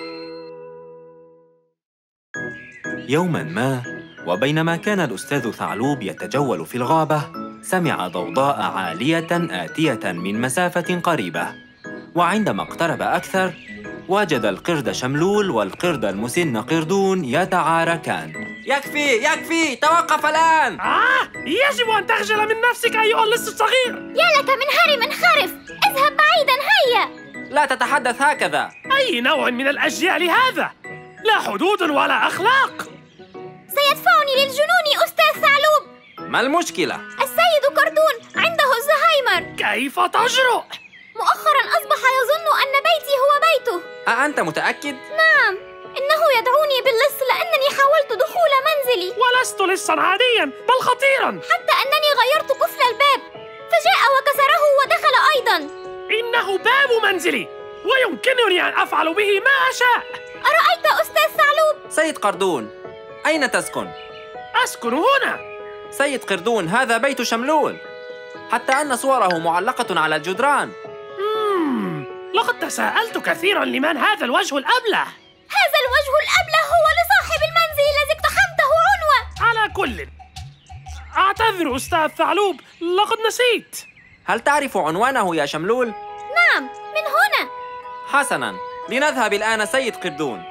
يوماً ما، وبينما كان الأستاذ ثعلوب يتجول في الغابة، سمع ضوضاء عالية آتية من مسافة قريبة، وعندما اقترب أكثر وجد القرد شملول والقرد المسن قردون يتعاركان. يكفي، توقف الآن! يجب أن تخجل من نفسك أيها اللص الصغير. يا لك من هرم خرف، اذهب بعيداً هيا. لا تتحدث هكذا. أي نوع من الأجيال هذا؟ لا حدود ولا أخلاق. سيدفعني للجنون أستاذ ثعلوب. ما المشكلة؟ السيد قردون عنده الزهايمر. كيف تجرؤ؟ مؤخراً أصبح يظن أن بيتي هو بيته. أأنت متأكد؟ نعم، إنه يدعوني باللص لأنني حاولت دخول منزلي. ولست لصاً عادياً بل خطيراً. حتى أنني غيرت قفل الباب فجاء وكسره ودخل أيضاً. إنه باب منزلي ويمكنني أن أفعل به ما أشاء. أرأيت أستاذ ثعلوب؟ سيد قردون، أين تسكن؟ أسكن هنا. سيد قردون، هذا بيت شملول، حتى أن صوره معلقة على الجدران. لقد تساءلت كثيراً لمن هذا الوجه الأبله. هذا الوجه الأبله هو لصاحب المنزل الذي اقتحمته عنوة. على كل، أعتذر أستاذ ثعلوب، لقد نسيت. هل تعرف عنوانه يا شملول؟ نعم، من هنا. حسناً، لنذهب الآن سيد قردون.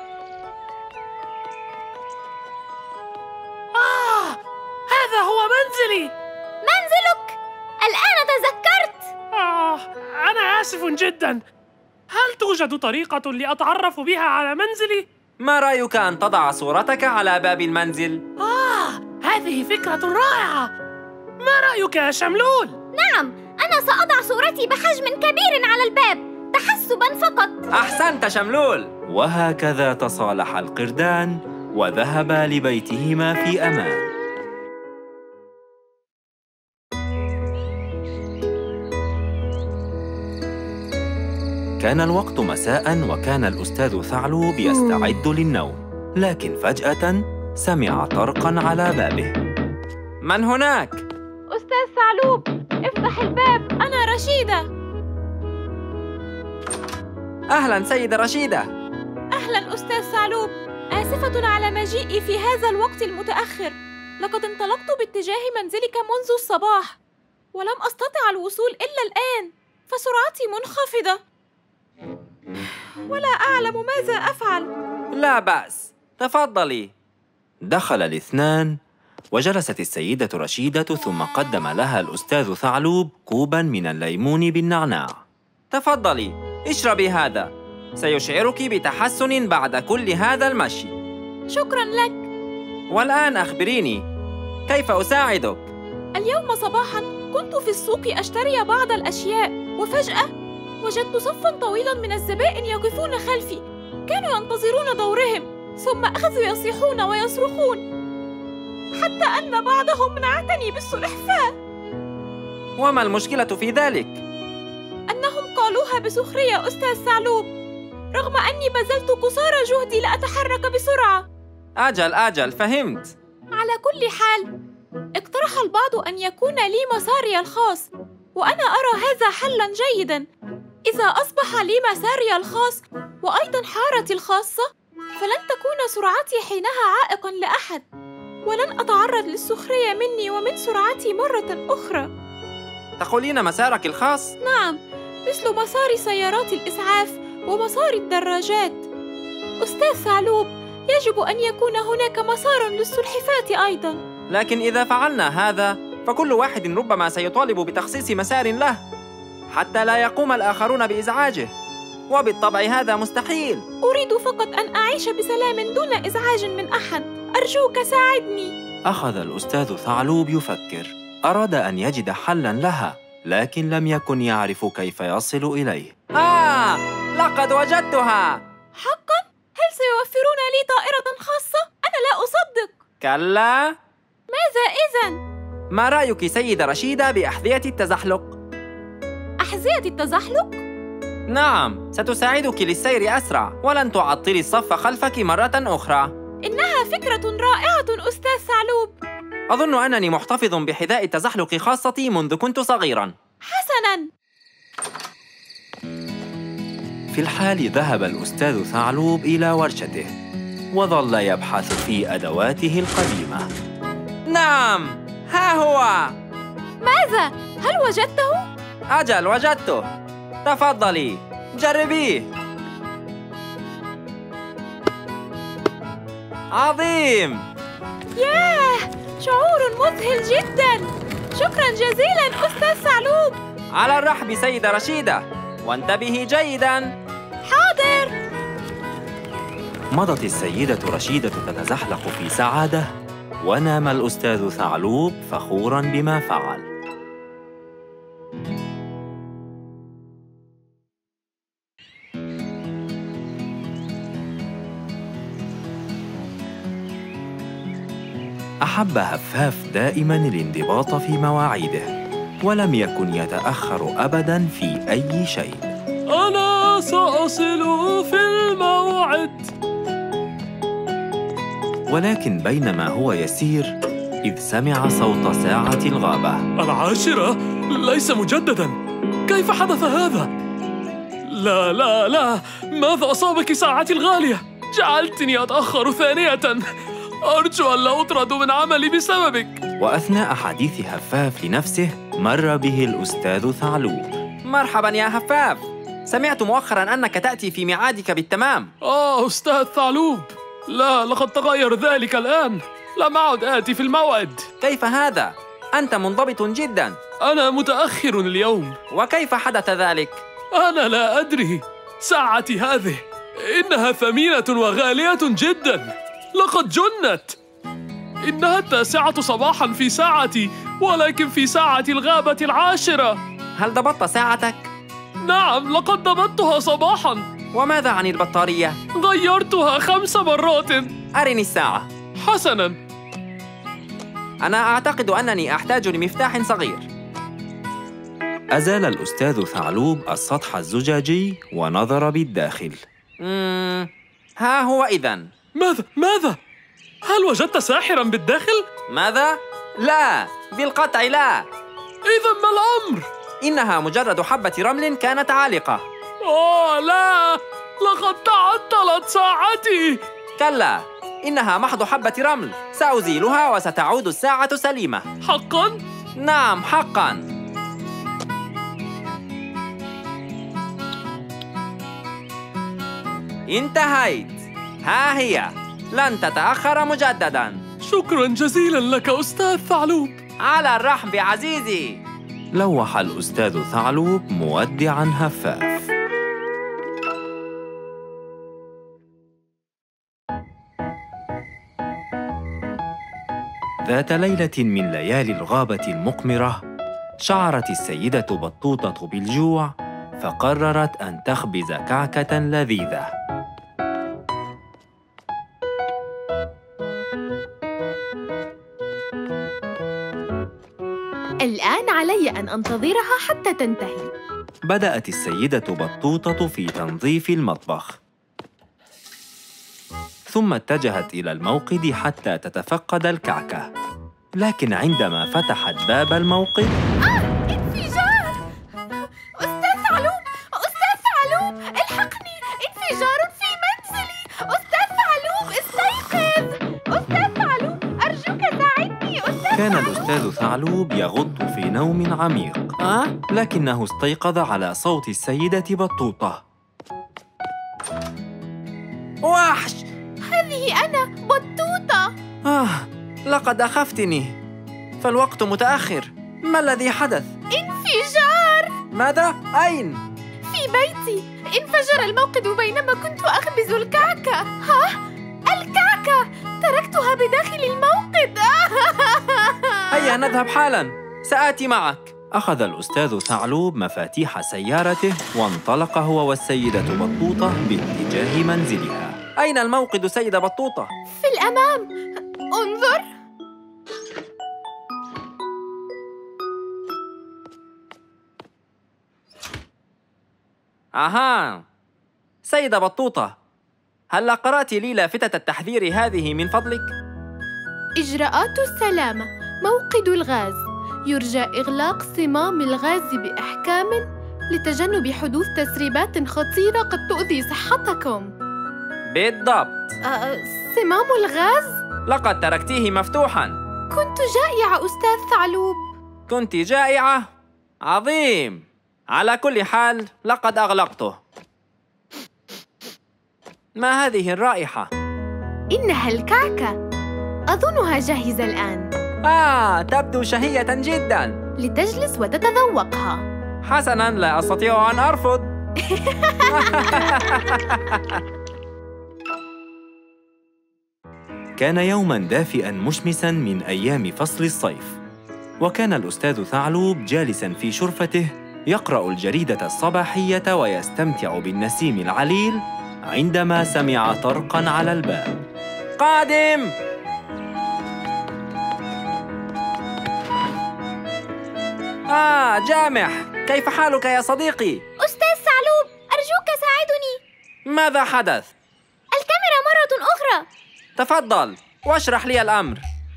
هذا هو منزلي. منزلك؟ الآن تذكرت. أنا آسف جداً. هل توجد طريقة لأتعرف بها على منزلي؟ ما رأيك أن تضع صورتك على باب المنزل؟ هذه فكرة رائعة. ما رأيك يا شملول؟ نعم، أنا سأضع صورتي بحجم كبير على الباب تحسباً فقط. أحسنت شملول. وهكذا تصالح القردان وذهبا لبيتهما في أمان. كان الوقت مساء، وكان الأستاذ ثعلوب يستعد للنوم، لكن فجأة سمع طرقاً على بابه. من هناك؟ أستاذ ثعلوب، افتح الباب، أنا رشيدة. أهلاً سيدة رشيدة. أهلاً أستاذ ثعلوب، آسفة على مجيئي في هذا الوقت المتأخر. لقد انطلقت باتجاه منزلك منذ الصباح، ولم أستطع الوصول إلا الآن، فسرعتي منخفضة ولا أعلم ماذا أفعل. لا بأس، تفضلي. دخل الاثنان وجلست السيدة رشيدة، ثم قدم لها الأستاذ ثعلوب كوباً من الليمون بالنعناع. تفضلي، اشربي هذا، سيشعرك بتحسن بعد كل هذا المشي. شكراً لك. والآن أخبريني، كيف أساعدك؟ اليوم صباحاً كنت في السوق أشتري بعض الأشياء، وفجأة وجدت صفاً طويلاً من الزبائن يقفون خلفي. كانوا ينتظرون دورهم، ثم أخذوا يصيحون ويصرخون، حتى أن بعضهم نعتني بالسلحفاة. وما المشكلة في ذلك؟ أنهم قالوها بسخرية أستاذ ثعلوب، رغم أني بذلت قصارى جهدي لأتحرك بسرعة. أجل، فهمت. على كل حال، اقترح البعض أن يكون لي مساري الخاص، وأنا أرى هذا حلاً جيداً. إذا أصبح لي مساري الخاص وأيضاً حارتي الخاصة، فلن تكون سرعتي حينها عائقاً لأحد، ولن أتعرض للسخرية مني ومن سرعتي مرة أخرى. تقولين مسارك الخاص؟ نعم، مثل مسار سيارات الإسعاف ومسار الدراجات. أستاذ ثعلوب، يجب أن يكون هناك مسار للسلحفاة أيضاً. لكن إذا فعلنا هذا، فكل واحد ربما سيطالب بتخصيص مسار له، حتى لا يقوم الآخرون بإزعاجه. وبالطبع هذا مستحيل. أريد فقط أن أعيش بسلام دون إزعاج من أحد. أرجوك ساعدني. أخذ الأستاذ ثعلوب يفكر. أراد أن يجد حلاً لها، لكن لم يكن يعرف كيف يصل إليه. لقد وجدتها. حقاً؟ هل سيوفرون لي طائرة خاصة؟ أنا لا أصدق. كلا. ماذا إذن؟ ما رأيك سيدة رشيدة بأحذية التزحلق؟ أحذية التزحلق؟ نعم، ستساعدك للسير أسرع ولن تعطلي الصف خلفك مرة أخرى. إنها فكرة رائعة أستاذ ثعلوب. أظن أنني محتفظ بحذاء التزحلق خاصتي منذ كنت صغيراً. حسناً. في الحال ذهب الأستاذ ثعلوب إلى ورشته وظل يبحث في أدواته القديمة. نعم، ها هو. ماذا؟ هل وجدته؟ أجل، وجدته. تفضلي، جربيه. عظيم. ياه، شعور مذهل جداً. شكراً جزيلاً أستاذ ثعلوب. على الرحب سيدة رشيدة، وانتبهي جيداً. حاضر. مضت السيدة رشيدة تتزحلق في سعادة، ونام الأستاذ ثعلوب فخوراً بما فعل. أحب هفاف دائماً الانضباط في مواعيده، ولم يكن يتأخر أبداً في أي شيء. أنا سأصل في الموعد. ولكن بينما هو يسير إذ سمع صوت ساعة الغابة. 10 ليس مجدداً. كيف حدث هذا؟ لا لا لا، ماذا أصابك ساعتي الغالية؟ جعلتني أتأخر ثانية. أرجو أن لا أطرد من عملي بسببك. وأثناء حديث هفاف لنفسه مر به الأستاذ ثعلوب. مرحباً يا هفاف، سمعت مؤخراً أنك تأتي في ميعادك بالتمام. أستاذ ثعلوب، لا، لقد تغير ذلك الآن. لم أعد آتي في الموعد. كيف هذا؟ أنت منضبط جداً. أنا متأخر اليوم. وكيف حدث ذلك؟ أنا لا أدري. ساعتي هذه إنها ثمينة وغالية جداً. لقد جنت. إنها 9 صباحاً في ساعتي، ولكن في ساعة الغابة 10. هل ضبطت ساعتك؟ نعم، لقد ضبطتها صباحاً. وماذا عن البطارية؟ غيرتها 5 مرات. أرني الساعة. حسناً. أنا أعتقد أنني أحتاج لمفتاح صغير. أزال الأستاذ ثعلوب السطح الزجاجي ونظر بالداخل. ها هو إذن. ماذا؟ هل وجدت ساحراً بالداخل؟ ماذا؟ لا، بالقطع لا. إذن ما الأمر؟ إنها مجرد حبة رمل كانت عالقة. لا، لقد تعطلت ساعتي. كلا، إنها محض حبة رمل. سأزيلها وستعود الساعة سليمة. حقاً؟ نعم، حقاً. انتهيت. ها هي، لن تتأخر مجدداً. شكراً جزيلاً لك أستاذ ثعلوب. على الرحب عزيزي. لوح الأستاذ ثعلوب مودعاً هفاف. ذات ليلة من ليالي الغابة المقمرة، شعرت السيدة بطوطة بالجوع، فقررت أن تخبز كعكة لذيذة. الآن علي أن أنتظرها حتى تنتهي. بدأت السيدة بطوطة في تنظيف المطبخ، ثم اتجهت إلى الموقد حتى تتفقد الكعكة. لكن عندما فتحت باب الموقد انفجار! أستاذ ثعلوب! أستاذ ثعلوب! الحقني! انفجار في منزلي! أستاذ ثعلوب استيقظ! أستاذ ثعلوب أرجوك ساعدني! أستاذ كان الأستاذ ثعلوب يغط في نوم عميق، لكنه استيقظ على صوت السيدة بطوطة. وحش! هذه أنا بطوطة. لقد أخفتني، فالوقت متأخر. ما الذي حدث؟ انفجار! ماذا؟ أين؟ في في بيتي. انفجر الموقد بينما كنت أخبز الكعكة. ها؟ الكعكة! تركتها بداخل الموقد. هيا نذهب حالاً، سآتي معك. أخذ الأستاذ ثعلوب مفاتيح سيارته وانطلق هو والسيدة بطوطة باتجاه منزلها. أين الموقد سيدة بطوطة؟ في الأمام، انظر. أها، سيدة بطوطة، هل قرأت لي لافتة التحذير هذه من فضلك؟ إجراءات السلامة. موقد الغاز. يرجى إغلاق صمام الغاز بإحكام لتجنب حدوث تسريبات خطيرة قد تؤذي صحتكم. بالضبط. صمام الغاز؟ لقد تركتيه مفتوحاً. كنت جائعة أستاذ ثعلوب. كنت جائعة؟ عظيم. على كل حال لقد أغلقته. ما هذه الرائحة؟ إنها الكعكة. أظنها جاهزة الآن. تبدو شهية جداً. لتجلس وتتذوقها. حسناً، لا أستطيع أن أرفض. كان يوماً دافئاً مشمساً من أيام فصل الصيف، وكان الأستاذ ثعلوب جالساً في شرفته يقرأ الجريدة الصباحية ويستمتع بالنسيم العليل عندما سمع طرقاً على الباب. قادم! جامح، كيف حالك يا صديقي؟ أستاذ ثعلوب، أرجوك ساعدني. ماذا حدث؟ الكاميرا مرة أخرى. تفضل واشرح لي الأمر.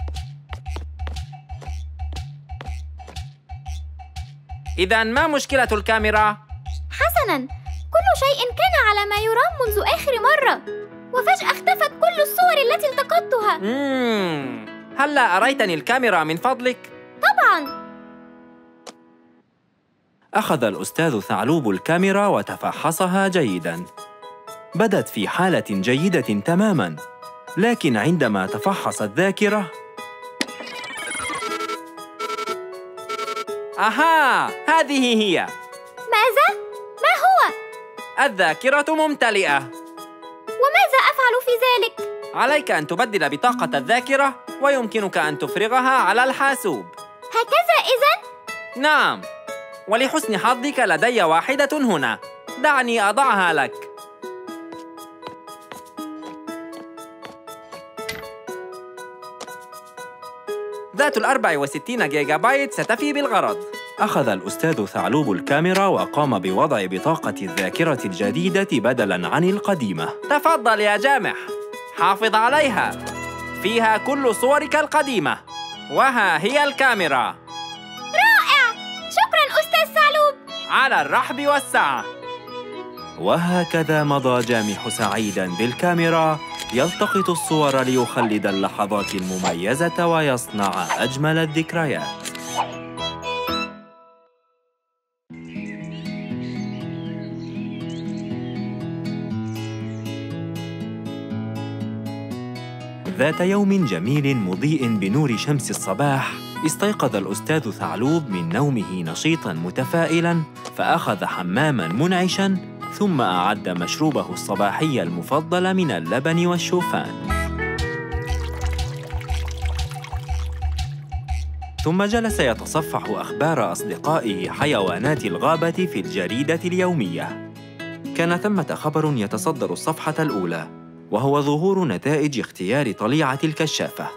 إذن ما مشكلة الكاميرا؟ حسناً، كل شيء كان على ما يرام منذ آخر مرة، وفجأة اختفت كل الصور التي التقطتها. هلّا أريتني الكاميرا من فضلك؟ طبعاً. أخذ الأستاذ ثعلوب الكاميرا وتفحصها جيداً. بدت في حالة جيدة تماماً، لكن عندما تفحص الذاكرة هذه هي. ماذا؟ ما هو؟ الذاكرة ممتلئة. وماذا أفعل في ذلك؟ عليك أن تبدل بطاقة الذاكرة ويمكنك أن تفرغها على الحاسوب. هكذا إذن؟ نعم، ولحسن حظك لدي واحدة هنا. دعني أضعها لك. ذات 64 جيجا بايت ستفي بالغرض. أخذ الأستاذ ثعلوب الكاميرا وقام بوضع بطاقة الذاكرة الجديدة بدلاً عن القديمة. تفضل يا جامح، حافظ عليها. فيها كل صورك القديمة. وها هي الكاميرا. رائع! شكراً أستاذ ثعلوب. على الرحب والسعة. وهكذا مضى جامح سعيداً بالكاميرا يلتقط الصور ليخلد اللحظات المميزة ويصنع أجمل الذكريات. ذات يوم جميل مضيء بنور شمس الصباح، استيقظ الأستاذ ثعلوب من نومه نشيطاً متفائلاً، فأخذ حماماً منعشاً، ثم أعد مشروبه الصباحي المفضل من اللبن والشوفان. ثم جلس يتصفح أخبار أصدقائه حيوانات الغابة في الجريدة اليومية. كان ثمة خبر يتصدر الصفحة الأولى، وهو ظهور نتائج اختيار طليعة الكشافة.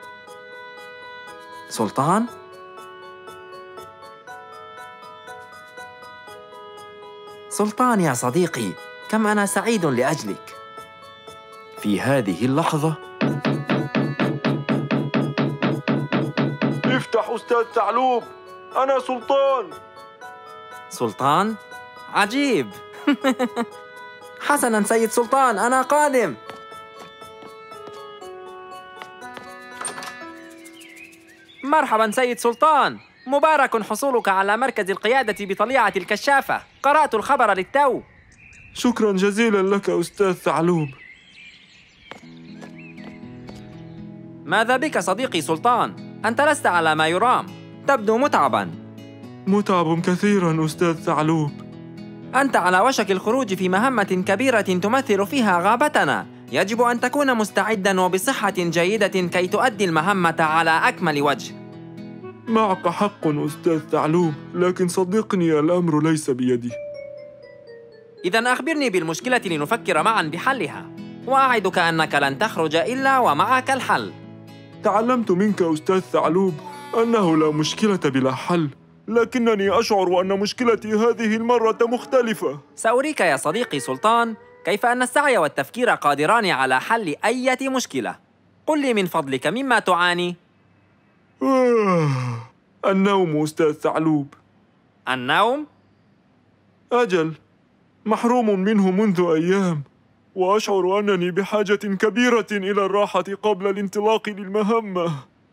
سلطان؟ سلطان يا صديقي، كم أنا سعيد لأجلك. في هذه اللحظة افتح أستاذ ثعلوب، أنا سلطان. سلطان؟ عجيب. حسناً سيد سلطان، أنا قادم. مرحباً سيد سلطان، مبارك حصولك على مركز القيادة بطليعة الكشافة. قرأت الخبر للتو. شكراً جزيلاً لك أستاذ ثعلوب. ماذا بك صديقي سلطان؟ أنت لست على ما يرام، تبدو متعباً. متعب كثيراً أستاذ ثعلوب. أنت على وشك الخروج في مهمة كبيرة تمثل فيها غابتنا. يجب أن تكون مستعداً وبصحة جيدة كي تؤدي المهمة على أكمل وجه. معك حق أستاذ ثعلوب، لكن صدقني الأمر ليس بيدي. إذن أخبرني بالمشكلة لنفكر معاً بحلها، وأعدك أنك لن تخرج إلا ومعك الحل. تعلمت منك أستاذ ثعلوب أنه لا مشكلة بلا حل، لكنني أشعر أن مشكلتي هذه المرة مختلفة. سأريك يا صديقي سلطان كيف أن السعي والتفكير قادران على حل أي مشكلة. قل لي من فضلك مما تعاني؟ النوم أستاذ ثعلوب. النوم؟ أجل، محروم منه منذ أيام، وأشعر أنني بحاجة كبيرة إلى الراحة قبل الانطلاق للمهمة.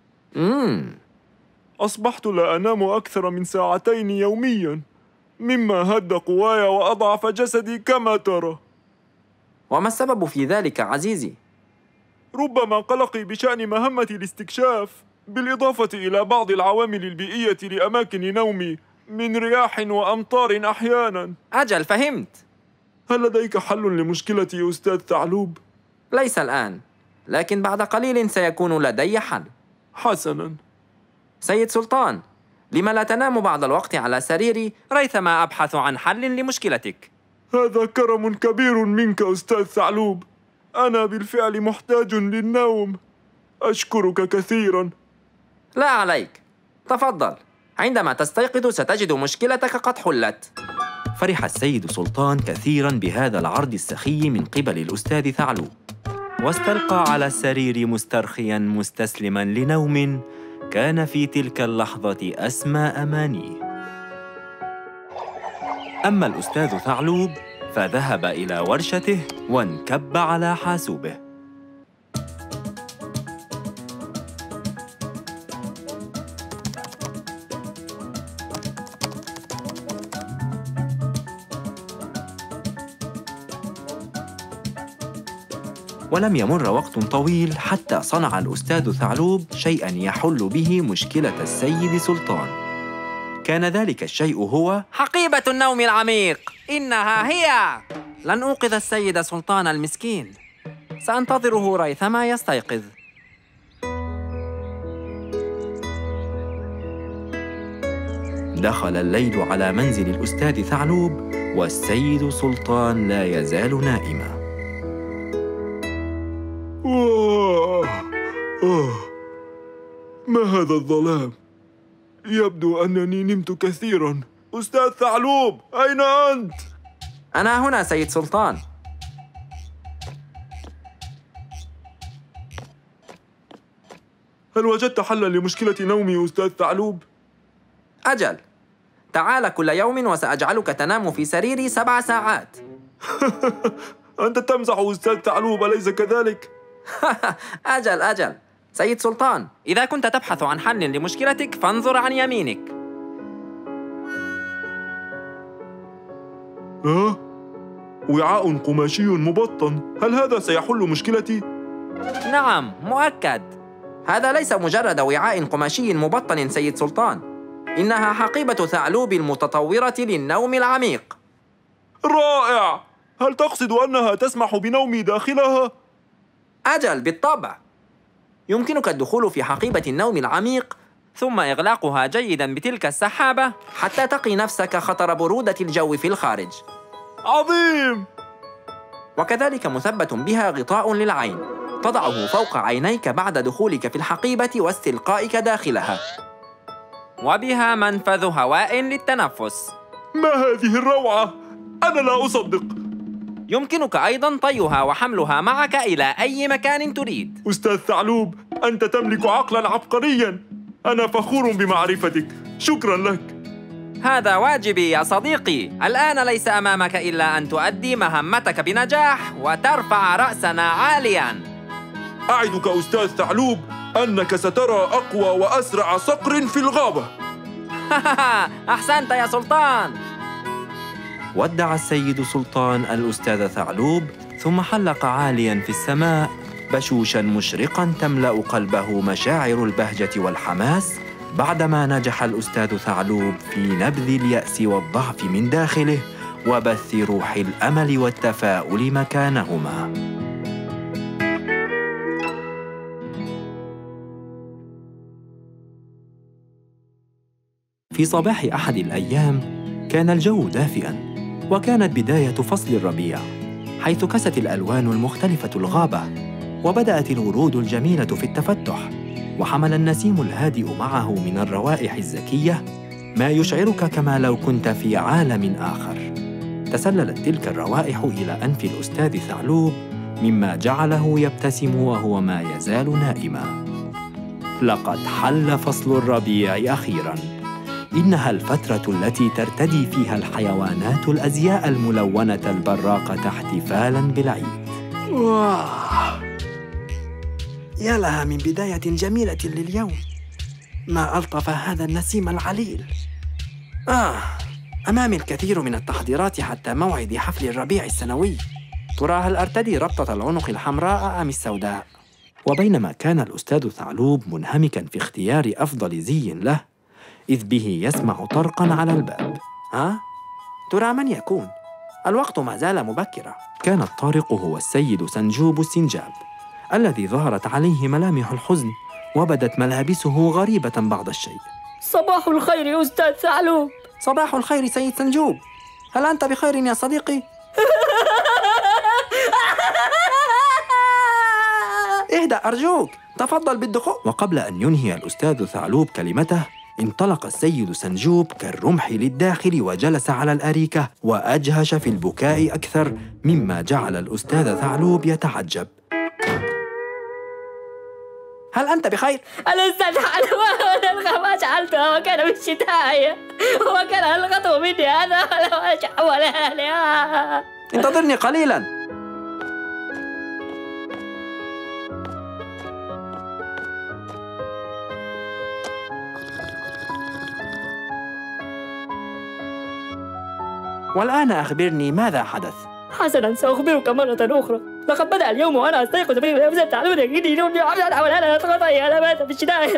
أصبحت لا أنام أكثر من 2 ساعات يومياً، مما هد قواي وأضعف جسدي كما ترى. وما السبب في ذلك عزيزي؟ ربما قلقي بشأن مهمة الاستكشاف، بالإضافة إلى بعض العوامل البيئية لأماكن نومي من رياح وأمطار أحياناً. أجل، فهمت. هل لديك حل لمشكلتي أستاذ ثعلوب؟ ليس الآن، لكن بعد قليل سيكون لدي حل. حسناً. سيد سلطان، لما لا تنام بعض الوقت على سريري ريثما أبحث عن حل لمشكلتك؟ هذا كرم كبير منك أستاذ ثعلوب، أنا بالفعل محتاج للنوم. أشكرك كثيراً. لا عليك، تفضل. عندما تستيقظ ستجد مشكلتك قد حلت. فرح السيد سلطان كثيراً بهذا العرض السخي من قبل الأستاذ ثعلوب، واستلقى على السرير مسترخياً مستسلماً لنوم كان في تلك اللحظة أسمى أمانيه. أما الأستاذ ثعلوب فذهب إلى ورشته وانكب على حاسوبه. ولم يمر وقت طويل حتى صنع الأستاذ ثعلوب شيئاً يحل به مشكلة السيد سلطان. كان ذلك الشيء هو حقيبة النوم العميق. إنها هي. لن أوقظ السيد سلطان المسكين، سأنتظره ريثما يستيقظ. دخل الليل على منزل الأستاذ ثعلوب، والسيد سلطان لا يزال نائما. ما هذا الظلام؟ يبدو أنني نمت كثيراً. أستاذ ثعلوب، أين أنت؟ أنا هنا سيد سلطان. هل وجدت حلاً لمشكلة نومي أستاذ ثعلوب؟ أجل، تعال كل يوم وسأجعلك تنام في سريري 7 ساعات. أنت تمزح أستاذ ثعلوب، أليس كذلك؟ أجل سيد سلطان، إذا كنت تبحث عن حل لمشكلتك فانظر عن يمينك. وعاء قماشي مبطن، هل هذا سيحل مشكلتي؟ نعم، مؤكد. هذا ليس مجرد وعاء قماشي مبطن سيد سلطان، إنها حقيبة ثعلوب المتطورة للنوم العميق. رائع! هل تقصد أنها تسمح بنومي داخلها؟ أجل، بالطبع. يمكنك الدخول في حقيبة النوم العميق ثم إغلاقها جيداً بتلك السحابة حتى تقي نفسك خطر برودة الجو في الخارج. عظيم! وكذلك مثبت بها غطاء للعين تضعه فوق عينيك بعد دخولك في الحقيبة واستلقائك داخلها، وبها منفذ هواء للتنفس. ما هذه الروعة؟ أنا لا أصدق. يمكنك أيضاً طيها وحملها معك إلى أي مكان تريد. أستاذ ثعلوب، أنت تملك عقلاً عبقرياً. أنا فخور بمعرفتك. شكراً لك. هذا واجبي يا صديقي. الآن ليس أمامك إلا أن تؤدي مهمتك بنجاح وترفع رأسنا عالياً. أعدك أستاذ ثعلوب أنك سترى أقوى وأسرع صقر في الغابة. أحسنت يا سلطان. ودع السيد سلطان الأستاذ ثعلوب، ثم حلق عالياً في السماء بشوشاً مشرقاً تملأ قلبه مشاعر البهجة والحماس، بعدما نجح الأستاذ ثعلوب في نبذ اليأس والضعف من داخله، وبث روح الأمل والتفاؤل مكانهما. في صباح أحد الأيام كان الجو دافئاً، وكانت بداية فصل الربيع، حيث كست الألوان المختلفة الغابة، وبدأت الورود الجميلة في التفتح، وحمل النسيم الهادئ معه من الروائح الزكية ما يشعرك كما لو كنت في عالم آخر. تسللت تلك الروائح إلى أنف الأستاذ ثعلوب، مما جعله يبتسم وهو ما يزال نائما. لقد حل فصل الربيع أخيراً. إنها الفترة التي ترتدي فيها الحيوانات الأزياء الملونة البراقة احتفالاً بالعيد. يا لها من بداية جميلة لليوم. ما ألطف هذا النسيم العليل. أمامي الكثير من التحضيرات حتى موعد حفل الربيع السنوي. ترى هل أرتدي ربطة العنق الحمراء أم السوداء؟ وبينما كان الأستاذ ثعلوب منهمكاً في اختيار أفضل زي له، إذ به يسمع طرقاً على الباب. ترى من يكون؟ الوقت ما زال مبكراً. كان الطارق هو السيد سنجوب السنجاب، الذي ظهرت عليه ملامح الحزن، وبدت ملابسه غريبة بعض الشيء. صباح الخير يا أستاذ ثعلوب. صباح الخير سيد سنجوب. هل أنت بخير يا صديقي؟ اهدأ أرجوك، تفضل بالدخول. وقبل أن ينهي الأستاذ ثعلوب كلمته، انطلق السيد سنجوب كالرمح للداخل وجلس على الأريكة، وأجهش في البكاء أكثر، مما جعل الأستاذ ثعلوب يتعجب. هل أنت بخير؟ الأستاذ ثعلوب ما جعلته وكان بالشتاء، وكان الغطو مني أنا ولا أشع ولا أهلها. انتظرني قليلاً. والآن أخبرني ماذا حدث؟ حسناً، سأخبرك مرة أخرى. لقد بدأ اليوم وأنا أستيقظ في نفس التعلم يجدني نومي عملا ولا أتغطي على مات في الشتاء.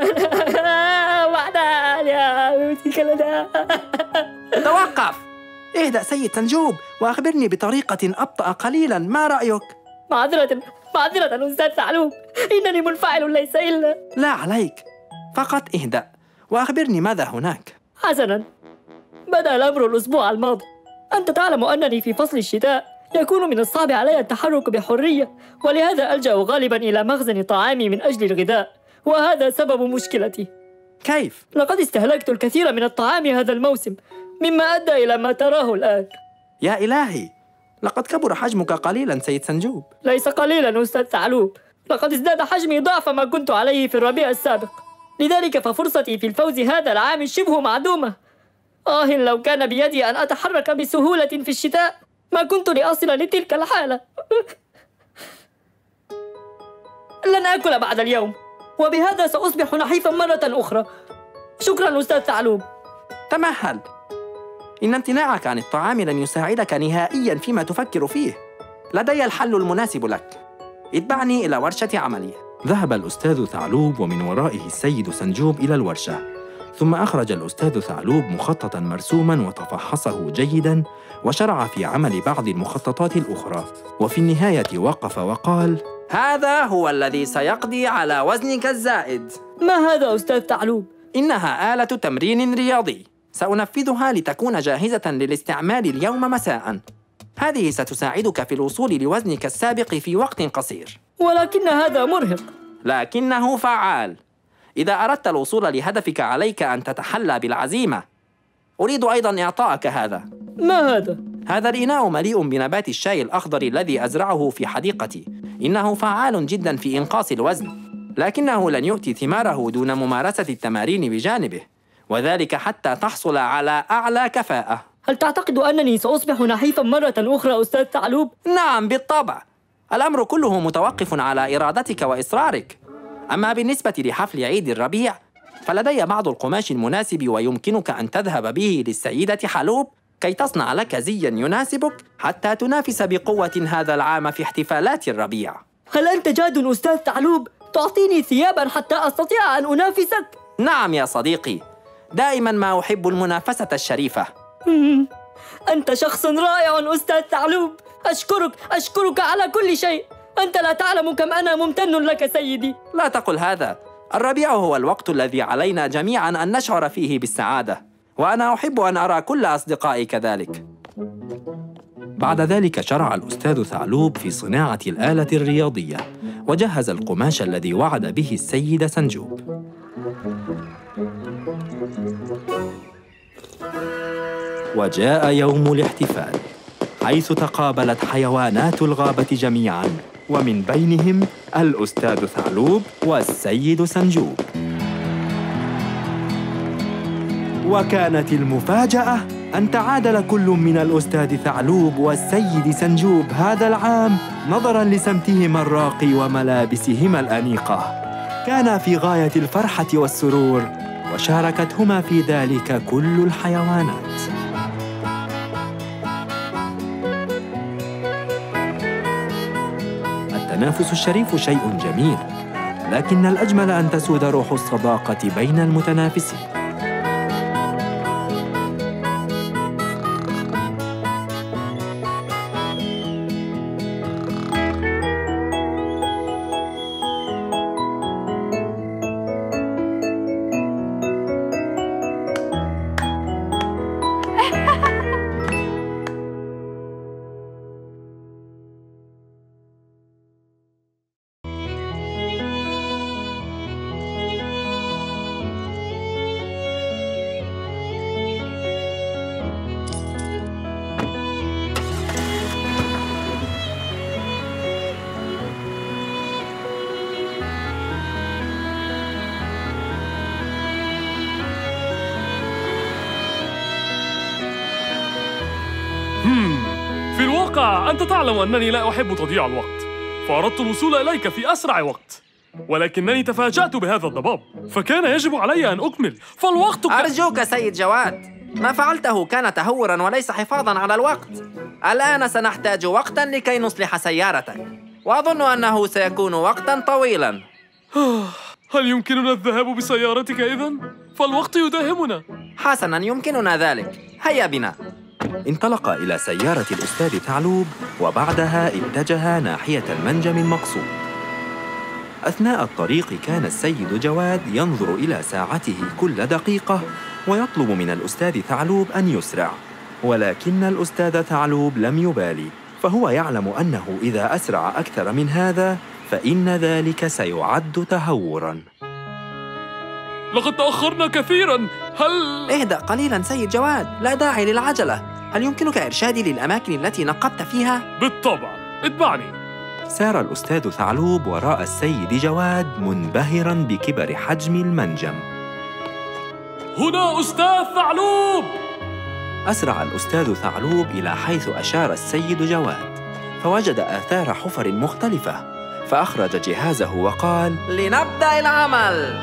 وعدا يا يوتيك لنا. توقف! اهدأ سيد سنجوب وأخبرني بطريقة أبطأ قليلاً، ما رأيك؟ معذرة أستاذ ثعلوب، إنني منفعل ليس إلا. لا عليك، فقط اهدأ وأخبرني ماذا هناك. حسناً، بدأ الأمر الأسبوع الماضي. أنت تعلم أنني في فصل الشتاء يكون من الصعب علي التحرك بحرية، ولهذا ألجأ غالباً إلى مخزن طعامي من أجل الغذاء، وهذا سبب مشكلتي. كيف؟ لقد استهلكت الكثير من الطعام هذا الموسم، مما أدى إلى ما تراه الآن. يا إلهي، لقد كبر حجمك قليلاً سيد سنجوب. ليس قليلاً أستاذ ثعلوب، لقد ازداد حجمي ضعف ما كنت عليه في الربيع السابق، لذلك ففرصتي في الفوز هذا العام شبه معدومة. لو كان بيدي أن أتحرك بسهولة في الشتاء ما كنت لأصل لتلك الحالة. لن آكل بعد اليوم، وبهذا سأصبح نحيفاً مرة أخرى. شكراً أستاذ ثعلوب. تمهل، إن امتناعك عن الطعام لن يساعدك نهائياً فيما تفكر فيه. لدي الحل المناسب لك، اتبعني إلى ورشة عملي. ذهب الأستاذ ثعلوب ومن ورائه السيد سنجوب إلى الورشة، ثم أخرج الأستاذ ثعلوب مخططاً مرسوماً وتفحصه جيداً، وشرع في عمل بعض المخططات الأخرى، وفي النهاية وقف وقال: هذا هو الذي سيقضي على وزنك الزائد. ما هذا أستاذ ثعلوب؟ إنها آلة تمرين رياضي، سأنفذها لتكون جاهزة للاستعمال اليوم مساءً. هذه ستساعدك في الوصول لوزنك السابق في وقت قصير. ولكن هذا مرهق. لكنه فعال. إذا أردت الوصول لهدفك عليك أن تتحلى بالعزيمة. أريد أيضاً إعطاءك هذا. ما هذا؟ هذا الإناء مليء بنبات الشاي الأخضر الذي أزرعه في حديقتي. إنه فعال جداً في إنقاص الوزن، لكنه لن يؤتي ثماره دون ممارسة التمارين بجانبه، وذلك حتى تحصل على أعلى كفاءة. هل تعتقد أنني سأصبح نحيفاً مرة أخرى أستاذ ثعلوب؟ نعم بالطبع، الأمر كله متوقف على إرادتك وإصرارك. أما بالنسبة لحفل عيد الربيع فلدي بعض القماش المناسب، ويمكنك أن تذهب به للسيدة حلوب كي تصنع لك زياً يناسبك حتى تنافس بقوة هذا العام في احتفالات الربيع. هل أنت جاد أستاذ ثعلوب؟ تعطيني ثياباً حتى أستطيع أن أنافسك؟ نعم يا صديقي، دائماً ما أحب المنافسة الشريفة. أنت شخص رائع أستاذ ثعلوب. أشكرك على كل شيء. أنت لا تعلم كم أنا ممتن لك سيدي. لا تقل هذا. الربيع هو الوقت الذي علينا جميعاً أن نشعر فيه بالسعادة، وأنا أحب أن أرى كل أصدقائي كذلك. بعد ذلك شرع الأستاذ ثعلوب في صناعة الآلة الرياضية، وجهز القماش الذي وعد به السيد سنجوب. وجاء يوم الاحتفال، حيث تقابلت حيوانات الغابة جميعاً، ومن بينهم الأستاذ ثعلوب والسيد سنجوب. وكانت المفاجأة أن تعادل كل من الأستاذ ثعلوب والسيد سنجوب هذا العام نظراً لسمتهما الراقي وملابسهما الأنيقة. كانا في غاية الفرحة والسرور، وشاركتهما في ذلك كل الحيوانات. التنافس الشريف شيء جميل، لكن الأجمل أن تسود روح الصداقة بين المتنافسين. في الواقع أنت تعلم أنني لا أحب تضييع الوقت، فأردت الوصول إليك في أسرع وقت، ولكنني تفاجأت بهذا الضباب، فكان يجب علي أن أكمل، فالوقت أرجوك سيد جواد، ما فعلته كان تهوراً وليس حفاظاً على الوقت. الآن سنحتاج وقتاً لكي نصلح سيارتك، وأظن أنه سيكون وقتاً طويلاً. هل يمكننا الذهاب بسيارتك إذن؟ فالوقت يداهمنا. حسناً، يمكننا ذلك، هيا بنا. انطلق إلى سيارة الأستاذ ثعلوب، وبعدها اتجه ناحية المنجم المقصود. أثناء الطريق كان السيد جواد ينظر إلى ساعته كل دقيقة ويطلب من الأستاذ ثعلوب أن يسرع، ولكن الأستاذ ثعلوب لم يبالي، فهو يعلم أنه إذا أسرع أكثر من هذا فإن ذلك سيعد تهوراً. لقد تأخرنا كثيراً، هل... اهدأ قليلاً سيد جواد، لا داعي للعجلة. هل يمكنك إرشادي للأماكن التي نقبت فيها؟ بالطبع، اتبعني. سار الأستاذ ثعلوب وراء السيد جواد منبهراً بكبر حجم المنجم. هنا أستاذ ثعلوب! أسرع الأستاذ ثعلوب إلى حيث أشار السيد جواد، فوجد آثار حفر مختلفة، فأخرج جهازه وقال: لنبدأ العمل.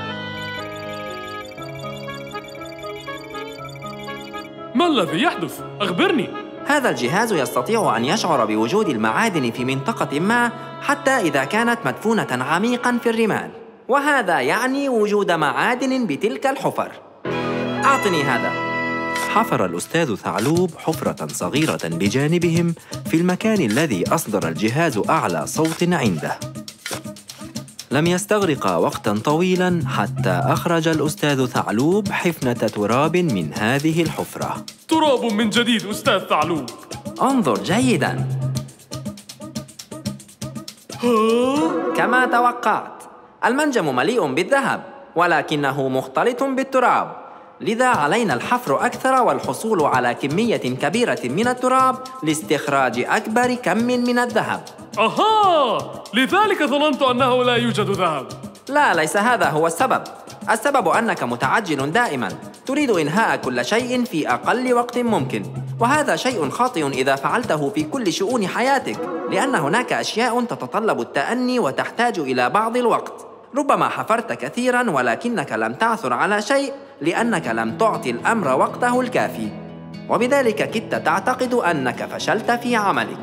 ما الذي يحدث؟ أخبرني. هذا الجهاز يستطيع أن يشعر بوجود المعادن في منطقة ما حتى إذا كانت مدفونة عميقاً في الرمال، وهذا يعني وجود معادن بتلك الحفر. أعطني هذا. حفر الأستاذ ثعلوب حفرة صغيرة بجانبهم في المكان الذي أصدر الجهاز أعلى صوت عنده. لم يستغرق وقتاً طويلاً حتى أخرج الأستاذ ثعلوب حفنة تراب من هذه الحفرة. تراب من جديد أستاذ ثعلوب. انظر جيداً. كما توقعت، المنجم مليء بالذهب، ولكنه مختلط بالتراب، لذا علينا الحفر أكثر والحصول على كمية كبيرة من التراب لاستخراج أكبر كم من الذهب. أها! لذلك ظننت أنه لا يوجد ذهب. لا، ليس هذا هو السبب. السبب أنك متعجل دائماً، تريد إنهاء كل شيء في أقل وقت ممكن، وهذا شيء خاطئ إذا فعلته في كل شؤون حياتك، لأن هناك أشياء تتطلب التأني وتحتاج إلى بعض الوقت. ربما حفرت كثيراً ولكنك لم تعثر على شيء لأنك لم تعطي الأمر وقته الكافي، وبذلك كدت تعتقد أنك فشلت في عملك.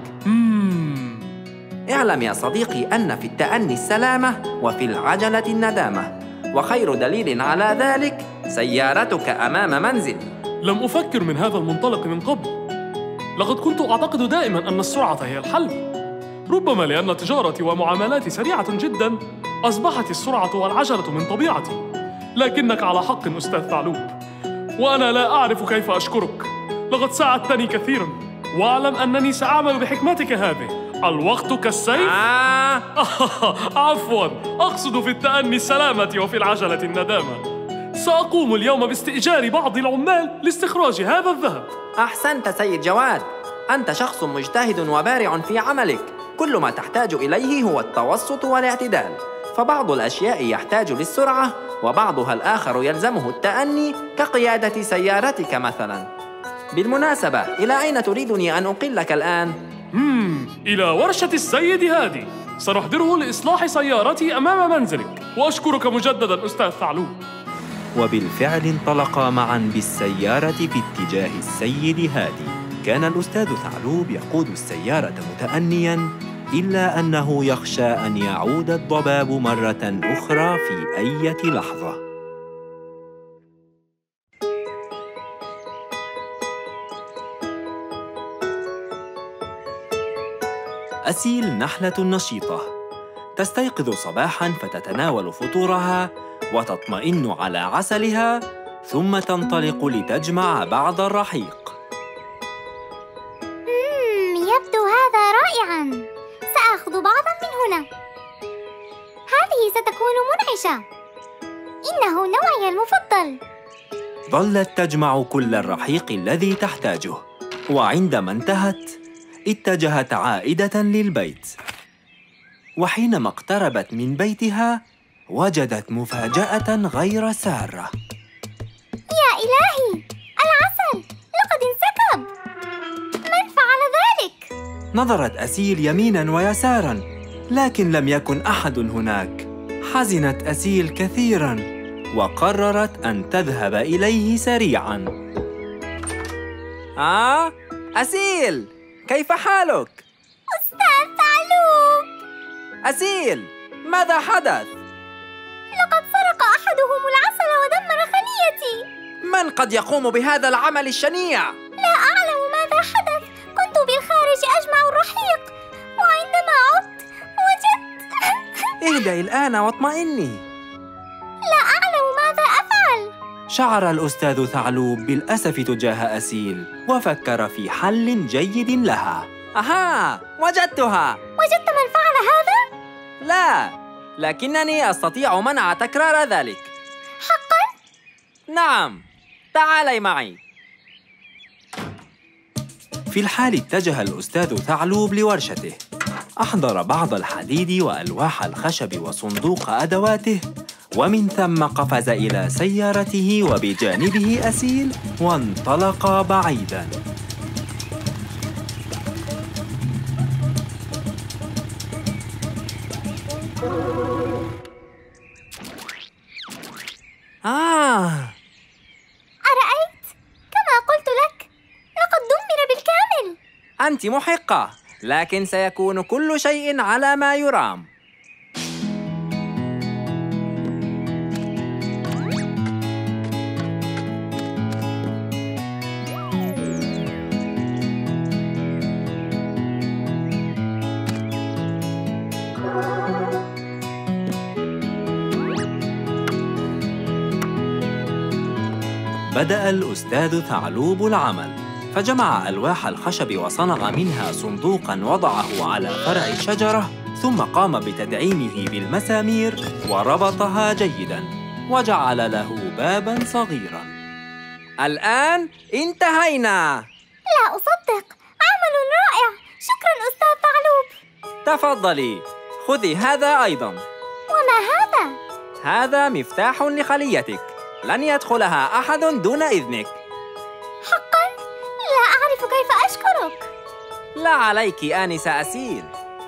اعلم يا صديقي أن في التأني السلامة وفي العجلة الندامة، وخير دليل على ذلك سيارتك أمام منزل. لم أفكر من هذا المنطلق من قبل، لقد كنت أعتقد دائماً أن السرعة هي الحل. ربما لأن تجارتي ومعاملاتي سريعة جداً أصبحت السرعة والعجلة من طبيعتي. لكنك على حق أستاذ ثعلوب، وأنا لا أعرف كيف أشكرك. لقد ساعدتني كثيراً، واعلم أنني سأعمل بحكمتك هذه. الوقت كالسيف. عفواً، أقصد في التأني السلامة وفي العجلة الندامة. سأقوم اليوم باستئجار بعض العمال لاستخراج هذا الذهب. أحسنت سيد جواد، أنت شخص مجتهد وبارع في عملك. كل ما تحتاج إليه هو التوسط والاعتدال، فبعض الأشياء يحتاج للسرعة وبعضها الآخر يلزمه التأني، كقيادة سيارتك مثلاً. بالمناسبة، إلى أين تريدني أن أقلك الآن؟ إلى ورشة السيد هادي، سنحضره لإصلاح سيارتي أمام منزلك. وأشكرك مجدداً أستاذ ثعلوب. وبالفعل انطلقا معا بالسيارة في اتجاه السيد هادي. كان الأستاذ ثعلوب يقود السيارة متأنياً، إلا أنه يخشى أن يعود الضباب مرة أخرى في أي لحظة. أسيل نحلة نشيطة، تستيقظ صباحاً فتتناول فطورها وتطمئن على عسلها، ثم تنطلق لتجمع بعض الرحيق. يبدو هذا رائعاً. سأخذ بعضاً من هنا. هذه ستكون منعشة. إنه نوعي المفضل. ظلت تجمع كل الرحيق الذي تحتاجه، وعندما انتهت اتجهت عائدة للبيت. وحينما اقتربت من بيتها وجدت مفاجأة غير سارة. يا إلهي، العسل لقد انسكب. من فعل ذلك؟ نظرت أسيل يميناً ويساراً، لكن لم يكن أحد هناك. حزنت أسيل كثيراً وقررت أن تذهب إليه سريعاً. أسيل، كيف حالك؟ أستاذ ثعلوب. أسيل، ماذا حدث؟ لقد سرق أحدهم العسل ودمر خليتي. من قد يقوم بهذا العمل الشنيع؟ لا أعلم ماذا حدث. كنت بالخارج أجمع الرحيق، وعندما عدت وجدت اهدئي الآن واطمئني. لا أعلم ماذا أفعل. شعر الأستاذ ثعلوب بالأسف تجاه أسيل، وفكر في حل جيد لها. وجدتها. وجدت من فعل هذا؟ لا، لكنني أستطيع منع تكرار ذلك. حقاً؟ نعم، تعالي معي. في الحال اتجه الأستاذ ثعلوب لورشته. أحضر بعض الحديد وألواح الخشب وصندوق أدواته، ومن ثم قفز إلى سيارته وبجانبه أسيل، وانطلقا بعيداً. أرأيت؟ كما قلت لك، لقد دمر بالكامل. أنت محقة، لكن سيكون كل شيء على ما يرام. بدأ الأستاذ ثعلوب العمل، فجمع ألواح الخشب وصنع منها صندوقاً وضعه على فرع شجرة، ثم قام بتدعيمه بالمسامير وربطها جيداً، وجعل له باباً صغيراً. الآن انتهينا. لا أصدق، عمل رائع. شكراً أستاذ ثعلوب. تفضلي، خذي هذا أيضاً. وما هذا؟ هذا مفتاح لخليتك، لن يدخلها أحد دون إذنك. حقاً؟ لا أعرف كيف أشكرك. لا عليك آنسة أسيل.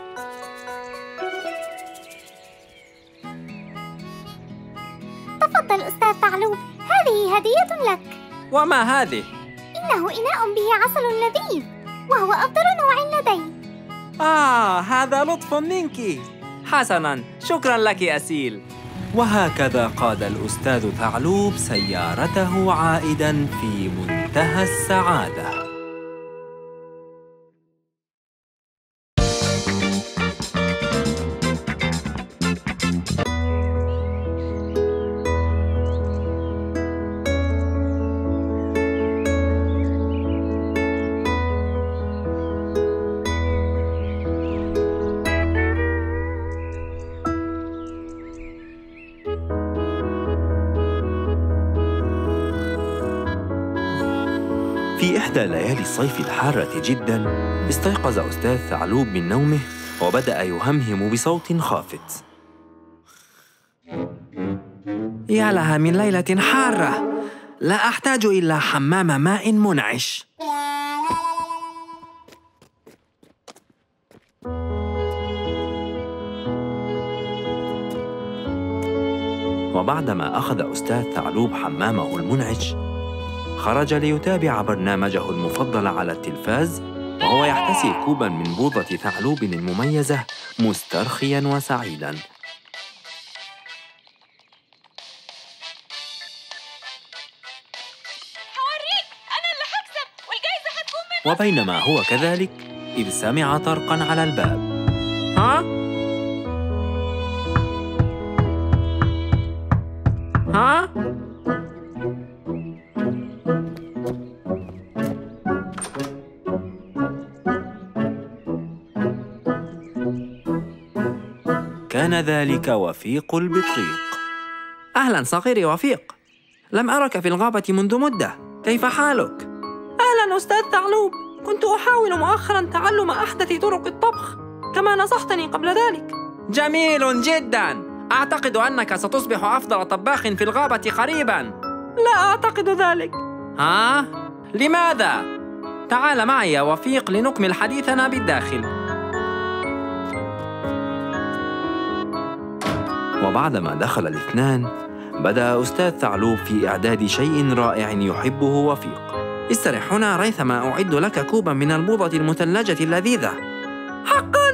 تفضل أستاذ ثعلوب، هذه هدية لك. وما هذه؟ إنه إناء به عسل لذيذ، وهو أفضل نوع لدي. هذا لطف منك. حسناً، شكراً لك أسيل. وهكذا قاد الأستاذ ثعلوب سيارته عائداً في منتهى السعادة. في إحدى ليالي الصيف الحارة جداً، استيقظ أستاذ ثعلوب من نومه وبدأ يهمهم بصوت خافت. يا لها من ليلة حارة، لا أحتاج إلا حمام ماء منعش. وبعدما أخذ أستاذ ثعلوب حمامه المنعش، خرج ليتابع برنامجه المفضل على التلفاز وهو يحتسي كوباً من بوضة ثعلوب المميزة مسترخياً وسعيداً. وبينما هو كذلك إذ سمع طرقاً على الباب. ها؟ كان ذلك وفيق البطريق. أهلاً صغيري وفيق، لم أرك في الغابة منذ مدة، كيف حالك؟ أهلاً أستاذ ثعلوب، كنت أحاول مؤخراً تعلم أحدث طرق الطبخ كما نصحتني قبل ذلك. جميل جداً، أعتقد أنك ستصبح أفضل طباخ في الغابة قريباً. لا أعتقد ذلك. ها؟ لماذا؟ تعال معي يا وفيق لنكمل حديثنا بالداخل. وبعدما دخل الاثنان، بدأ أستاذ ثعلوب في إعداد شيء رائع يحبه وفيق. استرح هنا ريثما أعد لك كوباً من البوضة المثلجة اللذيذة. حقاً؟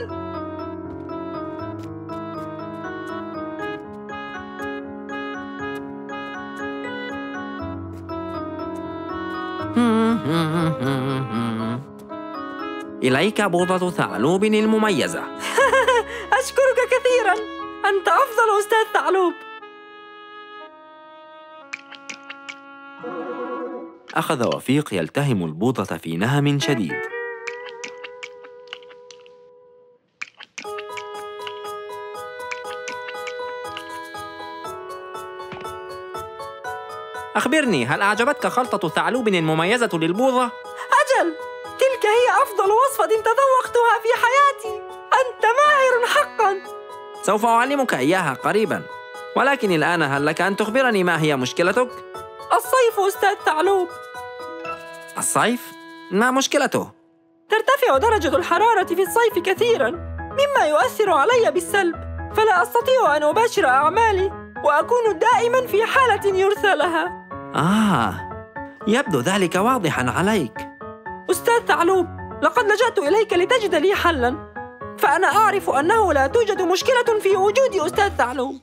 إليك بوضة ثعلوب المميزة. أشكرك كثيراً، أنت أفضل أستاذ ثعلوب. أخذ وفيق يلتهم البوضة في نهم شديد. أخبرني، هل أعجبتك خلطة ثعلوب المميزة للبوضة؟ أجل، تلك هي أفضل وصفة تذوقتها في حياتي. أنت ماهر حقاً. سوف أعلمك إياها قريباً، ولكن الآن هل لك أن تخبرني ما هي مشكلتك؟ الصيف أستاذ ثعلوب. الصيف؟ ما مشكلته؟ ترتفع درجة الحرارة في الصيف كثيراً، مما يؤثر علي بالسلب، فلا أستطيع أن أباشر أعمالي وأكون دائماً في حالة يرثى لها. يبدو ذلك واضحاً عليك. أستاذ ثعلوب، لقد لجأت إليك لتجد لي حلاً، فأنا أعرف أنه لا توجد مشكلة في وجود أستاذ ثعلوب.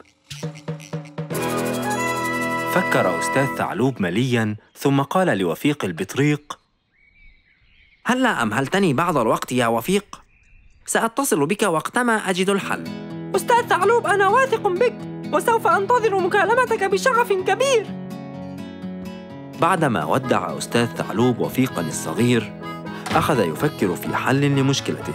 فكر أستاذ ثعلوب ملياً ثم قال لوفيق البطريق: هلّا أمهلتني بعض الوقت يا وفيق؟ سأتصل بك وقتما أجد الحل. أستاذ ثعلوب، أنا واثق بك وسوف أنتظر مكالمتك بشغف كبير. بعدما ودع أستاذ ثعلوب وفيقاً الصغير، أخذ يفكر في حل لمشكلته.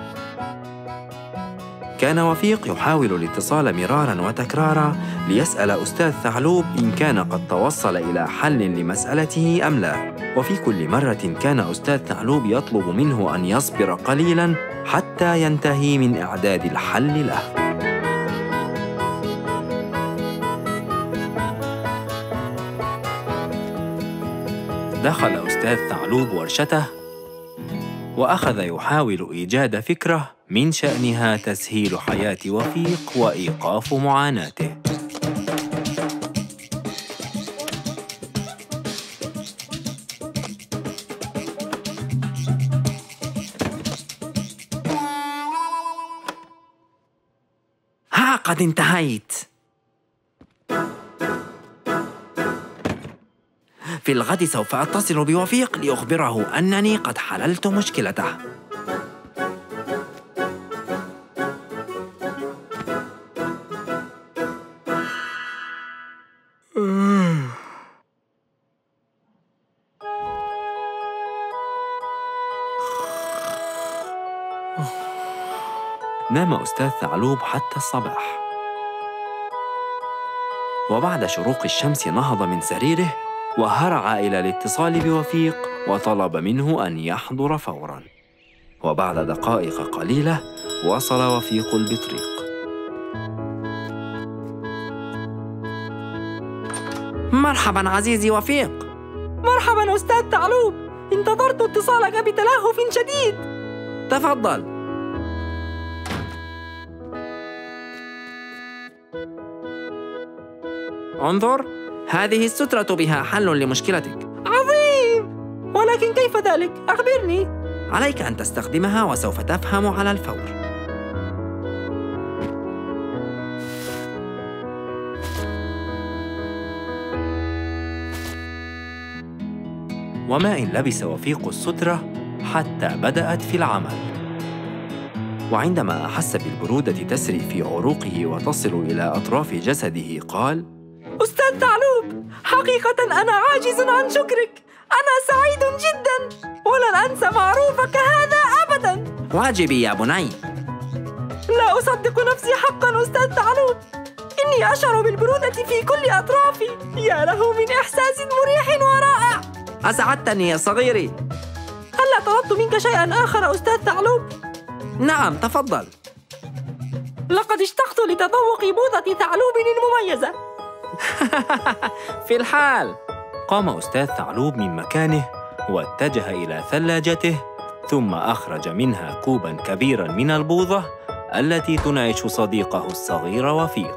كان وفيق يحاول الاتصال مراراً وتكراراً ليسأل أستاذ ثعلوب إن كان قد توصل إلى حل لمسألته أم لا، وفي كل مرة كان أستاذ ثعلوب يطلب منه أن يصبر قليلاً حتى ينتهي من إعداد الحل له. دخل أستاذ ثعلوب ورشته وأخذ يحاول إيجاد فكرة من شأنها تسهيل حياة وفيق وإيقاف معاناته. قد انتهيت. في الغد سوف أتصل بوفيق لأخبره أنني قد حللت مشكلته. نام أستاذ ثعلوب حتى الصباح، وبعد شروق الشمس نهض من سريره وهرع إلى الاتصال بوفيق وطلب منه أن يحضر فوراً. وبعد دقائق قليلة وصل وفيق البطريق. مرحباً عزيزي وفيق. مرحباً أستاذ ثعلوب، انتظرت اتصالك بتلهف شديد. تفضل. انظر، هذه السترة بها حل لمشكلتك. عظيم! ولكن كيف ذلك؟ أخبرني. عليك أن تستخدمها وسوف تفهم على الفور. وما إن لبس وفيق السترة حتى بدأت في العمل. وعندما أحس بالبرودة تسري في عروقه وتصل إلى أطراف جسده قال: أستاذ ثعلوب، حقيقة أنا عاجز عن شكرك. أنا سعيد جدا ولن أنسى معروفك هذا أبدا. واجبي يا بني. لا أصدق نفسي حقا أستاذ ثعلوب، إني أشعر بالبرودة في كل أطرافي. يا له من إحساس مريح ورائع. أسعدتني يا صغيري. هل طلبت منك شيئا آخر أستاذ ثعلوب؟ نعم، تفضل. لقد اشتقت لتذوق بوظة ثعلوب المميزة. في الحال. قام أستاذ ثعلوب من مكانه واتجه إلى ثلاجته، ثم أخرج منها كوباً كبيراً من البوظة التي تنعش صديقه الصغير وفيق.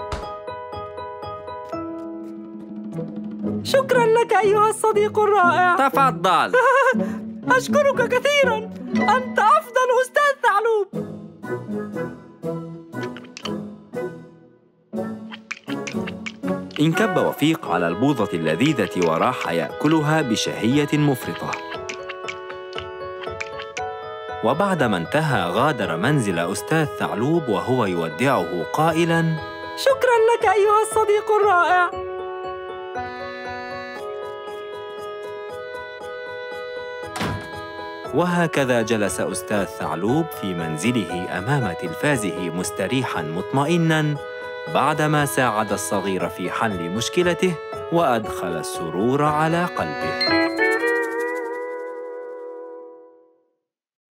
شكراً لك أيها الصديق الرائع. تفضل. أشكرك كثيراً، أنت أفضل أستاذ ثعلوب. انكب وفيق على البوظة اللذيذة وراح يأكلها بشهية مفرطة. وبعدما انتهى غادر منزل أستاذ ثعلوب وهو يودعه قائلاً: شكراً لك أيها الصديق الرائع. وهكذا جلس أستاذ ثعلوب في منزله أمام تلفازه مستريحاً مطمئناً بعدما ساعد الصغير في حل مشكلته وأدخل السرور على قلبه.